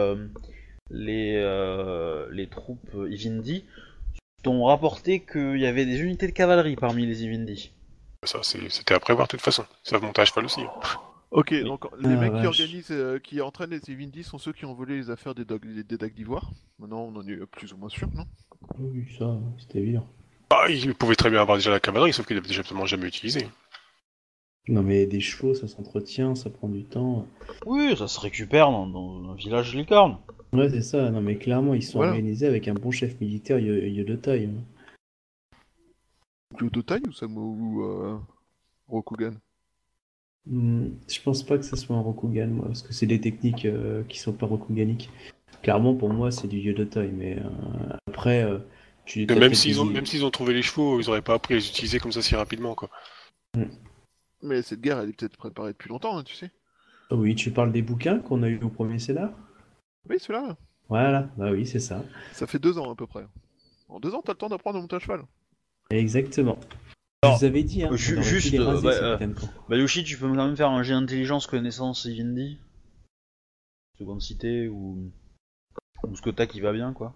les troupes Ivindi t'ont rapporté qu'il y avait des unités de cavalerie parmi les Ivindi. Ça, c'était à prévoir de toute façon. Ça monte à cheval aussi. Ok, Oui. donc les mecs qui vache. organisent, qui entraînent les Evindis sont ceux qui ont volé les affaires des dagues d'Ivoire. Maintenant, on en est plus ou moins sûr, non? Oui, ça, c'était évident. Ah, il pouvait très bien avoir déjà la cavalerie, sauf qu'il l'avait déjà absolument jamais utilisé. Non, mais des chevaux, ça s'entretient, ça prend du temps. Oui, ça se récupère dans un village licorne. Ouais, c'est ça. Non, mais clairement, ils sont Voilà. organisés avec un bon chef militaire de taille. Kyoto-Tai ou Samo ou Rokugan? Je pense pas que ce soit un Rokugan, moi, parce que c'est des techniques qui sont pas Rokuganiques. Clairement, pour moi, c'est du Yodotai, mais après, tu Que t'as même peut-être s'ils ont, des... même s'ils ont trouvé les chevaux, ils auraient pas appris à les utiliser comme ça si rapidement, quoi. Mais cette guerre, elle est peut-être préparée depuis longtemps, hein, tu sais. Oh oui, tu parles des bouquins qu'on a eu au premier scénar? Oui, celui-là, Voilà, bah oui, c'est ça. ça fait 2 ans à peu près. En 2 ans, t'as le temps d'apprendre à monter à cheval. Exactement. Je Alors, vous avais dit, hein, on aurait pu juste, les raser, ces putains de camps. Yoshi, tu peux quand même faire un jet d'intelligence connaissance Ivindi? Seconde cité ou ce que t'as qui va bien quoi.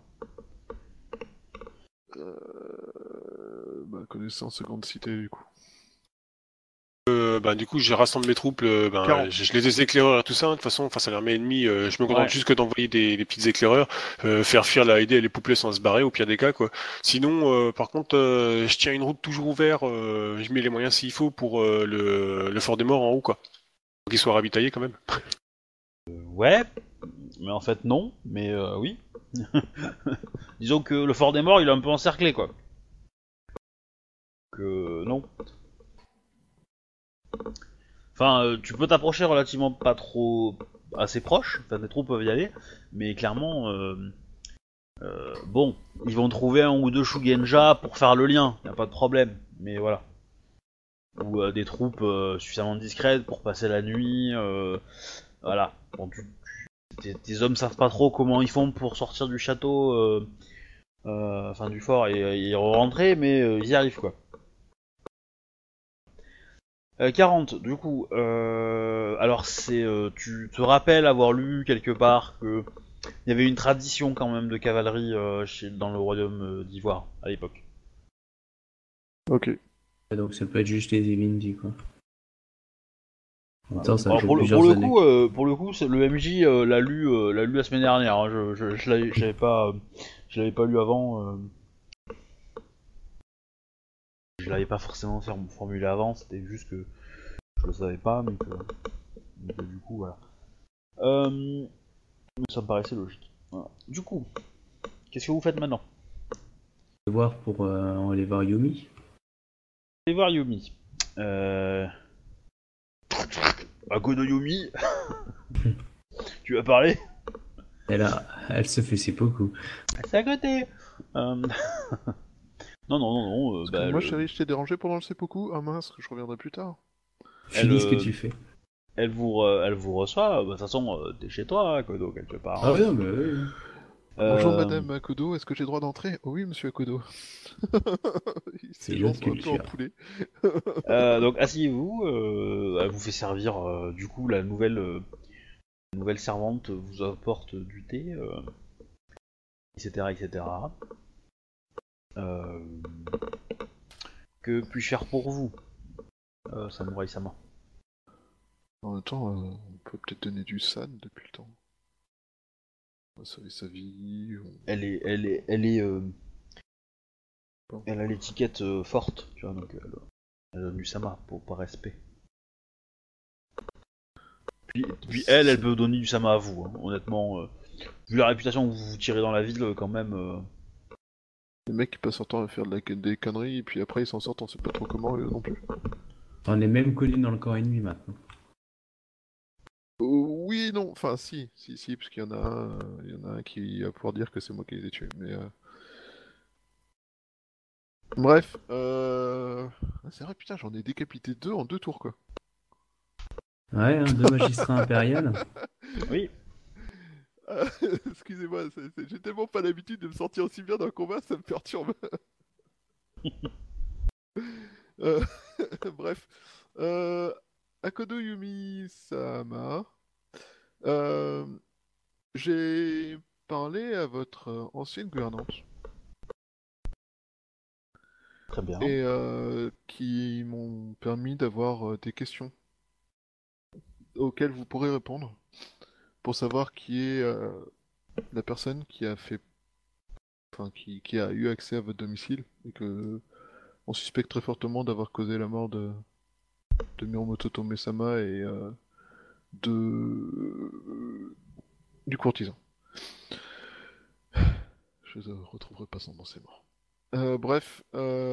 Bah, connaissance seconde cité, du coup. Bah, du coup, je rassemble mes troupes, 40. je les des éclaireurs et tout ça. De toute façon, face à l'armée ennemie, je me contente Ouais. juste que d'envoyer des petites éclaireurs, faire fuir la aider les poupées sans se barrer, au pire des cas, quoi. Sinon, par contre, je tiens une route toujours ouverte, je mets les moyens s'il faut pour le fort des morts en haut, quoi. Faut qu'il soit ravitaillé quand même. Ouais, mais en fait non, mais oui. Disons que le fort des morts il est un peu encerclé quoi. Que non. Enfin, tu peux t'approcher relativement pas trop assez proche, enfin tes troupes peuvent y aller, mais clairement, bon, ils vont trouver un ou deux Shugenja pour faire le lien, y a pas de problème, mais voilà. Ou des troupes suffisamment discrètes pour passer la nuit, voilà. Bon, tes hommes savent pas trop comment ils font pour sortir du château, enfin du fort et rentrer, mais ils y arrivent quoi. 40, du coup, alors tu te rappelles avoir lu quelque part que il y avait une tradition quand même de cavalerie dans le royaume d'Ivoire à l'époque. Ok. Donc ça peut être juste les Evindi, quoi. En même temps, ça Alors, fait pour plusieurs le années. coup, le MJ l'a lu la semaine dernière. Hein, je l'avais pas lu avant. Je l'avais pas forcément formulé avant. C'était juste que je le savais pas, donc, du coup voilà. Mais ça me paraissait logique. Voilà. Du coup, qu'est-ce que vous faites maintenant? Je vais voir pour aller voir Yumi. Allez voir Yumi. Akodo Yumi, tu vas parler? Elle se fait ses beaucoup. C'est à côté. Non, non. Excuse-moi, chérie, je t'ai dérangé pendant le seppuku? Ah mince, je reviendrai plus tard. Finis ce que tu fais. Elle vous reçoit. De toute façon, t'es chez toi, Akodo, quelque part. Ah ouais, non, mais oui. Bonjour madame Akodo, est-ce que j'ai droit d'entrer? Oh oui, monsieur Akodo. Il C'est s'élance l'autre un peu en culture. poulet. Donc asseyez-vous. Elle vous fait servir. Du coup, la nouvelle servante vous apporte du thé, etc., etc. Que puis-je faire pour vous, Samurai-sama? En même temps, on peut peut-être donner du san depuis le temps. On va sauver sa vie. Elle a l'étiquette forte, tu vois, donc elle donne du sama par respect. Puis elle peut donner du sama à vous, hein. Honnêtement, vu la réputation que vous tirez dans la ville, quand même. Les mecs qui passent leur temps à faire des conneries et puis après ils s'en sortent, on sait pas trop comment non plus. On est même connus dans le corps ennemi maintenant. Oui et non, enfin si, parce qu'il y en a un qui va pouvoir dire que c'est moi qui les ai tués, mais Bref, c'est vrai, putain, j'en ai décapité 2 en 2 tours, quoi. Ouais, hein, deux magistrats impériaux. Oui. Ah, excusez-moi, j'ai tellement pas l'habitude de me sentir aussi bien dans le combat, ça me perturbe. Euh, Bref, euh, Akodo Yumi Sama, euh, j'ai parlé à votre ancienne gouvernante Très bien. et qui m'ont permis d'avoir des questions auxquelles vous pourrez répondre pour savoir qui est la personne qui a fait, enfin qui a eu accès à votre domicile et que on suspecte très fortement d'avoir causé la mort de Miromoto Tome-sama et de du courtisan. Je ne retrouverai pas son nom, c'est mort. Bref,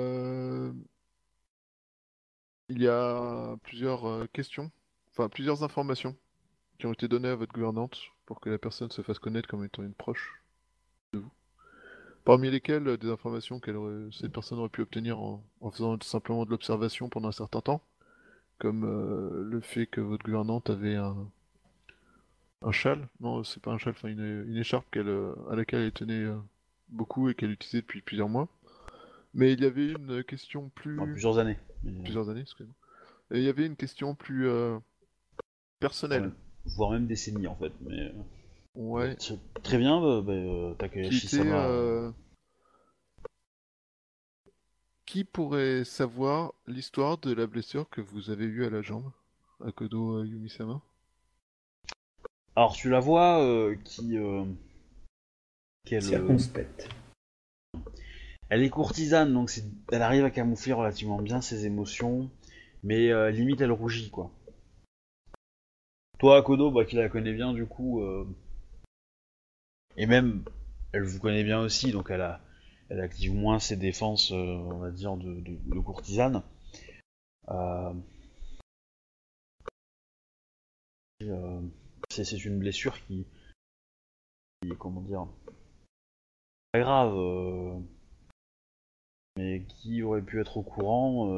il y a plusieurs questions, enfin plusieurs informations qui ont été données à votre gouvernante pour que la personne se fasse connaître comme étant une proche de vous. Parmi lesquelles des informations cette personne aurait pu obtenir en faisant simplement de l'observation pendant un certain temps, comme le fait que votre gouvernante avait un châle, non c'est pas un châle, enfin une écharpe à laquelle elle tenait beaucoup et qu'elle utilisait depuis plusieurs mois. Mais il y avait une question Bon, plus... plusieurs années. Mais, Plusieurs années, excusez-moi. Et il y avait une question plus personnelle. voire même décennies en fait. Mais Ouais. très bien, Qui était... Takayashi-sama. Qui pourrait savoir l'histoire de la blessure que vous avez eue à la jambe, Akodo Yumi-sama? Alors tu la vois qu'elle Circonspecte. elle est courtisane, donc elle arrive à camoufler relativement bien ses émotions, mais limite elle rougit quoi. Toi, Akodo, qui la connaît bien du coup, et même elle vous connaît bien aussi, donc elle active moins ses défenses, on va dire, de courtisane. Euh, euh, c'est une blessure comment dire, pas grave, mais qui aurait pu être au courant.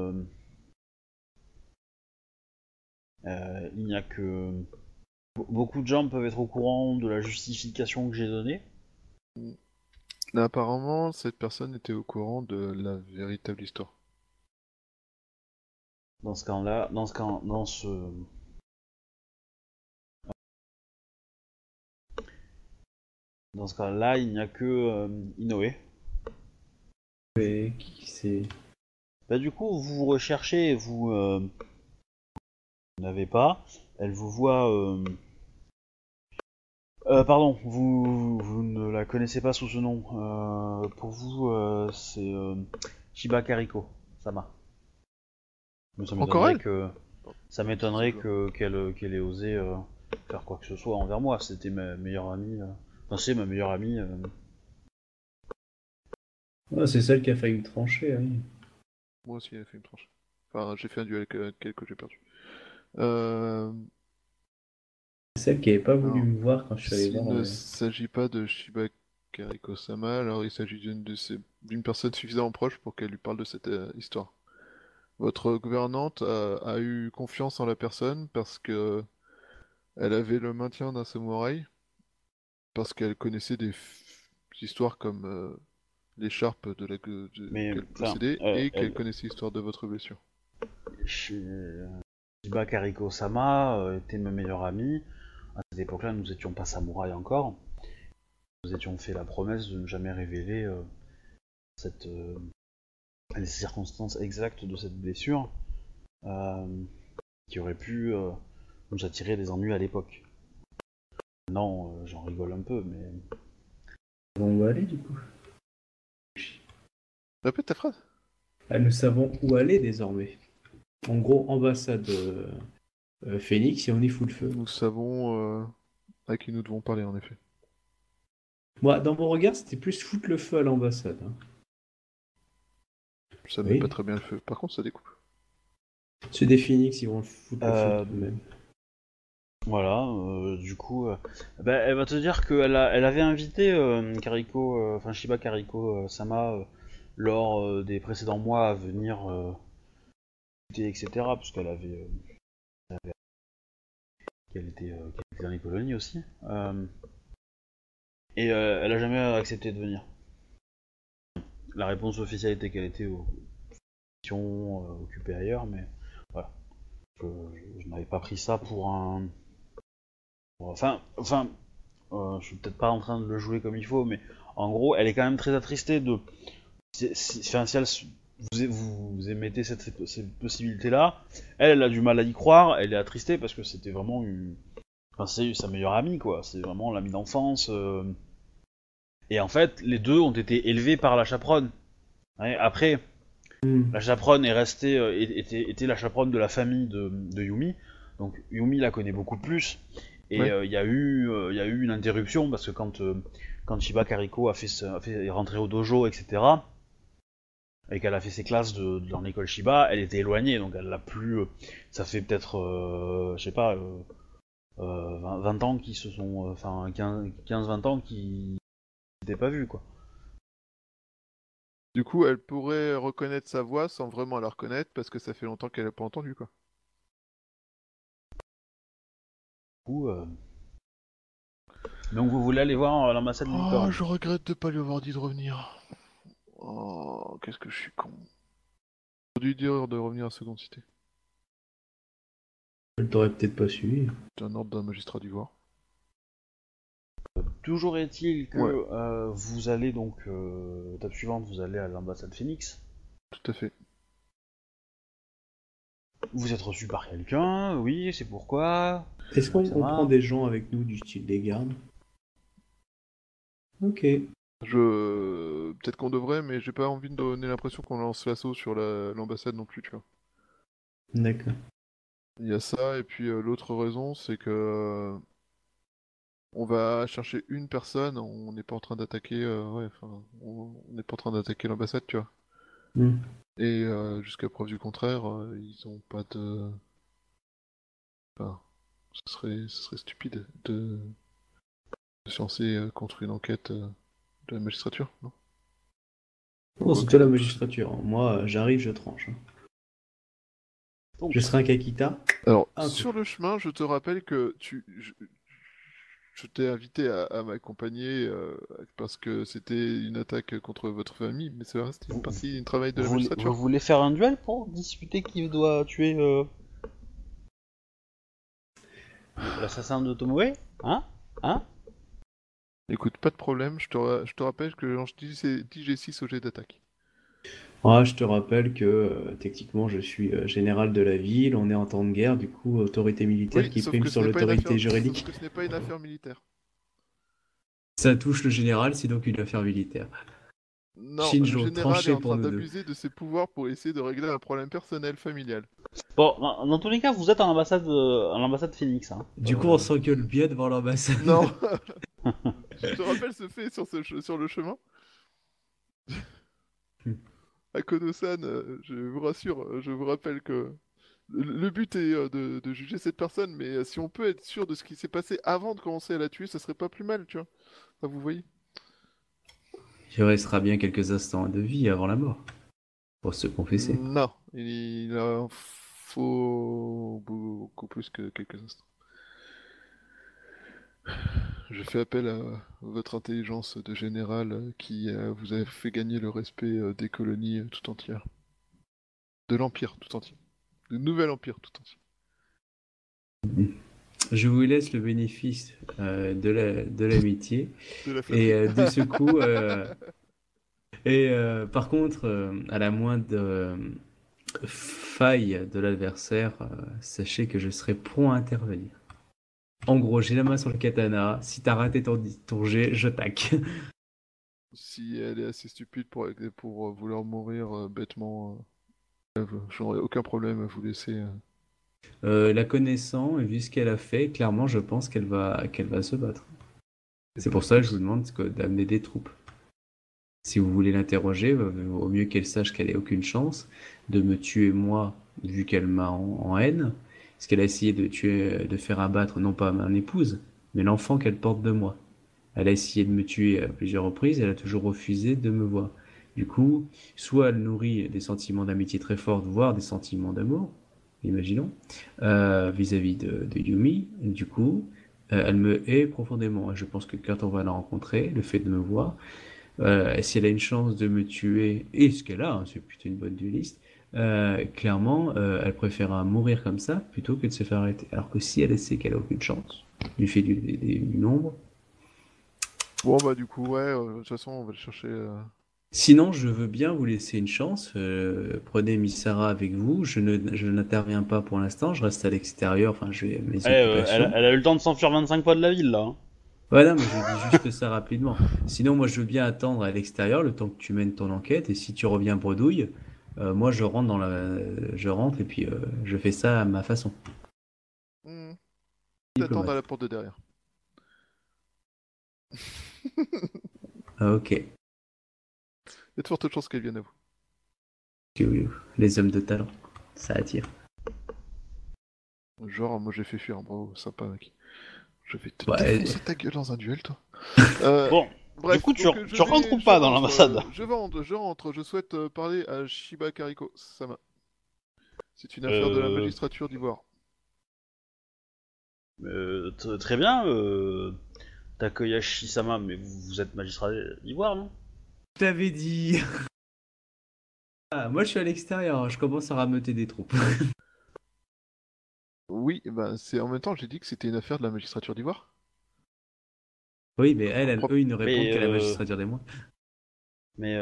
Il n'y a que beaucoup de gens peuvent être au courant de la justification que j'ai donnée. Apparemment, cette personne était au courant de la véritable histoire. Dans ce cas-là, dans ce cas-là, il n'y a que Inoue. Et qui c'est? Du coup, vous recherchez et vous n'avez pas. Elle vous voit. Pardon, vous ne la connaissez pas sous ce nom. Pour vous, c'est Shiba Kariko Sama. Mais Encore elle? ça m'étonnerait qu'elle ait osé faire quoi que ce soit envers moi. C'était ma meilleure amie. Enfin, c'est ma meilleure amie. Ah, c'est celle qui a failli me trancher, oui. Moi aussi, elle a fait une tranche. Enfin, j'ai fait un duel avec elle que j'ai perdu. Euh... C'est celle qui avait pas voulu Alors, me voir quand je suis allé s'il voir. ne s'agit pas de Shiba Kariko-sama, alors il s'agit d'une personne suffisamment proche pour qu'elle lui parle de cette histoire. Votre gouvernante a eu confiance en la personne parce que elle avait le maintien d'un samouraï, parce qu'elle connaissait histoires comme l'écharpe Mais qu'elle enfin, possédait et qu'elle connaissait l'histoire de votre blessure. Shiba Kariko Sama était ma meilleure amie. À cette époque-là, nous étions pas samouraïs encore. Nous étions fait la promesse de ne jamais révéler cette, les circonstances exactes de cette blessure euh, qui aurait pu nous attirer des ennuis à l'époque. Maintenant, j'en rigole un peu, mais On va aller du coup. Répète ta phrase. Ah, nous savons où aller désormais. En gros, ambassade Phoenix et on y fout le feu. Nous savons à qui nous devons parler en effet. Moi, dans mon regard, c'était plus foutre le feu à l'ambassade. Hein. Ça met Oui. pas très bien le feu. Par contre, ça découpe. Ceux des Phoenix, ils vont le foutre le feu tout de même. voilà. Du coup, elle va te dire qu'elle elle avait invité Kariko, enfin Shiba Kariko Sama lors des précédents mois à venir etc. Parce qu'elle était dans les colonies aussi. Et elle a jamais accepté de venir. La réponse officielle était qu'elle était aux missions occupée ailleurs, mais voilà. Je n'avais pas pris ça pour un. Enfin, je suis peut-être pas en train de le jouer comme il faut, mais en gros, elle est quand même très attristée de. Enfin, si vous émettez cette possibilité-là, elle a du mal à y croire, elle est attristée parce que c'était vraiment Enfin, c'est sa meilleure amie, quoi. C'est vraiment l'amie d'enfance. Et en fait, les deux ont été élevés par la chaperonne. Ouais, après, la chaperonne est restée, était la chaperonne de la famille de Yumi. Donc Yumi la connaît beaucoup plus. Et il y a eu une interruption parce que quand Shiba Kariko est rentrée au dojo, etc. Et qu'elle a fait ses classes dans l'école Shiba, elle était éloignée, donc elle l'a plus. Ça fait peut-être, je sais pas, 20 ans qui se sont. Enfin, 15-20 ans qui n'étaient pas vus, quoi. Du coup, elle pourrait reconnaître sa voix sans vraiment la reconnaître parce que ça fait longtemps qu'elle n'a pas entendu, quoi. Du coup, donc vous voulez aller voir l'ambassade Oh, licorne. je regrette de pas lui avoir dit de revenir. Oh, qu'est-ce que je suis con. J'aurais dû dire de revenir à Seconde Cité. Elle t'aurait peut-être pas suivi. C'est un ordre d'un magistrat d'Ivoire. Toujours est-il que Ouais. vous allez donc, étape suivante, vous allez à l'ambassade Phoenix. Tout à fait. Vous êtes reçu par quelqu'un, oui, c'est pourquoi. Est-ce qu'on Ça on va. prend des gens avec nous du style des gardes? Ok. Peut-être qu'on devrait, mais j'ai pas envie de donner l'impression qu'on lance l'assaut sur l'ambassade non plus, tu vois. D'accord. Il y a ça, et puis l'autre raison, c'est que on va chercher une personne, on n'est pas en train d'attaquer, on n'est pas en train d'attaquer l'ambassade, tu vois. Hmm. Et jusqu'à preuve du contraire, ils ont pas de... Enfin, ce serait stupide de se lancer contre une enquête de la magistrature, non? Oh, c'est toi la magistrature. Moi, j'arrive, je tranche. Donc, Je serai un Kakita. Alors, Un sur le chemin, je te rappelle que je t'ai invité à m'accompagner parce que c'était une attaque contre votre famille, mais ça reste une partie du travail de la vous magistrature. voulez faire un duel pour discuter qui doit tuer l'assassin de Tomoe? Hein? Écoute, pas de problème, je te rappelle que je dis G6 au jet d'attaque. Ah, je te rappelle que techniquement je suis général de la ville, on est en temps de guerre, du coup autorité militaire Oui, qui sauf prime que ce sur n'est pas une l'autorité affaire... juridique. sauf que ce n'est pas une affaire militaire. Ça touche le général, c'est donc une affaire militaire. Non, le Shinjo, général est tranché en pour train nous deux. d'abuser de ses pouvoirs pour essayer de régler un problème personnel familial. Bon, dans tous les cas, vous êtes à l'ambassade Phoenix. Hein. Du coup on s'engueule bien devant l'ambassade. Non. Je te rappelle ce fait sur le chemin. À Kono-san, je vous rassure, je vous rappelle que le but est de juger cette personne, mais si on peut être sûr de ce qui s'est passé avant de commencer à la tuer, ça serait pas plus mal, tu vois. Enfin, vous voyez. Il restera bien quelques instants de vie avant la mort. Pour se confesser. Non, il en faut beaucoup plus que quelques instants. Je fais appel à votre intelligence de général qui vous a fait gagner le respect des colonies tout entières. De l'Empire tout entier. Du nouvel Empire tout entier. Je vous laisse le bénéfice de l'amitié De la et flatterie. du secours. Par contre, à la moindre faille de l'adversaire, sachez que je serai prompt à intervenir. En gros, j'ai la main sur le katana. Si t'as raté ton jet, je tac. Si elle est assez stupide pour vouloir mourir bêtement, j'aurais aucun problème à vous laisser. La connaissant et vu ce qu'elle a fait, clairement, je pense qu'elle va se battre. C'est pour ça que je vous demande d'amener des troupes. Si vous voulez l'interroger, au mieux qu'elle sache qu'elle ait aucune chance de me tuer moi, vu qu'elle m'a en haine. Parce qu'elle a essayé de faire abattre non pas mon épouse, mais l'enfant qu'elle porte de moi. Elle a essayé de me tuer à plusieurs reprises, elle a toujours refusé de me voir. Du coup, soit elle nourrit des sentiments d'amitié très forts, voire des sentiments d'amour, imaginons, vis-à-vis de Yumi. Du coup, elle me hait profondément. Je pense que quand on va la rencontrer, le fait de me voir, si elle a une chance de me tuer, et ce qu'elle a, hein, c'est plutôt une bonne dueliste, clairement, elle préférera mourir comme ça plutôt que de se faire arrêter. Alors que si elle sait qu'elle a aucune chance, du fait du nombre. Bon, bah, du coup, ouais, de toute façon, on va le chercher. Sinon, je veux bien vous laisser une chance. Prenez Misara avec vous. Je n'interviens pas pour l'instant. Je reste à l'extérieur. Enfin, je vais mes occupations. Elle a eu le temps de s'enfuir 25 fois de la ville là. Hein. Voilà, mais je dis juste ça rapidement. Sinon, moi, je veux bien attendre à l'extérieur le temps que tu mènes ton enquête. Et si tu reviens bredouille, moi, je rentre et puis je fais ça à ma façon. T'attends à la porte de derrière. Ah, ok. Il y a de fortes chances qu'elle vienne à vous. Oui, les hommes de talent, ça attire. Genre, moi j'ai fait fuir, bravo, sympa mec. Je vais te Ouais. défoncer ta gueule dans un duel, toi. Bon, Bref, du coup, tu donc, rentres ou pas dans l'ambassade? Je rentre, je souhaite parler à Shiba Kariko Sama. C'est une affaire de la magistrature d'Ivoire. Très bien, Takoyashi-sama, mais vous êtes magistrat d'Ivoire, non? Je t'avais dit. Ah, moi, je suis à l'extérieur. Je commence à rameuter des troupes. Oui, bah c'est en même temps, j'ai dit que c'était une affaire de la magistrature d'Ivoire. Oui, mais eux, ils ne répondent Mais, qu'à la magistrature des mois. Mais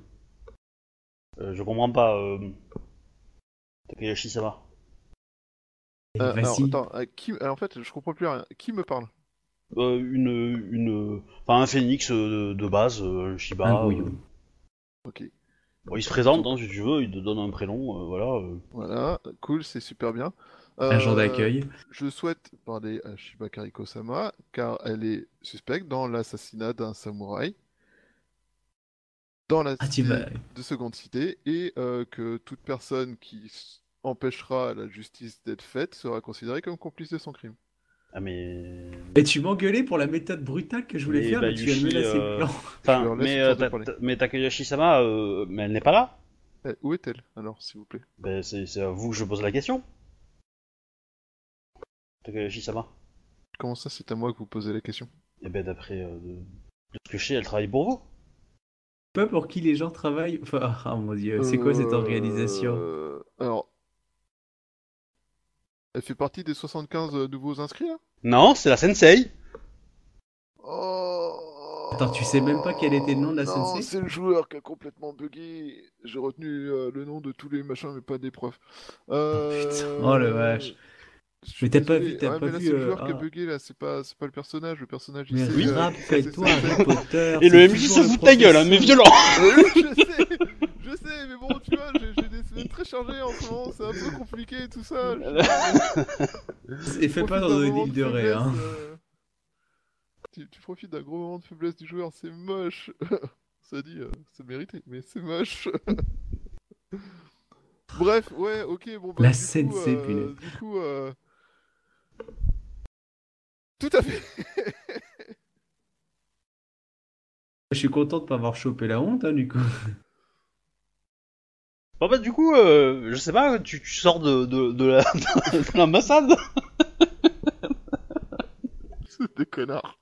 je comprends pas, Takoyashi-sama. Alors, Vas-y. attends, en fait, je comprends plus rien. Qui me parle? Enfin, un phénix de base, Shiba. Un grouillon. Ok. Bon, il se présente, hein, si tu veux, il te donne un prénom, voilà. Voilà, cool, c'est super bien. Agent d'accueil. Je souhaite parler à Shiba Kariko Sama car elle est suspecte dans l'assassinat d'un samouraï dans la cité de Seconde Cité et que toute personne qui empêchera la justice d'être faite sera considérée comme complice de son crime. Ah mais... Et tu m'engueulais pour la méthode brutale que je voulais faire, mais tu viens de menacé le plan. Enfin, mais Takoyashi-sama, mais elle n'est pas là? Où est-elle alors, s'il vous plaît? Ben, c'est à vous que je pose la question. Takoyashi-sama. Comment ça, c'est à moi que vous posez la question? Eh ben, d'après de ce que je sais, elle travaille pour vous. Pas pour qui les gens travaillent. Enfin, oh mon dieu, c'est quoi cette organisation? Alors, elle fait partie des 75 nouveaux inscrits là? Non, c'est la sensei. Oh... Attends, tu sais même pas quel était le nom de la non, sensei? c'est le joueur qui a complètement bugué. J'ai retenu le nom de tous les machins, mais pas des profs. Putain, oh le vache. Mais t'as pas vu, mais là, c'est le joueur qui a bugué là, c'est pas le personnage. Le personnage il mais sait, rappelle-toi Harry Potter. Et le MJ se fout de ta gueule, hein, mais violent. je sais, mais bon, tu vois, j'ai des semaines très chargées en ce moment, c'est un peu compliqué tout ça. Et fais pas dans une île de ré, hein. Tu profites d'un gros moment de faiblesse du joueur, c'est moche. Ça dit, c'est mérité, mais c'est moche. Bref, ouais, ok, bon bah. La scène, c'est punaise. Du coup, tout à fait. Je suis content de pas avoir chopé la honte, hein, du coup. Bon bah du coup, je sais pas, tu sors de l'ambassade. C'est des connards.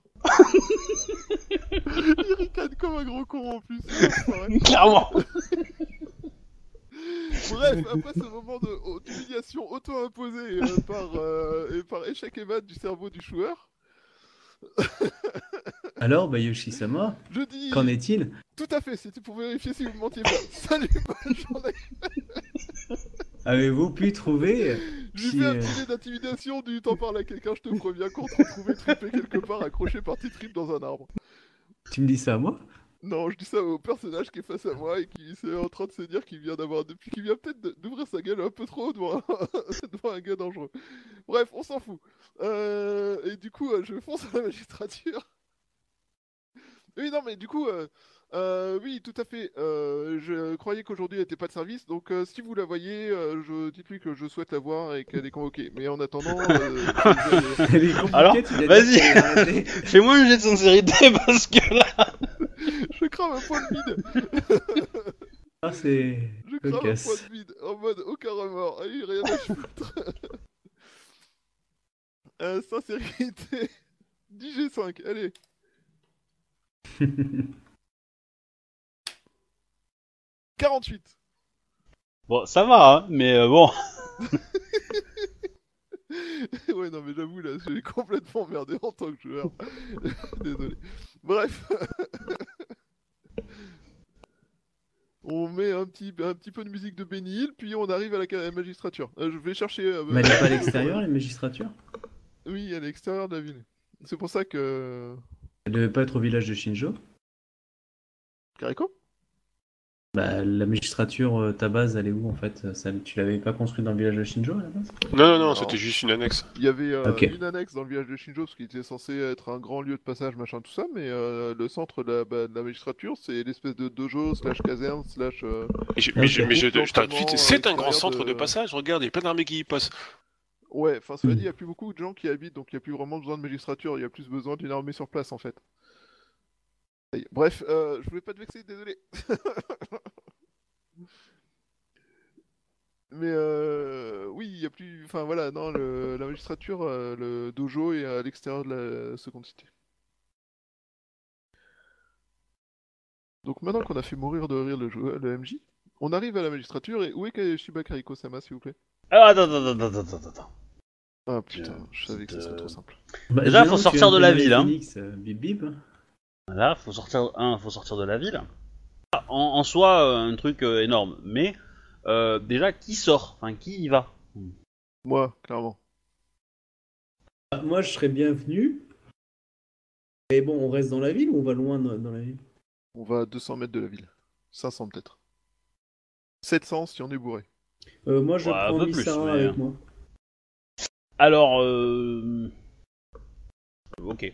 Il ricane comme un gros con en plus. Clairement. Bref, après ce moment d'humiliation auto-imposée par échec et mat du cerveau du joueur. Alors, bah Yoshi-sama, Je dis... qu'en est-il? Tout à fait, c'était pour vérifier si vous ne mentiez pas. Salut, bonne journée. Avez-vous pu trouver... J'ai fait un petit jet d'intimidation du temps par là quelqu'un, je te préviens qu'on te retrouvait trippé quelque part accroché par tes tripes dans un arbre. Tu me dis ça à moi? Non, je dis ça au personnage qui est face à moi et qui est en train de se dire qu'il vient peut-être d'ouvrir sa gueule un peu trop devant un gars dangereux. Bref, on s'en fout. Et du coup, je fonce à la magistrature. Oui, non, mais du coup, oui, tout à fait. Je croyais qu'aujourd'hui elle n'était pas de service, donc si vous la voyez, dites-lui que je souhaite la voir et qu'elle est convoquée. Mais en attendant, Elle est compliquée, Alors, tu l'as dit, vas-y. faut arrêter. Fais-moi un jet de sincérité parce que là... Je crame un point de vide. Ah, c'est Je crame un cocasse. point de vide. En mode aucun remords. Allez, rien à foutre. Sincérité. 10G5, allez. Ouais, 48. Bon, ça va, hein, mais bon. Ouais, non, mais j'avoue, là, j'ai complètement emmerdé en tant que joueur. Désolé. Bref. On met un petit peu de musique de Benny Hill, puis on arrive à la magistrature. Je vais chercher... Mais elle est pas à l'extérieur, les magistratures? Oui, elle est à l'extérieur de la ville. C'est pour ça que... Elle devait pas être au village de Shinjo? Kariko? Bah, la magistrature, ta base, elle est où en fait? Tu l'avais pas construite dans le village de Shinjo à la base? Non, Non. c'était juste une annexe. Il y avait Ok. une annexe dans le village de Shinjo, parce qu'il était censé être un grand lieu de passage, machin, tout ça, mais le centre de la magistrature, c'est l'espèce de dojo, slash caserne, slash... Mais Ok. je t'arrête tout de suite, c'est un grand extérieur centre de de passage, regarde, il y a plein d'armées qui y passent. Ouais, enfin, cela dit, Hmm. il n'y a plus beaucoup de gens qui y habitent, donc il n'y a plus vraiment besoin de magistrature, il y a plus besoin d'une armée sur place, en fait. Ça y est. Bref, je voulais pas te vexer, désolé. Mais oui, il y a plus... Enfin voilà, non, la magistrature, le dojo est à l'extérieur de la seconde cité. Donc maintenant qu'on a fait mourir de rire le MJ, on arrive à la magistrature et où est Shiba Kariko-sama, s'il vous plaît? Ah, attends. Ah putain, je savais que ce serait trop simple. Bah, Déjà, Géant, faut tu sortir viens de la vénérer ville, hein. Phoenix, bip bip. Là, faut sortir de la ville. En soi, un truc énorme. Mais déjà, qui sort? Enfin, qui y va? Moi, clairement. Ah, moi, je serais bienvenu. Mais bon, on reste dans la ville ou on va loin dans la ville? On va à 200 mètres de la ville. 500 peut-être. 700 si on est bourré. Moi, je Ouais, un prends peu plus, Misara mais... avec moi. Alors, ok.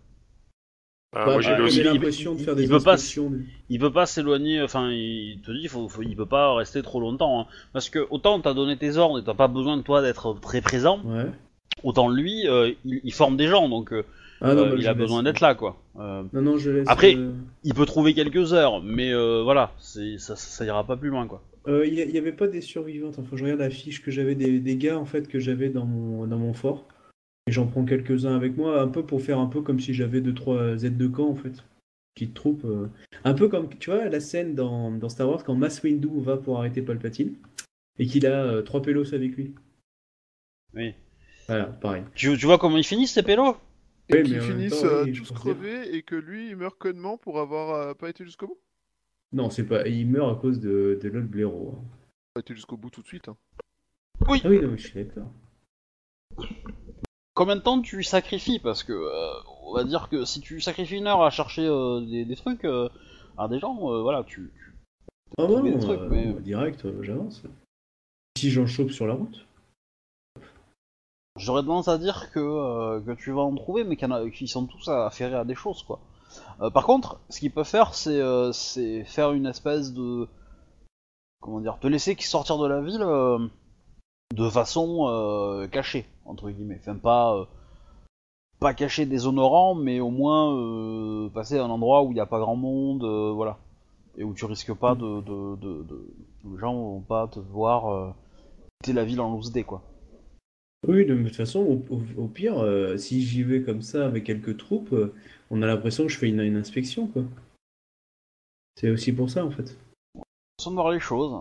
Ah, Bah, moi j'y pour vais qu'on aussi. ait l'impression de faire des peut pas, inspections. il peut pas s'éloigner. Enfin, il te dit, il peut pas rester trop longtemps. Hein. Parce que autant t'as donné tes ordres et t'as pas besoin de toi d'être très présent, Ouais. autant lui, il forme des gens, donc Ah non, bah, il je a laisse. besoin d'être là, quoi. Non, je laisse. Après, il peut trouver quelques heures, mais voilà, ça ira pas plus loin, quoi. Il y avait pas des survivantes. Faut que je regarde la fiche que j'avais des gars en fait que j'avais dans mon fort. Et j'en prends quelques-uns avec moi, un peu pour faire un peu comme si j'avais 2-3 aides de camp en fait. Petite troupe. Un peu comme, tu vois, la scène dans Star Wars quand Mace Windu va pour arrêter Palpatine et qu'il a 3 pélos avec lui. Oui. Voilà, pareil. Tu vois comment ils finissent ces pélos? Et Oui, qu'ils mais en même finissent temps, oui, je tous considère. crevés et que lui il meurt connement pour avoir pas été jusqu'au bout. Non, c'est pas. Il meurt à cause de l'autre blaireau. Hein. Pas été jusqu'au bout tout de suite. Hein. Oui. Ah oui, non, mais je suis d'accord. Combien de temps tu sacrifies? Parce que on va dire que si tu sacrifies une heure à chercher des trucs à des gens, voilà, tu Ah trouver non, des trucs, mais direct, j'avance. Si j'en chope sur la route. j'aurais tendance à dire que tu vas en trouver, mais qu'ils sont tous affairés à des choses, quoi. Par contre, ce qu'il peut faire, c'est faire une espèce de, comment dire, te laisser sortir de la ville de façon cachée, entre guillemets. Enfin, pas caché déshonorant, mais au moins passer à un endroit où il n'y a pas grand monde, voilà. Et où tu risques pas où les gens vont pas te voir quitter la ville en loose day, quoi. Oui, de toute façon, au pire, si j'y vais comme ça avec quelques troupes, on a l'impression que je fais une inspection, quoi. C'est aussi pour ça, en fait. Sans voir les choses.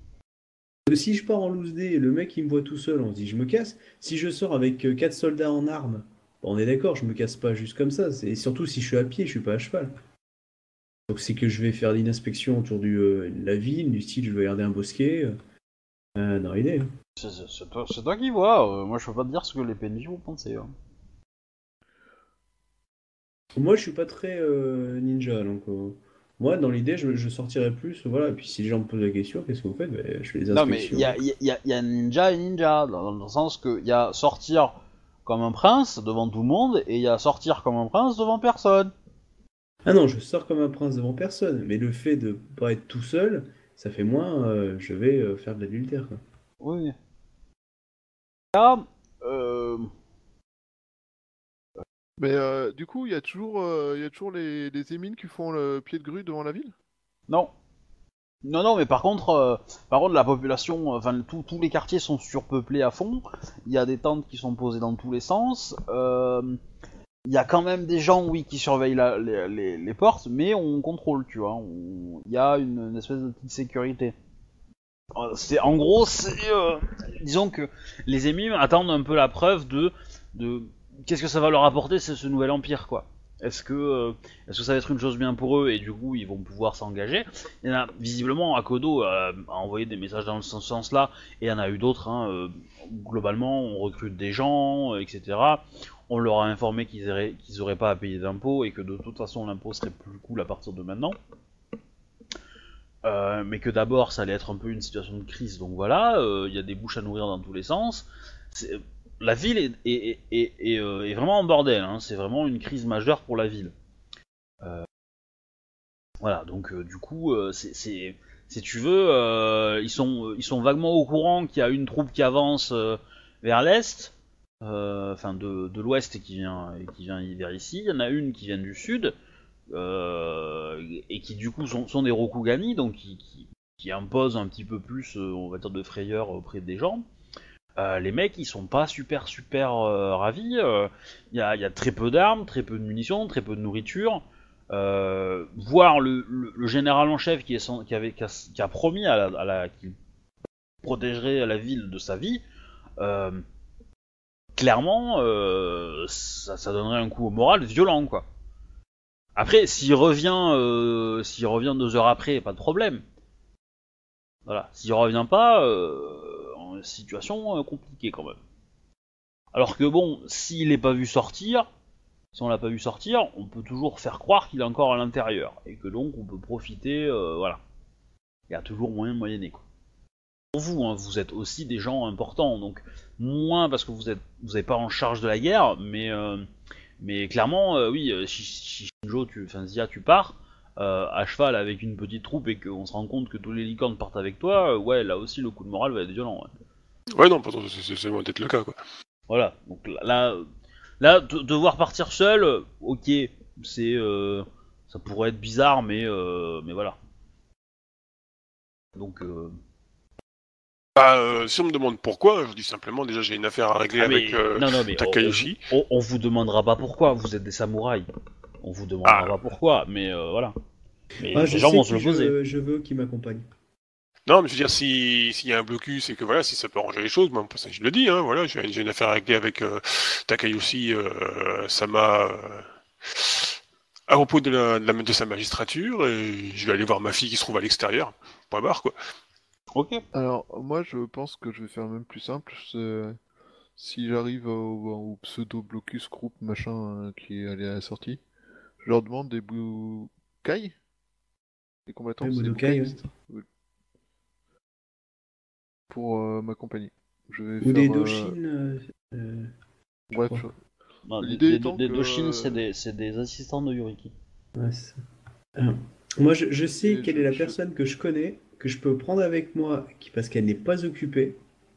Si je pars en loose day et le mec il me voit tout seul, on se dit je me casse. Si je sors avec 4 soldats en armes, bon, on est d'accord, je me casse pas juste comme ça. Et surtout si je suis à pied, je suis pas à cheval. Donc c'est que je vais faire une inspection autour de la ville, du style je vais garder un bosquet. Dans l'idée. C'est toi qui vois, moi je peux pas te dire ce que les PNJ vont penser. Hein. Moi je suis pas très ninja, donc moi dans l'idée je sortirais plus, voilà. Et puis si les gens me posent la question, qu'est-ce que vous faites? Ben, je fais des Non mais inspections. y a ninja et ninja, dans le sens que y a sortir comme un prince devant tout le monde, et il y a sortir comme un prince devant personne. Ah non, je sors comme un prince devant personne, mais le fait de pas être tout seul, ça fait moins je vais faire de l'adultère, quoi. Oui. Là, Mais du coup, il y a toujours les émines qui font le pied de grue devant la ville? Non. Non, mais par contre, la population, enfin, tous les quartiers sont surpeuplés à fond. Il y a des tentes qui sont posées dans tous les sens. Il y a quand même des gens, oui, qui surveillent les portes, mais on contrôle, tu vois. Il y a une espèce de petite sécurité. En gros, disons que les émimes attendent un peu la preuve de qu'est-ce que ça va leur apporter, ce nouvel empire, quoi. Est-ce que ça va être une chose bien pour eux et du coup ils vont pouvoir s'engager. Il y en a visiblement Akodo a envoyé des messages dans ce sens-là et il y en a eu d'autres. Globalement, on recrute des gens, etc. On leur a informé qu'ils auraient pas à payer d'impôts et que de toute façon l'impôt serait plus cool à partir de maintenant. Mais que d'abord ça allait être un peu une situation de crise, donc voilà, il y a des bouches à nourrir dans tous les sens. La ville est vraiment en bordel, hein. C'est vraiment une crise majeure pour la ville. Voilà, donc du coup, si tu veux, ils sont vaguement au courant qu'il y a une troupe qui avance vers l'est, enfin de l'ouest et qui vient vers ici. Il y en a une qui vient du sud. Et qui du coup sont des Rokugani, donc qui imposent un petit peu plus, on va dire, de frayeur auprès des gens. Les mecs, ils sont pas super ravis. Il y a très peu d'armes, très peu de munitions, très peu de nourriture. Voir le général en chef qui a promis qu'il protégerait la ville de sa vie. Clairement, ça donnerait un coup au moral violent, quoi. Après, s'il revient 2 heures après, pas de problème. Voilà. S'il revient pas, en situation compliquée quand même. Alors que bon, s'il n'est pas vu sortir, si on l'a pas vu sortir, on peut toujours faire croire qu'il est encore à l'intérieur et que donc on peut profiter. Voilà. Il y a toujours moyen de moyenner, quoi. Pour vous, hein, vous êtes aussi des gens importants, donc moins parce que vous n'êtes pas en charge de la guerre, mais clairement, oui, si Shinjo, Zia, tu pars à cheval avec une petite troupe et qu'on se rend compte que tous les licornes partent avec toi, ouais, là aussi le coup de morale va être violent. Ouais, Ouais, non, pourtant, c'est loin d'être le cas, quoi. voilà, donc devoir partir seul, ok, ça pourrait être bizarre, mais voilà. Donc, Si on me demande pourquoi, je dis simplement, déjà, j'ai une affaire à régler avec non, mais Takayoshi. on vous demandera pas pourquoi, vous êtes des samouraïs. On vous demandera pas pourquoi, mais voilà. Mais les gens vont se le poser. Je veux qu'il m'accompagne. Non, mais je veux dire, s'il y a un blocus et que voilà, si ça peut arranger les choses, moi, ça, je le dis, hein, voilà, j'ai une affaire à régler avec Takayoshi Sama à propos de sa magistrature, et je vais aller voir ma fille qui se trouve à l'extérieur. Point barre, quoi. Ok. Alors, moi, je pense que je vais faire même plus simple. Si j'arrive au pseudo-blocus groupe machin qui est allé à la sortie, je leur demande des Bukai? Les combattants, Ouais, c'est des Budokai, Bukai, oui. Pour m'accompagner. Je vais Ou faire, des Doshin. bref, crois. Non, L'idée les étant que- Doshin, c'est des assistants de Yuriki. Ouais, c'est ça. Alors, moi, je sais Et quelle est la personne que je connais, que je peux prendre avec moi, parce qu'elle n'est pas occupée,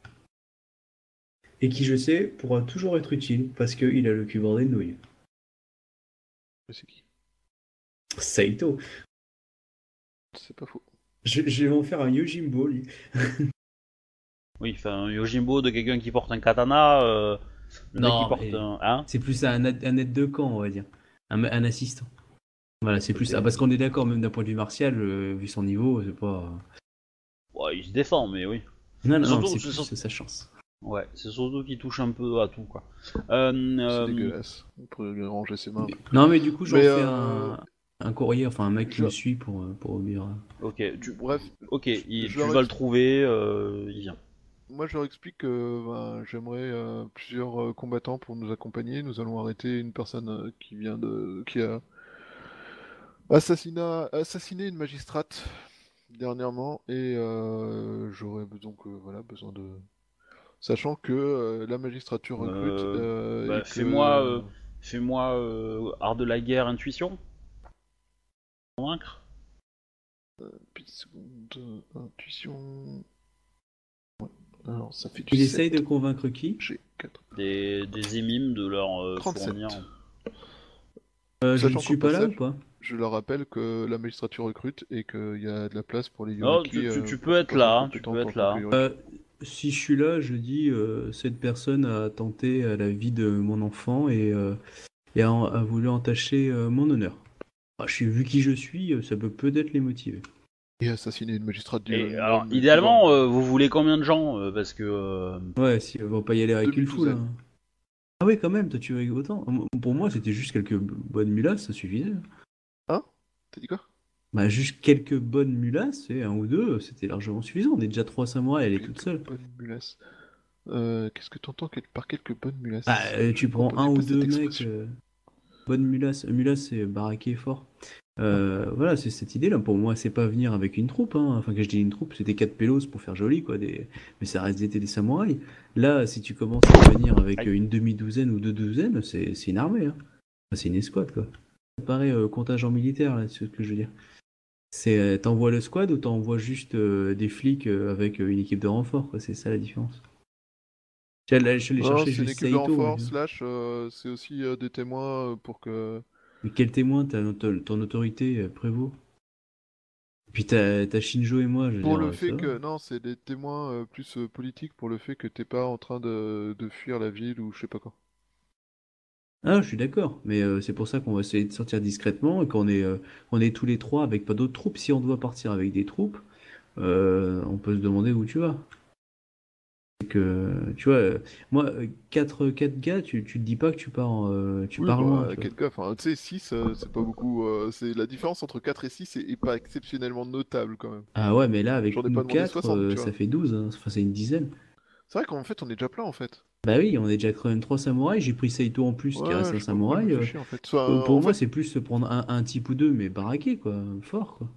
et qui, je sais, pourra toujours être utile, parce qu'il a le cul bordé de nouilles. c'est qui? Saito. C'est pas faux. Je vais en faire un Yojimbo, lui. Oui, enfin, un Yojimbo de quelqu'un qui porte un katana, le mec Non, qui porte mais- un... Hein. C'est plus un aide de camp, on va dire. Un assistant. Voilà, c'est plus ça. Parce qu'on est d'accord, même d'un point de vue martial, vu son niveau, c'est pas. Ouais, il se défend, mais oui. Non, Surtout- c'est c'est plus sa chance. Ouais, c'est surtout qu'il touche un peu à tout, quoi. C'est dégueulasse. On pourrait ranger ses mains. Non, mais du coup, j'en Mais, fais un courrier, enfin un mec qui je- me suit pour obéir. Ok, Bref, tu leur vas le trouver, il vient. moi je leur explique que j'aimerais plusieurs combattants pour nous accompagner. Nous allons arrêter une personne qui a assassiné une magistrate dernièrement et j'aurais donc besoin de, sachant que la magistrature recrute Bah, et que fais-moi art de la guerre, intuition. Convaincre. Puis seconde, intuition. Ouais. Alors ça fait du Il 7. essaye de convaincre qui? J'ai 4. Des émimes de leur 37. fournir. Je ne Sachant suis qu'au pas là ou passage, pas? je leur rappelle que la magistrature recrute et qu'il y a de la place pour les Non, Yoriki. tu peux être là, hein, tu peux être là. Si je suis là, je dis cette personne a tenté à la vie de mon enfant et a voulu entacher mon honneur. Vu qui je suis, ça peut peut-être les motiver. Et assassiner une magistrate du Et alors, même idéalement, genre. vous voulez combien de gens parce que Ouais, si on va pas y aller avec une foule. Demi-douzaine. Ah oui, quand même, toi tu veux autant. Pour moi, c'était juste quelques bonnes mulasses, ça suffisait. Hein? T'as dit quoi? Bah, juste quelques bonnes mulasses, et un ou deux, c'était largement suffisant. On est déjà 3 samouraïs, elle est toute seule. Bonnes mulasses. Qu'est-ce que t'entends par quelques bonnes mulasses? Bah, tu prends un ou deux mecs. Expression. Bonne mulasse. Mulasse, c'est baraqué fort. Voilà, c'est cette idée-là. Pour moi, c'est pas venir avec une troupe. Hein. Enfin, quand je dis une troupe, c'était 4 pélos pour faire joli, quoi. Mais ça reste des samouraïs. Là, si tu commences à venir avec une demi-douzaine ou 2 douzaines, c'est une armée. Hein. Enfin, c'est une escouade, quoi. Ça paraît contingent militaire, là, c'est ce que je veux dire. C'est t'envoies le squad ou t'envoies juste des flics avec une équipe de renfort, quoi. C'est ça la différence. Là, je l'ai Non, cherché c'est une juste équipe de Saito. renfort, slash, c'est aussi des témoins pour que... Mais quel témoin ton autorité prévaut? Puis t'as Shinjo et moi, je veux Pour dire, le fait ça va. que... Non, c'est des témoins plus politiques pour le fait que t'es pas en train de fuir la ville ou je sais pas quoi. Ah, je suis d'accord, mais c'est pour ça qu'on va essayer de sortir discrètement et qu'on est tous les trois avec pas d'autres troupes. Si on doit partir avec des troupes, on peut se demander où tu vas. C'est que, tu vois, moi, 4 gars, tu te dis pas que tu Oui, pars loin, tu vois. quel cas, enfin, tu sais, 6, c'est pas beaucoup... c'est la différence entre 4 et 6 est pas exceptionnellement notable quand même. Ah ouais, mais là, avec J'en ai nous pas demandé 4, 60, tu vois. ça fait 12, hein. Enfin, c'est une dizaine. C'est vrai qu'en fait, on est déjà plein en fait. Bah oui, on est déjà quand même 3 samouraïs, j'ai pris Saito en plus, qui reste Ouais, un je sais pas pourquoi je me samouraï. fais chier en fait. Enfin, Pour en moi, fait, c'est plus se prendre un type ou deux, mais baraqué, quoi, fort, quoi.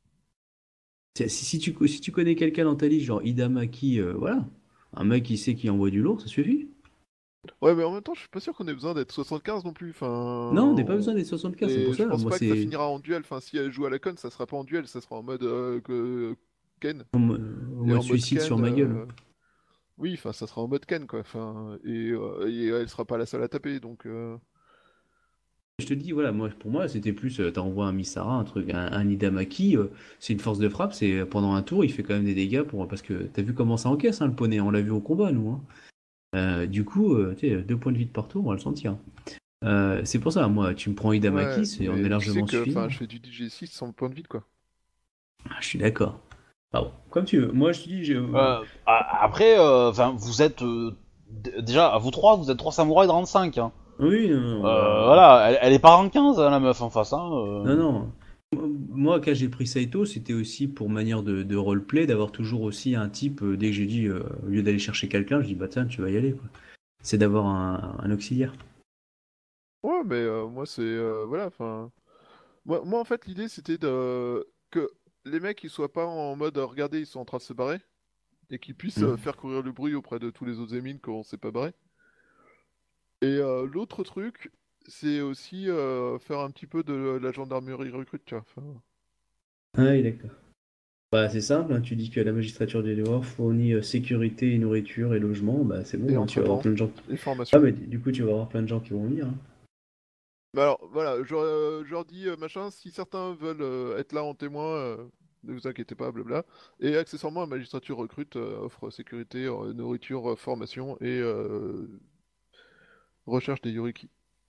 Si tu connais quelqu'un dans ta liste, genre Hidamaki, voilà, un mec qui sait qui envoie du lourd, ça suffit. ouais, mais en même temps, je suis pas sûr qu'on ait besoin d'être 75 non plus. Non, on n'est pas Enfin, besoin des 75, c'est pour et je ça. pense Moi, pas que ça c'est finira en duel. Enfin, si elle joue à la conne, ça sera pas en duel, ça sera en mode Ken. en Et mode en mode suicide sur Ken, ma gueule. oui, enfin, ça sera en mode Ken quoi. Enfin, et elle sera pas la seule à taper, donc. Je te dis, voilà, moi, pour moi, c'était plus, t'envoies un Misara, un truc, un Hidamaki, c'est une force de frappe, c'est pendant un tour, il fait quand même des dégâts parce que t'as vu comment ça encaisse, hein, le poney, on l'a vu au combat, nous. Hein. Du coup, tu sais, 2 points de vie de partout, on va le sentir. C'est pour ça, moi, tu me prends Hidamaki, Ouais, on est mais largement tu sais que, suffisant. enfin, je fais du DJ6 sans point de vide quoi. Ah, je suis d'accord. Pardon, comme tu veux. Moi, je te dis, après, enfin, vous êtes déjà à vous trois, vous êtes 3 samouraïs de rang 5. Hein. oui, non, Voilà, elle est pas rang 15 hein, la meuf en face. Hein, non, non. Moi, quand j'ai pris Saito, c'était aussi pour manière de roleplay, d'avoir toujours aussi un type, dès que j'ai dit, au lieu d'aller chercher quelqu'un, je dis, bah tiens, tu vas y aller, quoi. C'est d'avoir un auxiliaire. Ouais, mais moi c'est voilà, enfin. Moi en fait l'idée c'était de que les mecs ils soient pas en mode regardez ils sont en train de se barrer et qu'ils puissent faire courir le bruit auprès de tous les autres émines qu'on s'est pas barré. Et l'autre truc c'est aussi faire un petit peu de la gendarmerie recrute, tu vois. Enfin, Ah oui, d'accord. Bah, c'est simple, hein, tu dis que la magistrature des devoirs fournit sécurité, nourriture et logement, bah c'est et bon, hein, tu vas avoir entraînement plein de gens. et Ah, formation. mais du coup, tu vas avoir plein de gens qui vont venir. Hein. Bah alors voilà, je leur dis machin, si certains veulent être là en témoin, ne vous inquiétez pas, blabla. Et accessoirement, la magistrature recrute offre sécurité, nourriture, formation et recherche des Yoriki.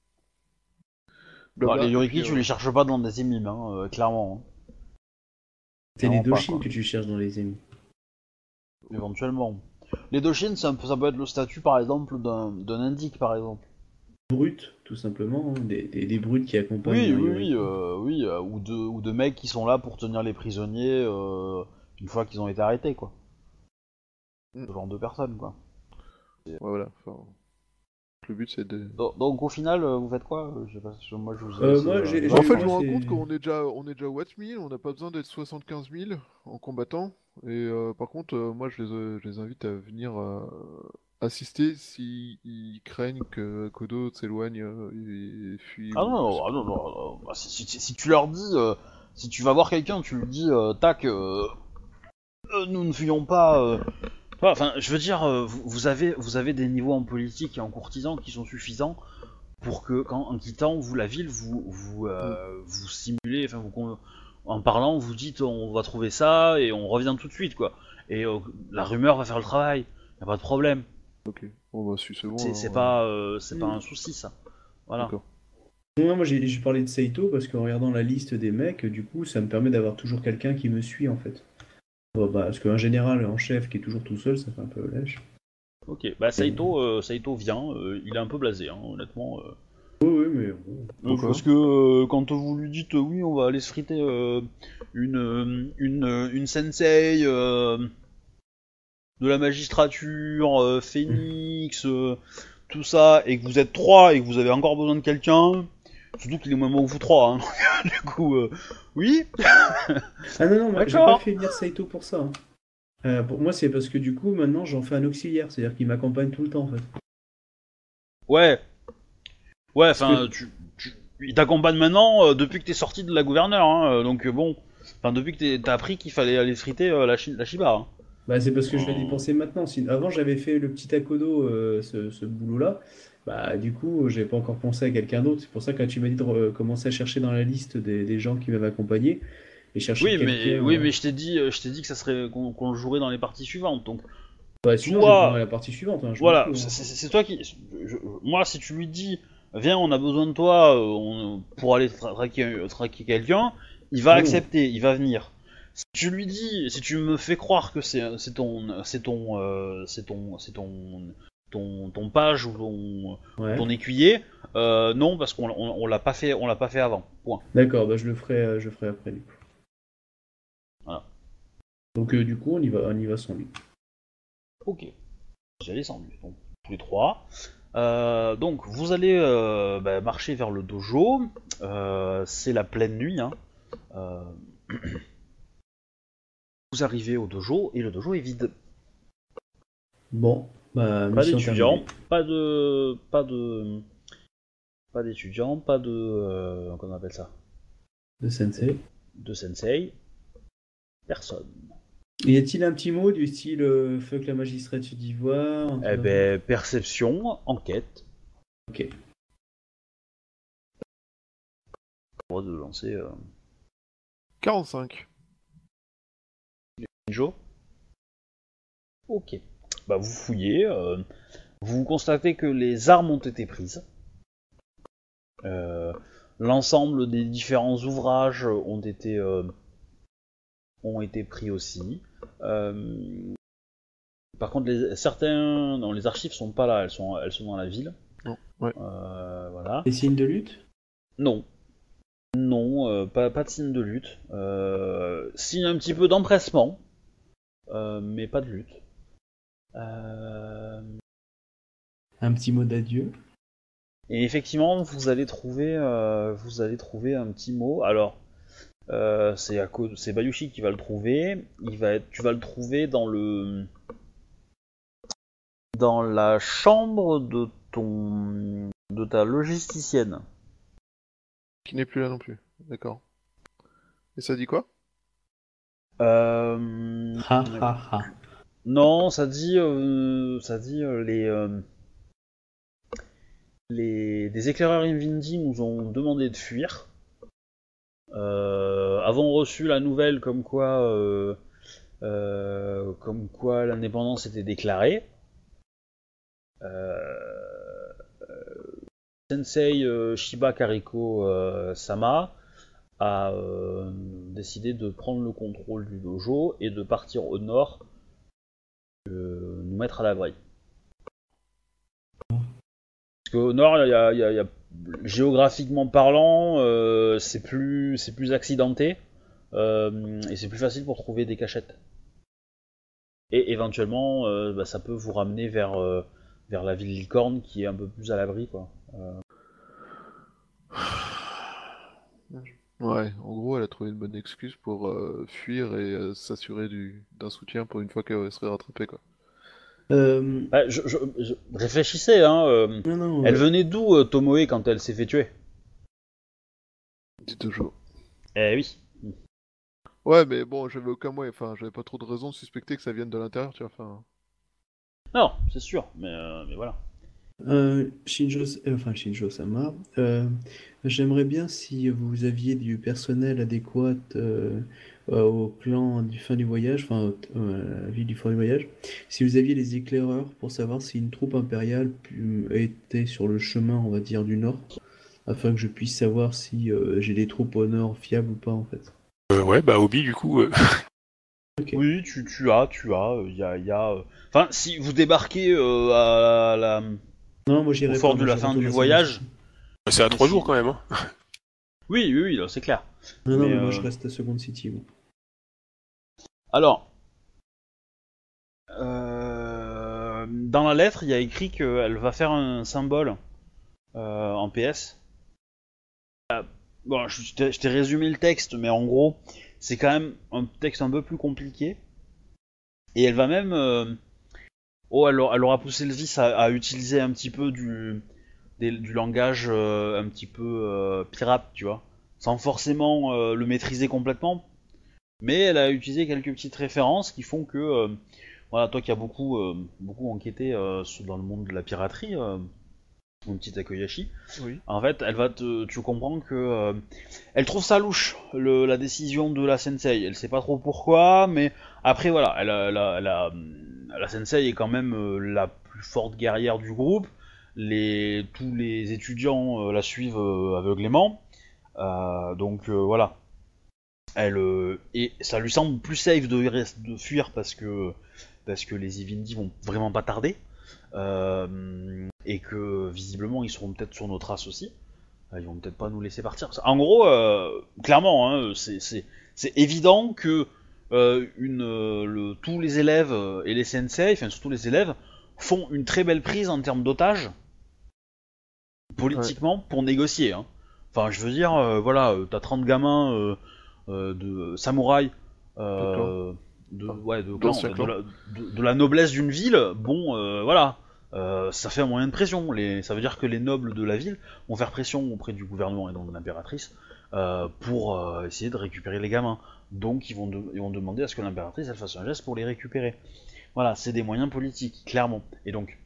bah, Blabla. les Et Yoriki, puis, tu les cherches pas dans des émimes, hein, clairement. Hein. C'est les Clairement pas, Doshin quoi. que tu cherches dans les ennemis. Éventuellement. Les Doshin, ça peut être le statut par exemple d'un indique par exemple. Brutes, tout simplement, hein, des brutes qui accompagnent Oui, un oui, Yoriki. oui, ou de mecs qui sont là pour tenir les prisonniers une fois qu'ils ont été arrêtés, quoi. Ce genre de personnes, quoi. ouais, voilà. Enfin, le but c'est de. Donc au final, vous faites quoi? Je sais pas, moi je vous Moi, j'ai- En fait, moi, je me rends c'est- compte qu'on est déjà au Watch 1000, on n'a pas besoin d'être 75 000 en combattant. Et par contre, moi, je les invite à venir assister s'ils craignent que Kodo s'éloigne et fuit. Ah ou non, je sais non, ah pas. non, non, bah, si tu leur dis, si tu vas voir quelqu'un, tu lui dis, tac, nous ne fuyons pas. Enfin, je veux dire, vous avez des niveaux en politique et en courtisan qui sont suffisants pour que, en quittant vous la ville, vous simulez, enfin en parlant, vous dites on va trouver ça et on revient tout de suite, quoi. Et la rumeur va faire le travail, y a pas de problème. Ok. Bon bah si c'est bon. C'est alors, pas un souci, ça. Voilà. D'accord. Non, moi j'ai parlé de Saito parce qu'en regardant la liste des mecs, du coup, ça me permet d'avoir toujours quelqu'un qui me suit en fait. Bon, bah, parce qu'un général en chef qui est toujours tout seul, ça fait un peu lèche. Ok, bah Saito vient, il est un peu blasé, hein, honnêtement. Oui, mais bon. Pourquoi Parce que quand vous lui dites oui, on va aller se friter une sensei de la magistrature, Phoenix, tout ça, et que vous êtes 3 et que vous avez encore besoin de quelqu'un, surtout qu'il est moins bon que vous 3, hein, du coup, oui. Ah non, moi j'ai D'accord. pas fait venir Saito pour ça. Pour moi, c'est parce que du coup, maintenant j'en fais un auxiliaire, c'est-à-dire qu'il m'accompagne tout le temps en fait. Ouais, enfin, que- il t'accompagne maintenant depuis que t'es sorti de la gouverneure, hein, donc bon, enfin depuis que t'as appris qu'il fallait aller friter la Shiba. Hein. Bah, c'est parce que je vais y Oh. penser maintenant. Avant, j'avais fait le petit Takodo, ce boulot-là. Bah, du coup, j'ai pas encore pensé à quelqu'un d'autre. C'est pour ça que quand tu m'as dit de commencer à chercher dans la liste des gens qui m'avaient accompagné et chercher Oui, quelqu'un. mais je t'ai dit que ça serait qu'on le jouerait dans les parties suivantes. Donc, Bah, sinon, je toi, prendrai la partie suivante. Hein, je m'en voilà, fous, hein. c'est toi qui. Moi, si tu lui dis, viens, on a besoin de toi pour aller traquer quelqu'un, il va Ah non. accepter, il va venir. Si tu lui dis, si tu me fais croire que ton page ou Ouais. ton écuyer, non, parce qu'on l'a pas fait, on l'a pas fait avant. Point. D'accord, bah, je ferai après, du coup. Voilà. Donc, du coup, on y va sans lui. Ok. J'ai descendu, donc tous les 3. Donc vous allez marcher vers le dojo. C'est la pleine nuit. Hein. Euh, Vous arrivez au dojo et le dojo est vide. Bon, bah, Pas mission d'étudiants, terminée. pas d'étudiants, pas de comment on appelle ça, De Sensei. de sensei, personne. Y a-t-il un petit mot du style fuck la magistrature d'Ivoire un truc Eh comme ben perception, enquête. Ok. Droit de lancer 45. Joe. Ok. Bah vous fouillez. Vous constatez que les armes ont été prises. L'ensemble des différents ouvrages ont été pris aussi. Par contre, certains, non, les archives sont pas là, elles sont dans la ville. Non, ouais. Voilà. Des signes de lutte? Non, pas de signe de lutte. Signe un petit peu d'empressement, mais pas de lutte. Un petit mot d'adieu? Et effectivement, vous allez trouver un petit mot. Alors, c'est Bayushi qui va le trouver. Tu vas le trouver dans la chambre de ta logisticienne. Qui n'est plus là non plus. D'accord. Et ça dit quoi? Ha ha ha. Non, ça dit des éclaireurs Invindi nous ont demandé de fuir. Avons reçu la nouvelle comme quoi l'indépendance était déclarée. Sensei Shiba Kariko Sama a décidé de prendre le contrôle du dojo et de partir au nord, nous mettre à l'abri. Parce qu'au nord, il y a géographiquement parlant, c'est plus accidenté et c'est plus facile pour trouver des cachettes. Et éventuellement, ça peut vous ramener vers la ville licorne qui est un peu plus à l'abri, quoi. Ouais, en gros, elle a trouvé une bonne excuse pour fuir et s'assurer d'un soutien pour une fois qu'elle serait rattrapée, quoi. Bah, réfléchissez, hein. Non, non. Elle venait d'où, Tomoe, quand elle s'est fait tuer? Dis toujours. Eh oui. Ouais, mais bon, j'avais aucun moyen, enfin, j'avais pas trop de raison de suspecter que ça vienne de l'intérieur, tu vois, enfin... Non, c'est sûr, mais voilà. Shinjo-sama, j'aimerais bien si vous aviez du personnel adéquat au clan du fin du voyage, à la ville du fin du voyage, si vous aviez les éclaireurs pour savoir si une troupe impériale était sur le chemin, on va dire, du nord, afin que je puisse savoir si j'ai des troupes au nord fiables ou pas en fait. Ouais, bah Obi, du coup, Ok. Oui, Enfin, si vous débarquez à la... Non, moi au j'irai fort pas, de moi la je fin retourne du à Second voyage... City. c'est à Mais 3 si- jours quand même. Hein. Oui, là, c'est clair. Non, Mais, mais moi je reste à Second City. Moi. Alors, dans la lettre, il y a écrit qu'elle va faire un symbole en PS. Bon, je t'ai résumé le texte, mais en gros, c'est quand même un texte un peu plus compliqué. Et elle va même... elle aura poussé le vice à utiliser un petit peu du langage un petit peu pirate, tu vois. Sans forcément le maîtriser complètement. Mais elle a utilisé quelques petites références qui font que... voilà, toi qui as beaucoup enquêté dans le monde de la piraterie, mon petit Takoyashi, Oui. en fait, tu comprends que elle trouve ça louche, la décision de la sensei. Elle sait pas trop pourquoi, mais après voilà, la sensei est quand même la plus forte guerrière du groupe. Tous les étudiants la suivent aveuglément, donc voilà. Et ça lui semble plus safe de fuir parce que les Ivindi vont vraiment pas tarder. Et que visiblement ils seront peut-être sur nos traces aussi. Ils vont peut-être pas nous laisser partir. En gros, clairement, hein, c'est évident que tous les élèves et les sensei, enfin surtout les élèves, font une très belle prise en termes d'otages politiquement pour négocier. Hein. Enfin, je veux dire, voilà, t'as 30 gamins de samouraïs. D'anciens clans. De la noblesse d'une ville, bon, voilà, ça fait un moyen de pression. Ça veut dire que les nobles de la ville vont faire pression auprès du gouvernement et donc de l'impératrice pour essayer de récupérer les gamins. Donc ils vont demander à ce que l'impératrice elle fasse un geste pour les récupérer. Voilà, c'est des moyens politiques, clairement. Et donc,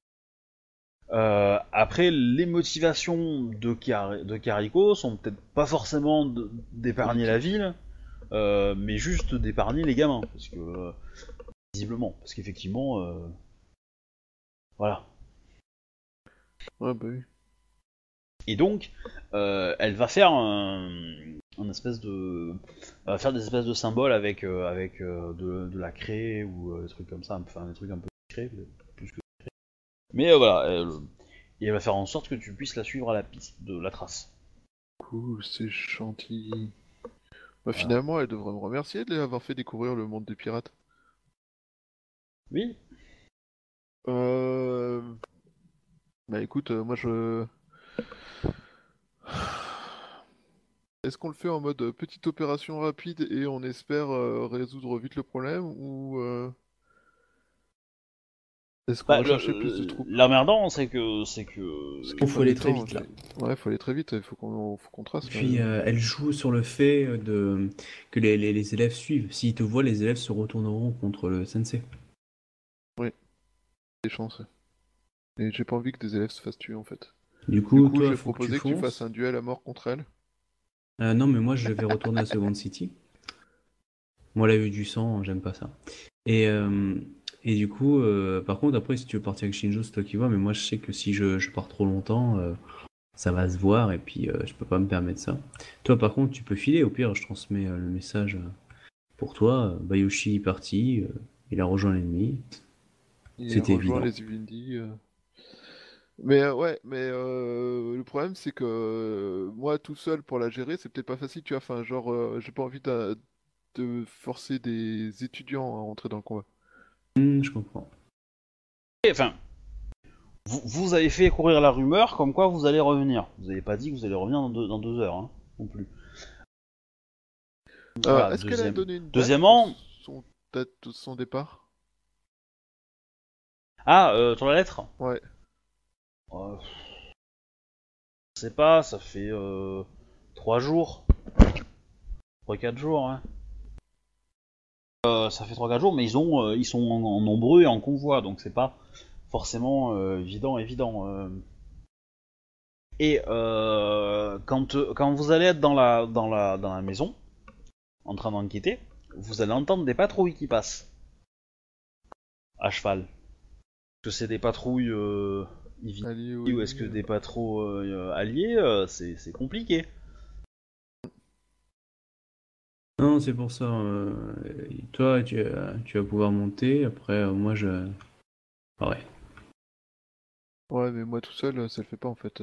après, les motivations de Kariko sont peut-être pas forcément d'épargner la ville, mais juste d'épargner les gamins, parce que visiblement, parce qu'effectivement, voilà. Ouais, bah oui. Et donc, elle va faire elle va faire des espèces de symboles avec de la craie ou des trucs comme ça, enfin des trucs un peu craie, plus que craie. Mais voilà, et elle va faire en sorte que tu puisses la suivre à la piste de la trace. Cool, c'est gentil. Bah, Voilà. finalement, elle devrait me remercier de lui avoir fait découvrir le monde des pirates. Oui. Bah écoute, moi je... Est-ce qu'on le fait en mode petite opération rapide et on espère résoudre vite le problème ou est-ce qu'on Bah, va chercher plus de troupes? l'emmerdant, c'est que Parce Il qu'il faut aller du très temps, vite là. Ouais, faut aller très vite, il faut qu'on trace. Puis elle joue sur le fait que les élèves suivent. S'ils te voient, les élèves se retourneront contre le sensei. Des chances. Et j'ai pas envie que des élèves se fassent tuer en fait. Du Du coup, coup, toi, j'ai faut que proposé tu que tu fonces. fasses un duel à mort contre elle. Non, mais moi, je vais retourner à Second City. Moi, la vue du sang, j'aime pas ça. Et du coup, par contre, après, si tu veux partir avec Shinjo, c'est toi qui vois. Mais moi, je sais que si je pars trop longtemps, ça va se voir. Et puis, je peux pas me permettre ça. Toi, par contre, tu peux filer. Au pire, je transmets le message pour toi. Bayoshi est parti. Il a rejoint l'ennemi. Il C'était rejoint évident. les Ivindi. Mais ouais, mais le problème c'est que moi tout seul pour la gérer, c'est peut-être pas facile, tu vois. Enfin, genre, j'ai pas envie de forcer des étudiants à rentrer dans le combat. Je comprends. enfin, vous avez fait courir la rumeur comme quoi vous allez revenir. Vous avez pas dit que vous allez revenir dans 2 heures, hein, non plus. Voilà, Est-ce qu'elle a donné une date Deuxièmement, pour son date de son départ? sur la lettre, Ouais. je sais pas, ça fait 3 jours, 3-4 jours, hein. Ça fait 3-4 jours, mais ils sont en nombreux et en convoi, donc c'est pas forcément évident. Et quand vous allez être dans la maison, en train d'enquêter, vous allez entendre des patrouilles qui passent à cheval. Est-ce que c'est des patrouilles Allez, ou est-ce que des patrouilles alliés c'est compliqué. Non, c'est pour ça. Toi, tu vas pouvoir monter. Après, moi, ouais. Ouais, mais moi tout seul, ça le fait pas en fait.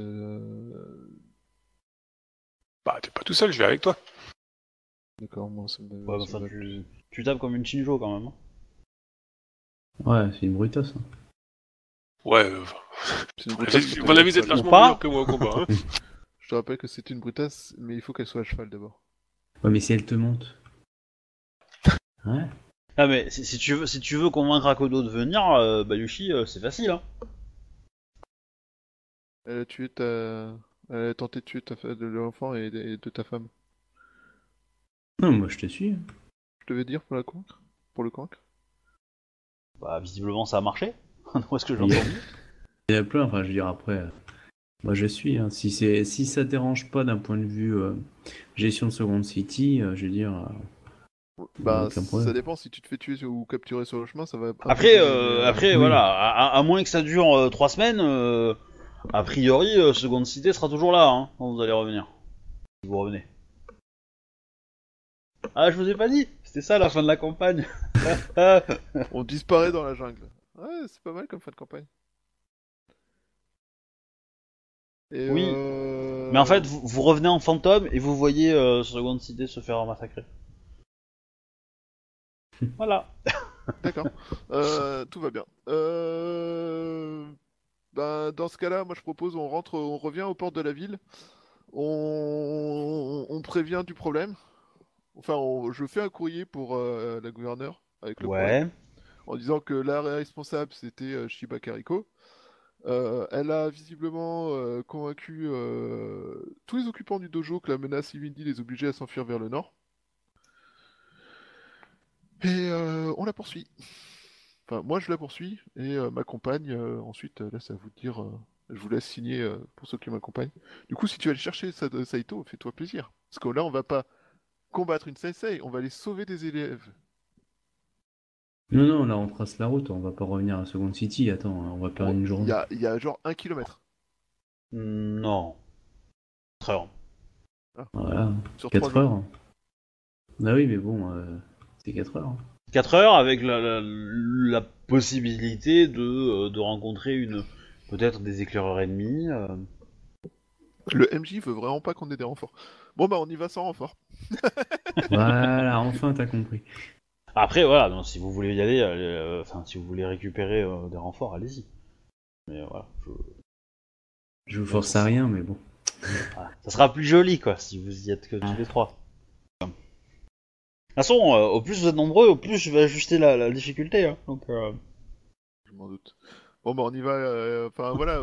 Bah, t'es pas tout seul, je vais avec toi. D'accord, moi ça me. Ouais, ça enfin, me va. tu tapes comme une Shinjo quand même. Hein. Ouais, c'est une brutasse. Hein. Ouais, C'est une à brutasse. mon avis, vous êtes Ou largement pas. meilleur que moi au combat. Hein. Je te rappelle que c'est une brutasse, mais il faut qu'elle soit à cheval d'abord. Ouais, mais si elle te monte. Ouais. Ah mais si tu veux convaincre Akodo de venir, Bayushi, c'est facile. Hein. Elle a tué ta. Elle a tenté de tuer de l'enfant et de ta femme. Non, moi, je te suis. Hein. Je devais dire pour la convaincre. Pour le convaincre. Bah visiblement ça a marché. Où est-ce que Il y a- j'entends? Il y en a plein. Enfin, je veux dire, après, moi, je suis. Hein. Si ça te dérange pas d'un point de vue gestion de Second City, je veux dire, Bah, aucun ça problème. dépend si tu te fais tuer ou capturer sur le chemin, ça va. Après Oui. voilà, à moins que ça dure 3 semaines, a priori Seconde Cité sera toujours là hein, quand vous allez revenir. Si vous revenez. Ah je vous ai pas dit, c'était ça la fin de la campagne. On disparaît dans la jungle. Ouais, c'est pas mal comme fin de campagne. Et Oui. Mais en fait vous revenez en fantôme et vous voyez Seconde Cité se faire massacrer. Voilà. D'accord. Tout va bien. Ben, dans ce cas-là, moi je propose on revient aux portes de la ville. On prévient du problème. Enfin, je fais un courrier pour la gouverneure avec le problème, Ouais. en disant que la responsable c'était Shiba Kariko. Elle a visiblement convaincu tous les occupants du dojo que la menace Livindi les obligeait à s'enfuir vers le nord. Et on la poursuit. Enfin, moi je la poursuis et ma compagne, ensuite, là c'est à vous de dire, je vous laisse signer pour ceux qui m'accompagnent. Du coup, si tu vas aller chercher Saito, fais-toi plaisir. Parce que là, on va pas combattre une sensei, on va aller sauver des élèves. Non, là, on trace la route. On va pas revenir à Second City. Attends, on va perdre une journée. Il y a genre 1 kilomètre. Non. 4 heures. Ah, Voilà. sur 3 4 jours. heures. Ah oui, mais bon, c'est 4 heures. 4 heures avec la possibilité de rencontrer peut-être des éclaireurs ennemis. Le MJ veut vraiment pas qu'on ait des renforts. Bon bah on y va sans renfort. Voilà, enfin, t'as compris. Après voilà, donc, si vous voulez y aller, enfin si vous voulez récupérer des renforts, allez-y. Mais voilà, Je vous force à rien, mais bon. voilà. Ça sera plus joli quoi si vous y êtes que tous les trois. De toute façon, au plus vous êtes nombreux, au plus je vais ajuster la difficulté. Hein. Donc, Je m'en doute. Bon bah on y va. Enfin voilà,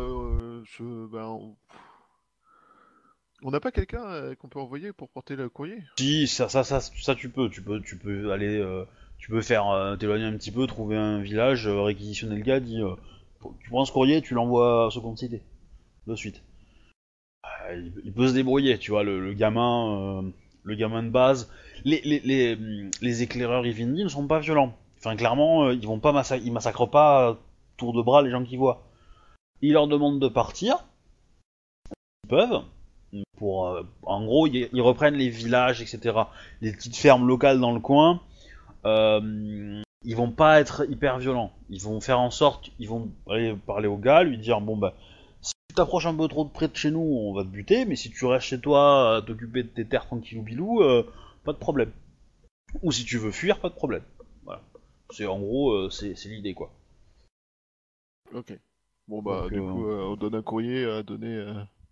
on n'a pas quelqu'un qu'on peut envoyer pour porter le courrier? si ça tu peux aller, tu peux faire t'éloigner un petit peu, trouver un village, réquisitionner le gars, tu prends ce courrier, tu l'envoies à Seconde Cité de suite. Il peut se débrouiller, tu vois, le gamin de base. Les éclaireurs Ivindi ne sont pas violents. Enfin, clairement, ils vont pas ils massacrent pas tour de bras les gens qu'ils voient. Ils leur demandent de partir, ils peuvent. En gros, ils reprennent les villages, etc. Les petites fermes locales dans le coin. Ils vont pas être hyper violents. Ils vont faire en sorte, ils vont aller parler au gars, lui dire bon bah si tu t'approches un peu trop de près de chez nous, on va te buter, mais si tu restes chez toi à t'occuper de tes terres tranquillou bilou, pas de problème. Ou si tu veux fuir, pas de problème. Voilà. C'est en gros, c'est l'idée quoi. Ok. Bon bah Donc, du coup on donne un courrier à donner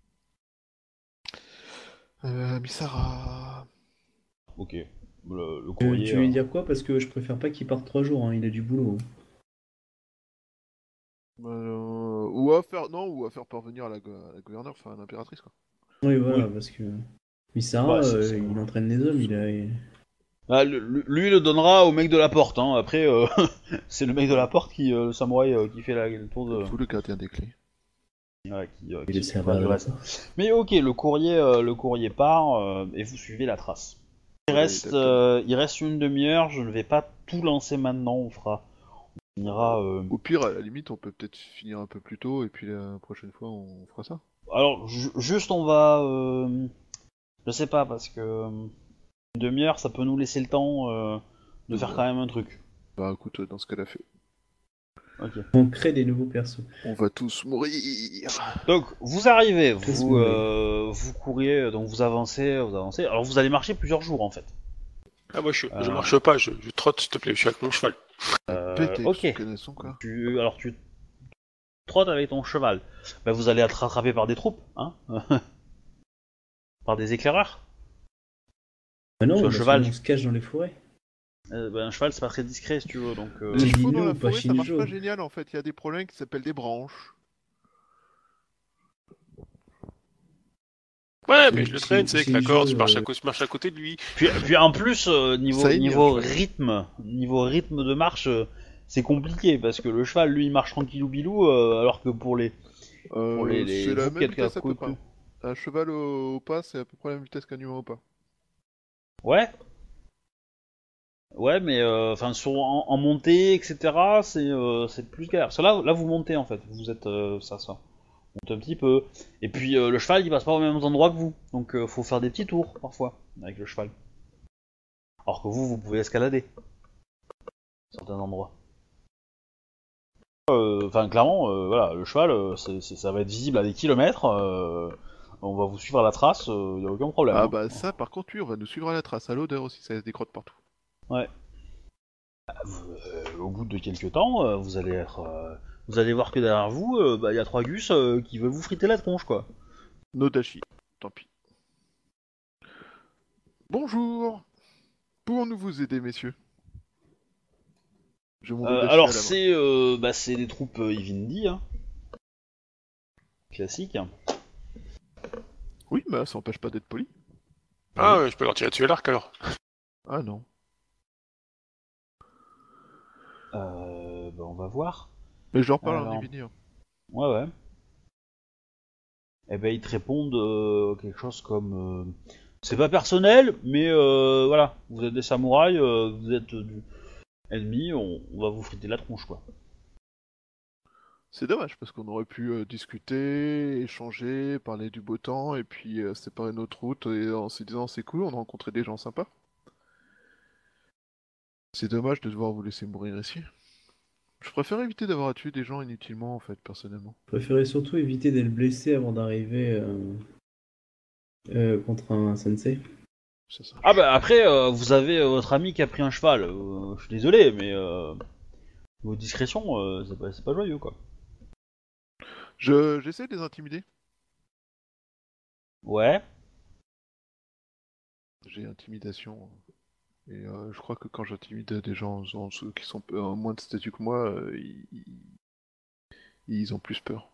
à Misara. Ok. Le courrier. Tu veux dire quoi? Parce que je préfère pas qu'il parte 3 jours, hein, il a du boulot. Ou à faire parvenir à la gouverneure, enfin à l'impératrice quoi. Oui, voilà, Oui. parce que Misara, Bah, il entraîne les hommes, Ah, lui, il le donnera au mec de la porte. Hein. Après, c'est le mec de la porte le samouraï, qui fait le tour de. Tout le gardien des clés. Ouais, Et qui le s'occupera serveur du de la reste. porte. Mais ok, le courrier part et vous suivez la trace. Ouais, exactement. Il reste une demi-heure. Je ne vais pas tout lancer maintenant. On ira. Au pire, à la limite, on peut peut-être finir un peu plus tôt et puis la prochaine fois, on fera ça. Alors, juste, on va. Je sais pas parce que une demi-heure, ça peut nous laisser le temps de faire quand même un truc. Bah écoute, dans ce cas-là, fait. Ok. On crée des nouveaux persos. On va tous mourir. Donc, vous arrivez, Tous vous mourir. vous courez, donc vous avancez. Alors, vous allez marcher plusieurs jours en fait. Ah, moi, je marche pas, je trotte, s'il te plaît, je suis avec mon cheval. Pété, ok. connaissons quoi. Alors, tu trottes avec ton cheval. Bah, vous allez être rattrapé par des troupes, hein. Par des éclaireurs. Ah non, Sur le parce cheval. que nous, on se cache dans les forêts. Un cheval, c'est pas très discret si tu veux, donc. Les J'ai chevaux dit dans nous, la pas forêt, ça marche Shinjo. pas génial en fait. Il y a des problèmes qui s'appellent des branches. Ouais, C'est- mais je le c'est- traîne, c'est avec c'est la le corde, jeu, je marche à côté de lui. Puis en plus, Ça énerve, niveau ouais. rythme de marche, c'est compliqué parce que le cheval, lui, il marche tranquillou bilou, alors que pour les C'est la groupes même qui vitesse à peu côté. près. Un cheval au pas, c'est à peu près la même vitesse qu'un humain au pas. Ouais. Ouais, mais enfin en montée, etc. C'est plus galère. Parce que là, vous montez en fait. Vous êtes ça. Vous montez un petit peu. Et puis le cheval, il passe pas au même endroit que vous. Donc faut faire des petits tours parfois avec le cheval. Alors que vous pouvez escalader certains endroits. Enfin, clairement, voilà, le cheval, ça va être visible à des kilomètres. On va vous suivre à la trace, y a aucun problème. Ah Hein. bah ça, par contre, lui, on va nous suivre à la trace. À l'odeur aussi, ça laisse des crottes partout. Ouais. Au bout de quelques temps, vous allez voir que derrière vous, y a 3 gus qui veulent vous friter la tronche, quoi. Nodashi, tant pis. Bonjour. Pouvons-nous vous aider, messieurs? J'ai mon Nodashi Alors à la main. c'est des troupes Ivindi, hein, classiques. Oui, mais ça empêche pas d'être poli. Ah, ouais, je peux leur tirer dessus à l'arc alors. Ah non. On va voir. Mais je leur parle en Alors, Ivini. Hein. ouais. Eh ben ils te répondent quelque chose comme c'est pas personnel, mais voilà, vous êtes des samouraïs, vous êtes du ennemi, on va vous friter la tronche, quoi. C'est dommage, parce qu'on aurait pu discuter, échanger, parler du beau temps, et puis séparer notre route, et en se disant c'est cool, on a rencontré des gens sympas. C'est dommage de devoir vous laisser mourir ici. Je préfère éviter d'avoir à tuer des gens inutilement, en fait, personnellement. Je préférais surtout éviter d'être blessé avant d'arriver contre un sensei. C'est ça. Ah bah après, vous avez votre ami qui a pris un cheval. Je suis désolé, mais vos discrétions, c'est pas joyeux, quoi. J'essaie de les intimider. Ouais. J'ai intimidation. Et je crois que quand j'intimide des gens en dessous qui sont moins de statut que moi, ils ont plus peur.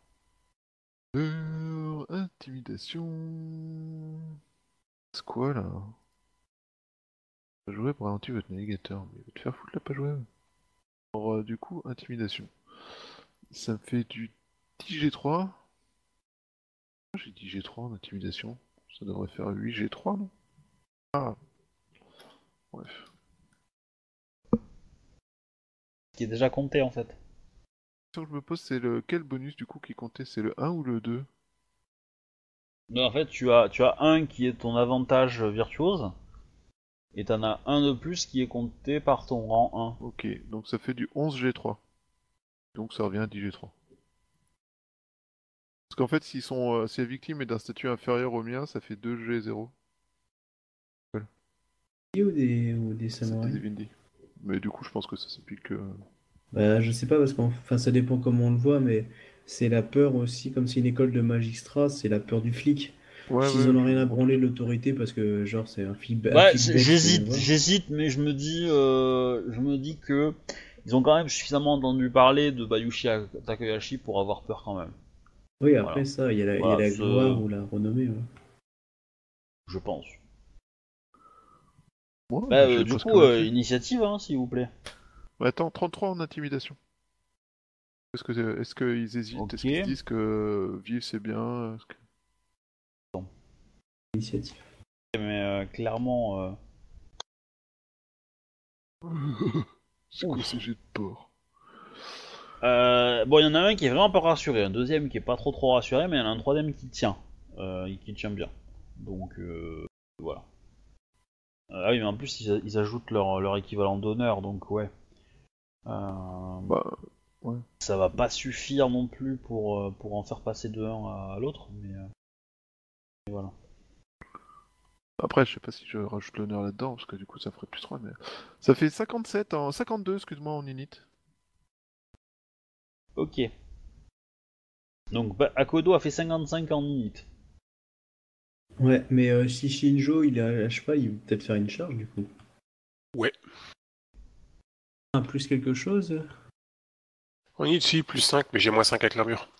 Intimidation. C'est quoi là? Pas jouer pour ralentir votre navigateur, mais il va te faire foutre la page web. Alors du coup, intimidation. Ça me fait du 10G3. J'ai 10G3 en intimidation. Ça devrait faire 8G3, non? Ah. Bref. Qui est déjà compté, en fait. La question que je me pose, c'est quel bonus du coup qui comptait? C'est le 1 ou le 2? Non, en fait, tu as un qui est ton avantage virtuose, et t'en as un de plus qui est compté par ton rang Ok, donc ça fait du 11G3. Donc ça revient à 10G3. Parce qu'en fait, si la victime est d'un statut inférieur au mien, ça fait 2G0. Ou des C'est samouraïs. des Vindi. Mais du coup, je pense que ça s'applique. Bah, je sais pas, parce qu'enfin, ça dépend comment on le voit, mais c'est la peur aussi, comme c'est une école de magistrat, c'est la peur du flic. Ouais, S'ils en ont je rien à comprends branler de tout. l'autorité, parce que genre c'est un flic, un Ouais, flic bête qui vient voir. j'hésite, mais je me dis que ils ont quand même suffisamment entendu parler de Bayushi Takahashi pour avoir peur quand même. Oui, Voilà. après ça, il y a Voilà, la c'est- gloire ou la renommée. Ouais. Je pense. Ouais, Bah, j'ai du presque coup, rien fait. initiative, hein, s'il vous plaît. Attends, 33 en intimidation. Est-ce qu'ils hésitent? Ok. Est-ce qu'ils se disent que vivre c'est bien? Initiative. Mais clairement... C'est quoi ces jets de porc? Bon, il y en a un qui est vraiment pas rassuré, un deuxième qui est pas trop rassuré, mais il y en a un troisième qui tient. Qui tient bien. Donc, voilà. Ah oui, mais en plus, ils ajoutent leur équivalent d'honneur, donc ouais. Bah, ouais. Ça va pas suffire non plus pour en faire passer de un à l'autre, mais voilà. Après, je sais pas si je rajoute l'honneur là-dedans, parce que du coup ça ferait plus 3, mais... Ça fait 57 en... 52, excuse-moi, en unit. Ok. Donc, Akodo a fait 55 en unit. Ouais, mais si Shinjo il est à cheval, il va peut-être faire une charge du coup. Ouais. Un plus quelque chose. On y est dessus, plus 5, mais j'ai moins 5 avec l'armure.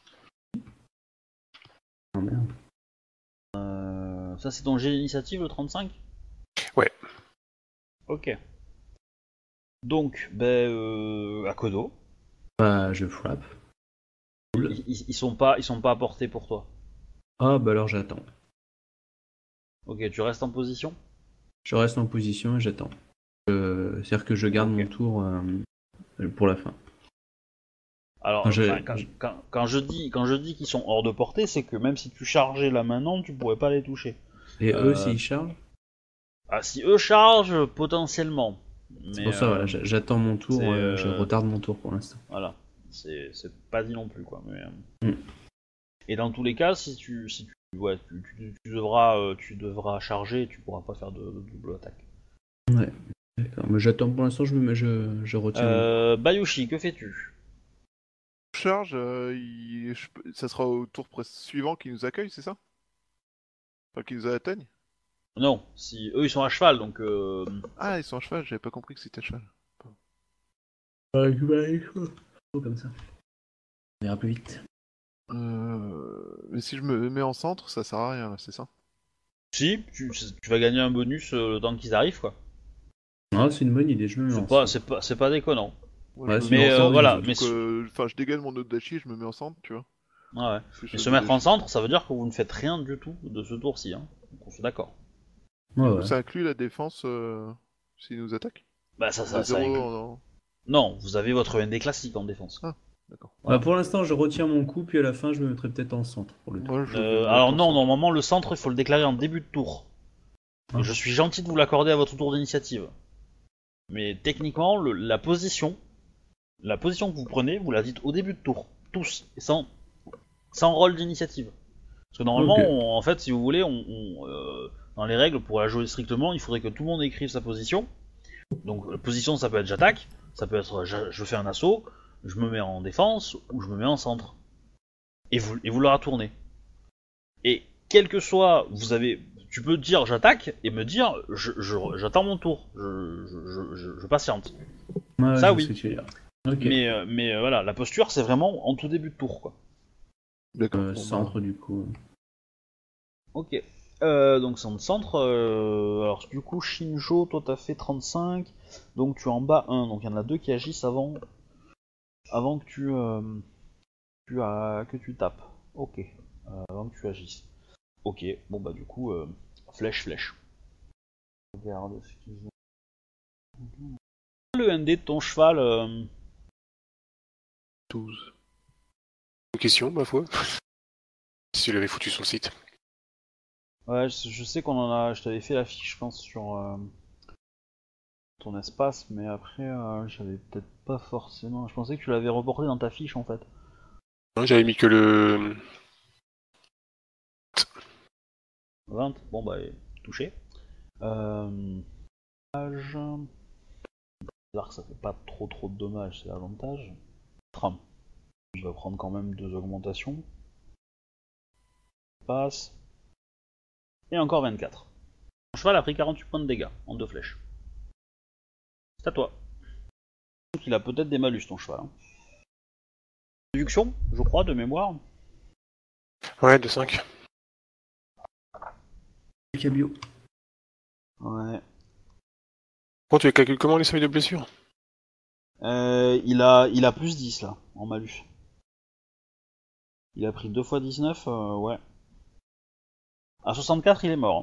Oh merde. Ça, c'est ton jet d'initiative, le 35? Ouais. Ok. Donc, Akodo. Bah, je frappe. Cool. Ils sont pas à portée pour toi. Ah, bah alors j'attends. Ok, tu restes en position? Je reste en position et j'attends. C'est-à-dire que je garde Ok. mon tour pour la fin. Alors, Quand je- quand je dis qu'ils sont hors de portée, c'est que même si tu chargeais là maintenant, tu pourrais pas les toucher. Et eux, s'ils chargent? Ah, si eux chargent, potentiellement. C'est Mais pour ça, voilà, j'attends mon tour, c'est, je retarde mon tour pour l'instant. voilà, c'est pas dit non plus quoi. Mais, Mm. Et dans tous les cas, si tu devras charger, tu pourras pas faire de double attaque. Ouais, d'accord. Mais j'attends pour l'instant, je retiens. Bayushi, que fais-tu? Charge, ça sera au tour suivant qui nous accueille, c'est ça? Enfin, qui nous atteigne? Non, si eux ils sont à cheval, donc Ah, ils sont à cheval, j'avais pas compris que c'était à cheval. Comme ça. On ira plus vite. Mais si je me mets en centre, ça sert à rien, là, c'est ça? si tu vas gagner un bonus le temps qu'ils arrivent quoi. Ah, c'est une bonne idée, je me mets en centre. C'est pas déconnant. Ouais, Ouais, je me mais, mets en centre, voilà, surtout mais que... Enfin, je dégaine mon Odachi et je me mets en centre, tu vois. Ouais, ouais. Plus Mais le se mettre en Odachi. centre, ça veut dire que vous ne faites rien du tout de ce tour-ci, hein. Donc on est d'accord. Ouais, ouais. Ça inclut la défense s'ils nous attaquent? Bah ça À zéro, inclut. Non, vous avez votre ND classique en défense. Ah, d'accord. Bah, pour l'instant, je retiens mon coup, puis à la fin, je me mettrai peut-être en centre pour le tour. Moi, je vais me mettre Alors en non, centre. normalement le centre, il faut le déclarer en début de tour. Ah. Et je suis gentil de vous l'accorder à votre tour d'initiative. Mais techniquement, la position que vous prenez, vous la dites au début de tour. Tous. Et sans rôle d'initiative. Parce que normalement, Ok. en fait, si vous voulez, dans les règles, pour la jouer strictement, il faudrait que tout le monde écrive sa position. Donc, la position, ça peut être j'attaque, ça peut être je fais un assaut, je me mets en défense, ou je me mets en centre. Et vous le retournez. Et quel que soit, tu peux dire j'attaque et me dire j'attends mon tour, je patiente. Ouais, Ça, je oui. sais ce que tu veux dire. Ok. Mais voilà, la posture, c'est vraiment en tout début de tour, quoi. D'accord. Bon, Centre, du coup. Ok. Donc c'est en centre. Alors du coup, Shinjo, toi t'as fait 35. Donc tu es en bas 1. Donc il y en a deux qui agissent avant que que tu tapes. Ok. Avant que tu agisses. Ok. Bon bah du coup, flèche. Regarde ce qu'ils ont. Le ND de ton cheval. 12. Une question, ma foi. Si tu l'avais foutu sur le site. Ouais, je sais qu'on en a. Je t'avais fait la fiche, je pense, sur ton espace, mais après, j'avais peut-être pas forcément. Je pensais que tu l'avais reporté dans ta fiche en fait. Non, j'avais mis que le... 20. Bon bah, touché. Âge. Bizarre que ça fait pas trop de dommages, c'est l'avantage. Tram. Il va prendre quand même 2 augmentations. Passe. Et encore 24. Ton cheval a pris 48 points de dégâts en 2 flèches. C'est à toi. Donc il a peut-être des malus ton cheval. Hein. Réduction, je crois, de mémoire. Ouais, de 5. Cabio. Ouais. Bon, tu as calculé comment les seuils de blessure? Il a plus 10 là, en malus. Il a pris 2 fois 19, ouais. À 64, il est mort.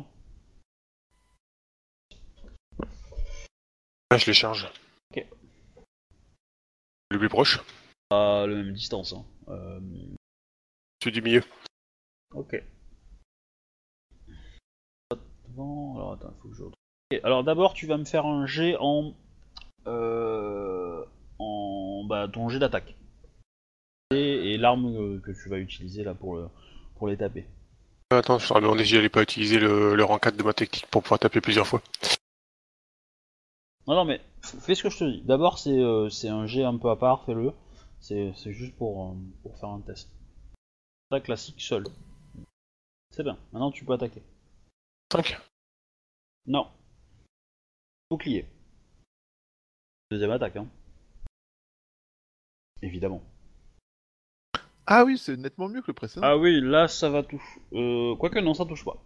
Ah, je les charge. Ok. Le plus proche. À la même distance. Hein. Celui du milieu. Ok. Alors attends, faut que je... Ok, alors d'abord, tu vas me faire un jet en... ton jet d'attaque. Et l'arme que tu vas utiliser là pour les taper. Attends, je t'aurais demandé si j'allais pas utiliser le rang 4 de ma technique pour pouvoir taper plusieurs fois. Non, mais fais ce que je te dis. D'abord, c'est un jet un peu à part, fais-le. C'est juste pour faire un test. Attaque classique seul. C'est bien, maintenant tu peux attaquer. 5. Non. Bouclier. Deuxième attaque, hein. Évidemment. Ah oui, c'est nettement mieux que le précédent. Ah oui, là ça va toucher. Quoique non, ça touche pas.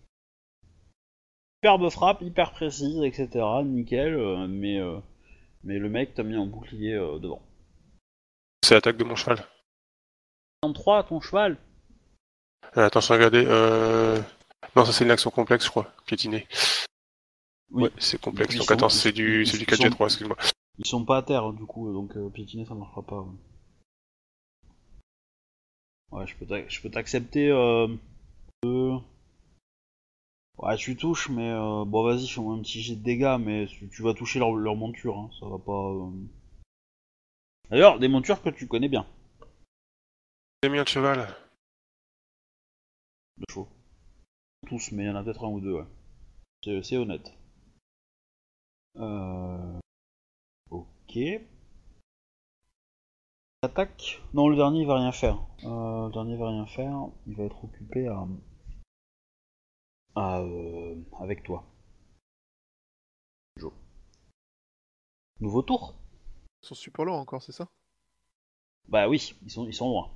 Superbe frappe, hyper précise, etc. Nickel, mais le mec t'a mis un bouclier devant. C'est l'attaque de mon cheval. 33 à ton cheval. Attends, je vais regarder. Non, ça c'est une action complexe, je crois. Piétiner. Oui. Ouais, c'est complexe. Ils Donc sont- attends, c'est du ils 4G3, excuse-moi. Ils sont pas à terre du coup, donc piétiner ça marchera pas. Ouais, ouais je peux t'accepter deux. Ouais, tu touches, mais bon, vas-y, fais-moi un petit jet de dégâts, mais tu vas toucher leur monture, hein, ça va pas. D'ailleurs, des montures que tu connais bien, J'ai mis un cheval. de chevaux. Tous, mais il y en a peut-être un ou deux, ouais. C'est honnête. Ok. Attaque. Non, le dernier il va rien faire. Le dernier va rien faire. Il va être occupé avec toi. Jo. Nouveau tour. Ils sont super loin encore, c'est ça? Bah oui, ils sont loin.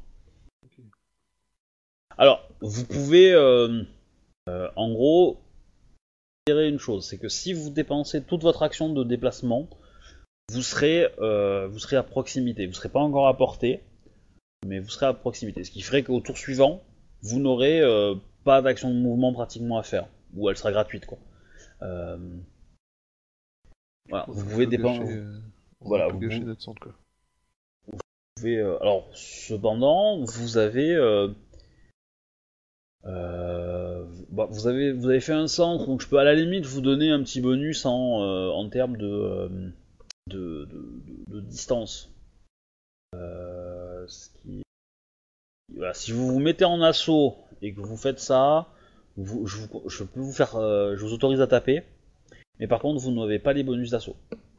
Alors, vous pouvez, en gros, considérer une chose, c'est que si vous dépensez toute votre action de déplacement, vous serez à proximité. Vous serez pas encore à portée, mais vous serez à proximité. Ce qui ferait qu'au tour suivant, vous n'aurez pas d'action de mouvement pratiquement à faire, ou elle sera gratuite, quoi. Voilà, vous pouvez dépenser. Voilà, vous gâcher pouvez- notre centre, quoi. alors, cependant, vous avez, vous avez fait un centre, donc je peux à la limite vous donner un petit bonus en termes de distance. Voilà, si vous vous mettez en assaut et que vous faites ça, je peux vous faire, je vous autorise à taper, mais par contre vous n'avez pas les bonus d'assaut.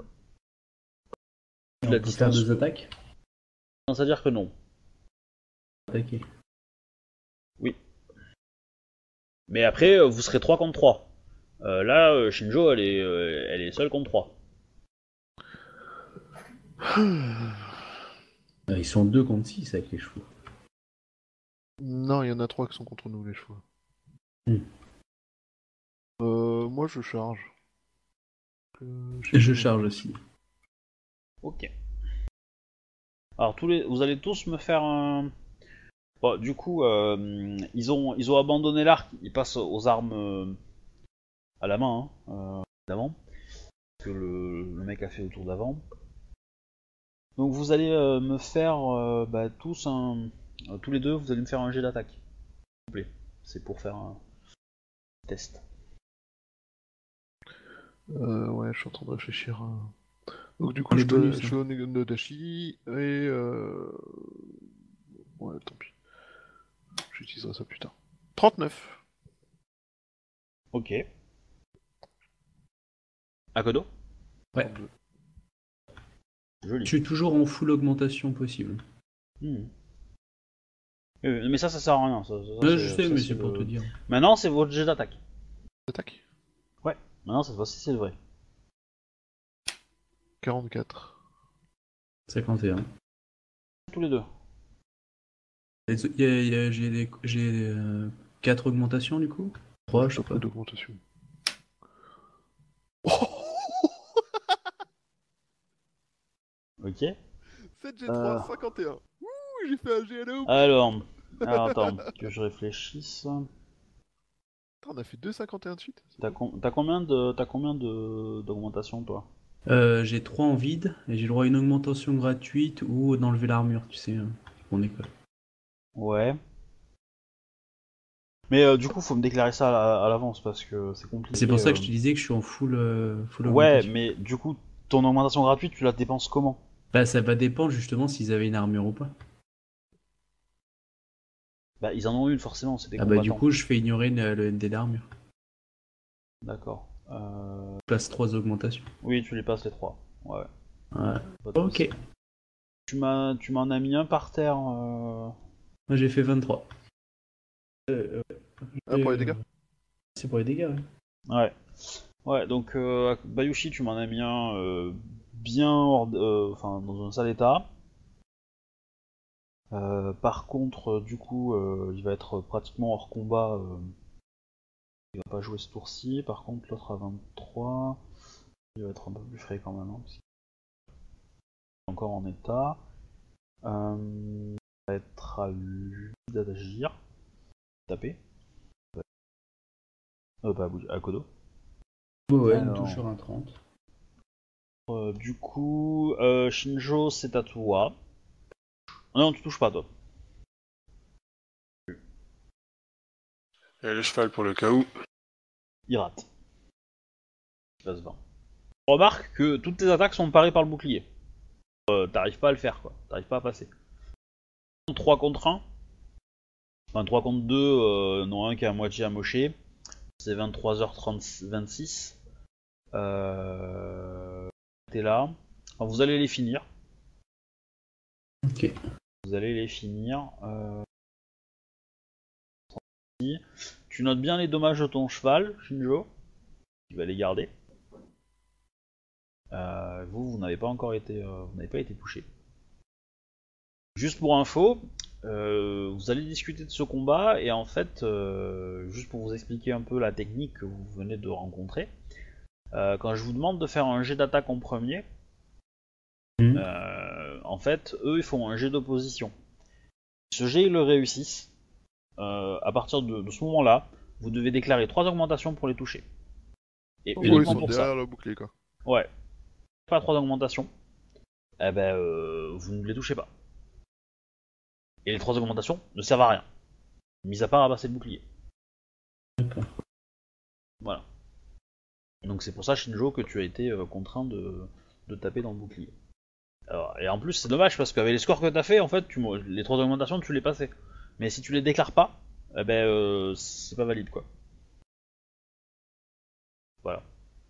On La peut faire distance. deux attaques. C'est-à-dire que non. Attaquer. Oui. Mais après, vous serez 3 contre 3. Là, Shinjo, elle est seule contre 3. Ils sont 2 contre 6 avec les chevaux. Non, il y en a 3 qui sont contre nous, les chevaux. Moi, je charge. Je charge aussi. Ok. Alors, vous allez tous me faire un... Bon, du coup, ils ont abandonné l'arc, ils passent aux armes à la main, évidemment. Que le mec a fait au tour d'avant. Donc vous allez me faire tous tous les deux, vous allez me faire un jet d'attaque. Complet. C'est pour faire un test. Ouais, je suis en train de réfléchir. Donc du coup, Les je bonus, suis au Nodashi et ouais, tant pis. J'utiliserai ça plus tard. 39. Ok. Akodo. Ouais. 32. Joli. Je suis toujours en full augmentation possible. Mais ça sert à rien. Je sais, mais c'est pour te dire. Maintenant, c'est votre jet d'attaque. Attaque. Maintenant, cette fois-ci, c'est le vrai. 44. 51. Tous les deux. J'ai 4 augmentations du coup 3 je sais pas. D'augmentation. Ok. 7G3, 51. Ouh, j'ai fait un GLO. Alors attends, que je réfléchisse. On a fait 2,51 de suite. T'as combien d'augmentation, toi? J'ai 3 en vide et j'ai le droit à une augmentation gratuite ou d'enlever l'armure, tu sais, mon école. Ouais. Mais du coup, faut me déclarer ça à l'avance parce que c'est compliqué. C'est pour ça que je te disais que je suis en full Ouais, augmentation. mais du coup, ton augmentation gratuite, tu la dépenses comment? Bah, ça va dépendre justement s'ils avaient une armure ou pas. Bah, ils en ont une forcément, c'est des Ah bah du combattants. coup, je fais ignorer le ND d'armure. D'accord. Je place 3 augmentations. Oui, tu les passes les trois. Ouais. Ouais. Pas de Ok. soucis. Tu m'en as mis un par terre. Moi j'ai fait 23. Ah, pour les dégâts. C'est pour les dégâts, ouais. Ouais. Ouais, donc Bayushi, tu m'en as mis un bien enfin, dans un sale état. Par contre, du coup, il va être pratiquement hors combat. Il va pas jouer ce tour-ci. Par contre, l'autre à 23, il va être un peu plus frais quand même. Hein, parce qu'il est encore en état. Il va être à lui d'agir. Taper. Pas à bouger, à Kodo. Ouais, Alors. une touche sur un 30. Du coup, Shinjo, c'est à toi. Non, tu touches pas, toi. Et le cheval pour le cas où. Il rate. Il passe 20. Remarque que toutes tes attaques sont parées par le bouclier. T'arrives pas à le faire, quoi. T'arrives pas à passer. 3 contre 1. Enfin, 3 contre 2, non, un qui est à moitié amoché. C'est 23h26. T'es là. Enfin, vous allez les finir. Ok. Vous allez les finir. Tu notes bien les dommages de ton cheval, Shinjo. Tu vas les garder. Vous n'avez pas encore été, vous n'avez pas été touché. Juste pour info, vous allez discuter de ce combat et en fait, juste pour vous expliquer un peu la technique que vous venez de rencontrer, quand je vous demande de faire un jet d'attaque en premier, en fait, eux ils font un jet d'opposition. Ce jet ils le réussissent. À partir de ce moment-là, vous devez déclarer 3 augmentations pour les toucher. Et Ouais, ils uniquement sont pour derrière ça. le bouclier, quoi. Ouais. Pas 3 augmentations. Eh ben, vous ne les touchez pas. Et les 3 augmentations ne servent à rien. Mis à part à passer le bouclier. D'accord. Voilà. Donc c'est pour ça, Shinjo, que tu as été contraint de taper dans le bouclier. Alors, et en plus, c'est dommage parce qu'avec les scores que t'as fait, en fait, les 3 augmentations, tu les passais. Mais si tu les déclares pas, eh ben, c'est pas valide, quoi. Voilà.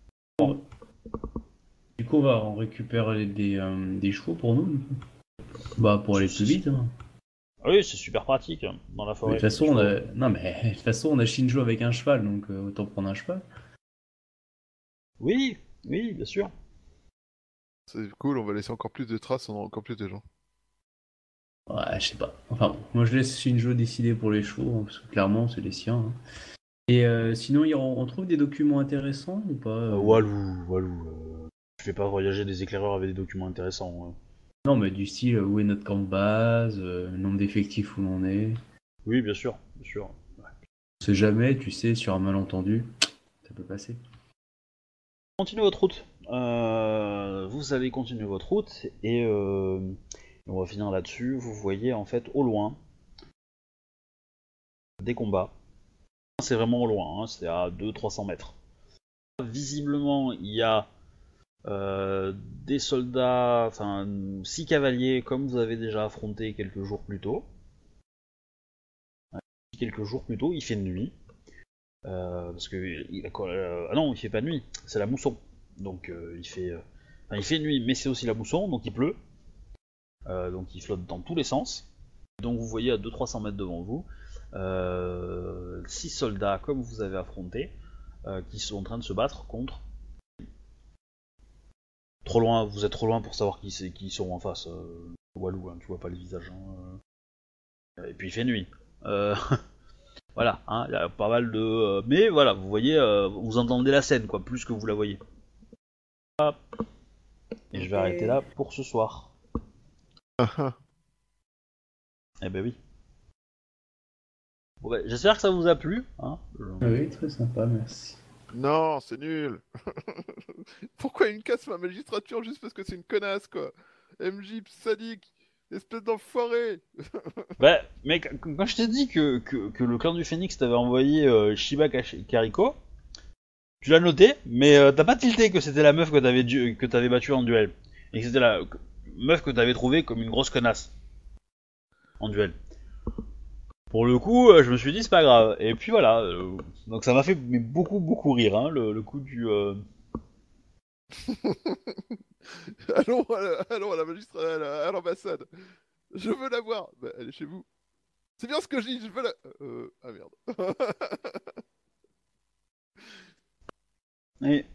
Du coup, on va en récupérer des chevaux pour nous. Bah, pour aller plus vite. Hein. Oui, c'est super pratique hein, dans la Mais forêt. de toute façon, de toute façon, on a Shinjo avec un cheval, donc autant prendre un cheval. Oui, oui, bien sûr. C'est cool, on va laisser encore plus de traces, on aura encore plus de gens. Ouais, je sais pas. Enfin, bon, moi je laisse Shinjo décider pour les chevaux, hein, parce que clairement, c'est les siens. Hein. Et sinon, on trouve des documents intéressants ou pas Walou. Tu fais pas voyager des éclaireurs avec des documents intéressants. Hein. Non, mais du style, où est notre camp de base, le nombre d'effectifs où l'on est. Oui, bien sûr, bien sûr. On sait jamais, tu sais, sur un malentendu, ça peut passer. Continuez votre route. Vous allez continuer votre route et on va finir là-dessus. Vous voyez en fait au loin des combats. C'est vraiment au loin, hein, c'est à 200-300 mètres. Visiblement, il y a des soldats, enfin 6 cavaliers comme vous avez déjà affronté quelques jours plus tôt. Il fait nuit. Parce que ah non, il fait pas nuit, c'est la mousson. Donc il fait nuit, mais c'est aussi la mousson, donc il pleut. Donc il flotte dans tous les sens. Donc vous voyez à 200-300 mètres devant vous 6 soldats comme vous avez affronté qui sont en train de se battre contre. Trop loin, vous êtes trop loin pour savoir qui sont en face. Walou, hein, tu vois pas les visages. Hein. Et puis il fait nuit. Voilà, hein, il y a pas mal de. Mais voilà, vous voyez, vous entendez la scène, quoi, plus que vous la voyez. Hop. Et je vais arrêter là pour ce soir. Ah, Eh ben oui. Bon, bah, j'espère que ça vous a plu. Hein. Oui, très sympa, merci. non, c'est nul. Pourquoi une casse ma magistrature juste parce que c'est une connasse, quoi. MJ sadique, espèce d'enfoiré. Bah, mais quand je t'ai dit que le clan du Phénix t'avait envoyé Shiba Kariko, tu l'as noté, mais t'as pas tilté que c'était la meuf que t'avais battue en duel. Et que c'était la meuf que t'avais trouvée comme une grosse connasse en duel. Pour le coup, je me suis dit c'est pas grave. Et puis voilà, donc ça m'a fait beaucoup rire, hein, le coup du... Allons à la magistrature, à l'ambassade. Je veux la voir. Bah, elle est chez vous. C'est bien ce que je dis, je veux la... Ah merde. Et...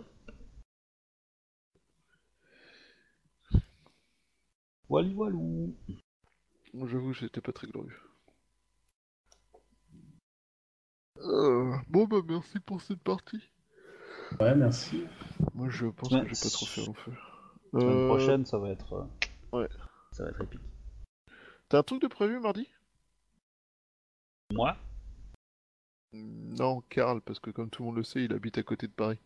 Walou walou. J'avoue, j'étais pas très glorieux. Bon, bah merci pour cette partie. Ouais, merci. Moi, je pense Semaine- que je vais pas trop faire long feu. Semaine prochaine, ça va être... ouais. Ça va être épique. T'as un truc de prévu mardi? Moi? Non, Karl, parce que comme tout le monde le sait, il habite à côté de Paris.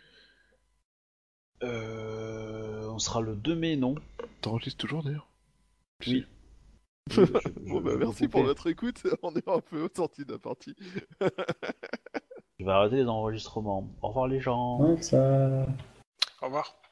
On sera le 2 mai, non? T'enregistres toujours d'ailleurs? Oui. Bon, bah merci pour votre écoute, on est un peu sorti de la partie. Je vais arrêter les enregistrements. Au revoir les gens. Ouais, ça... Au revoir.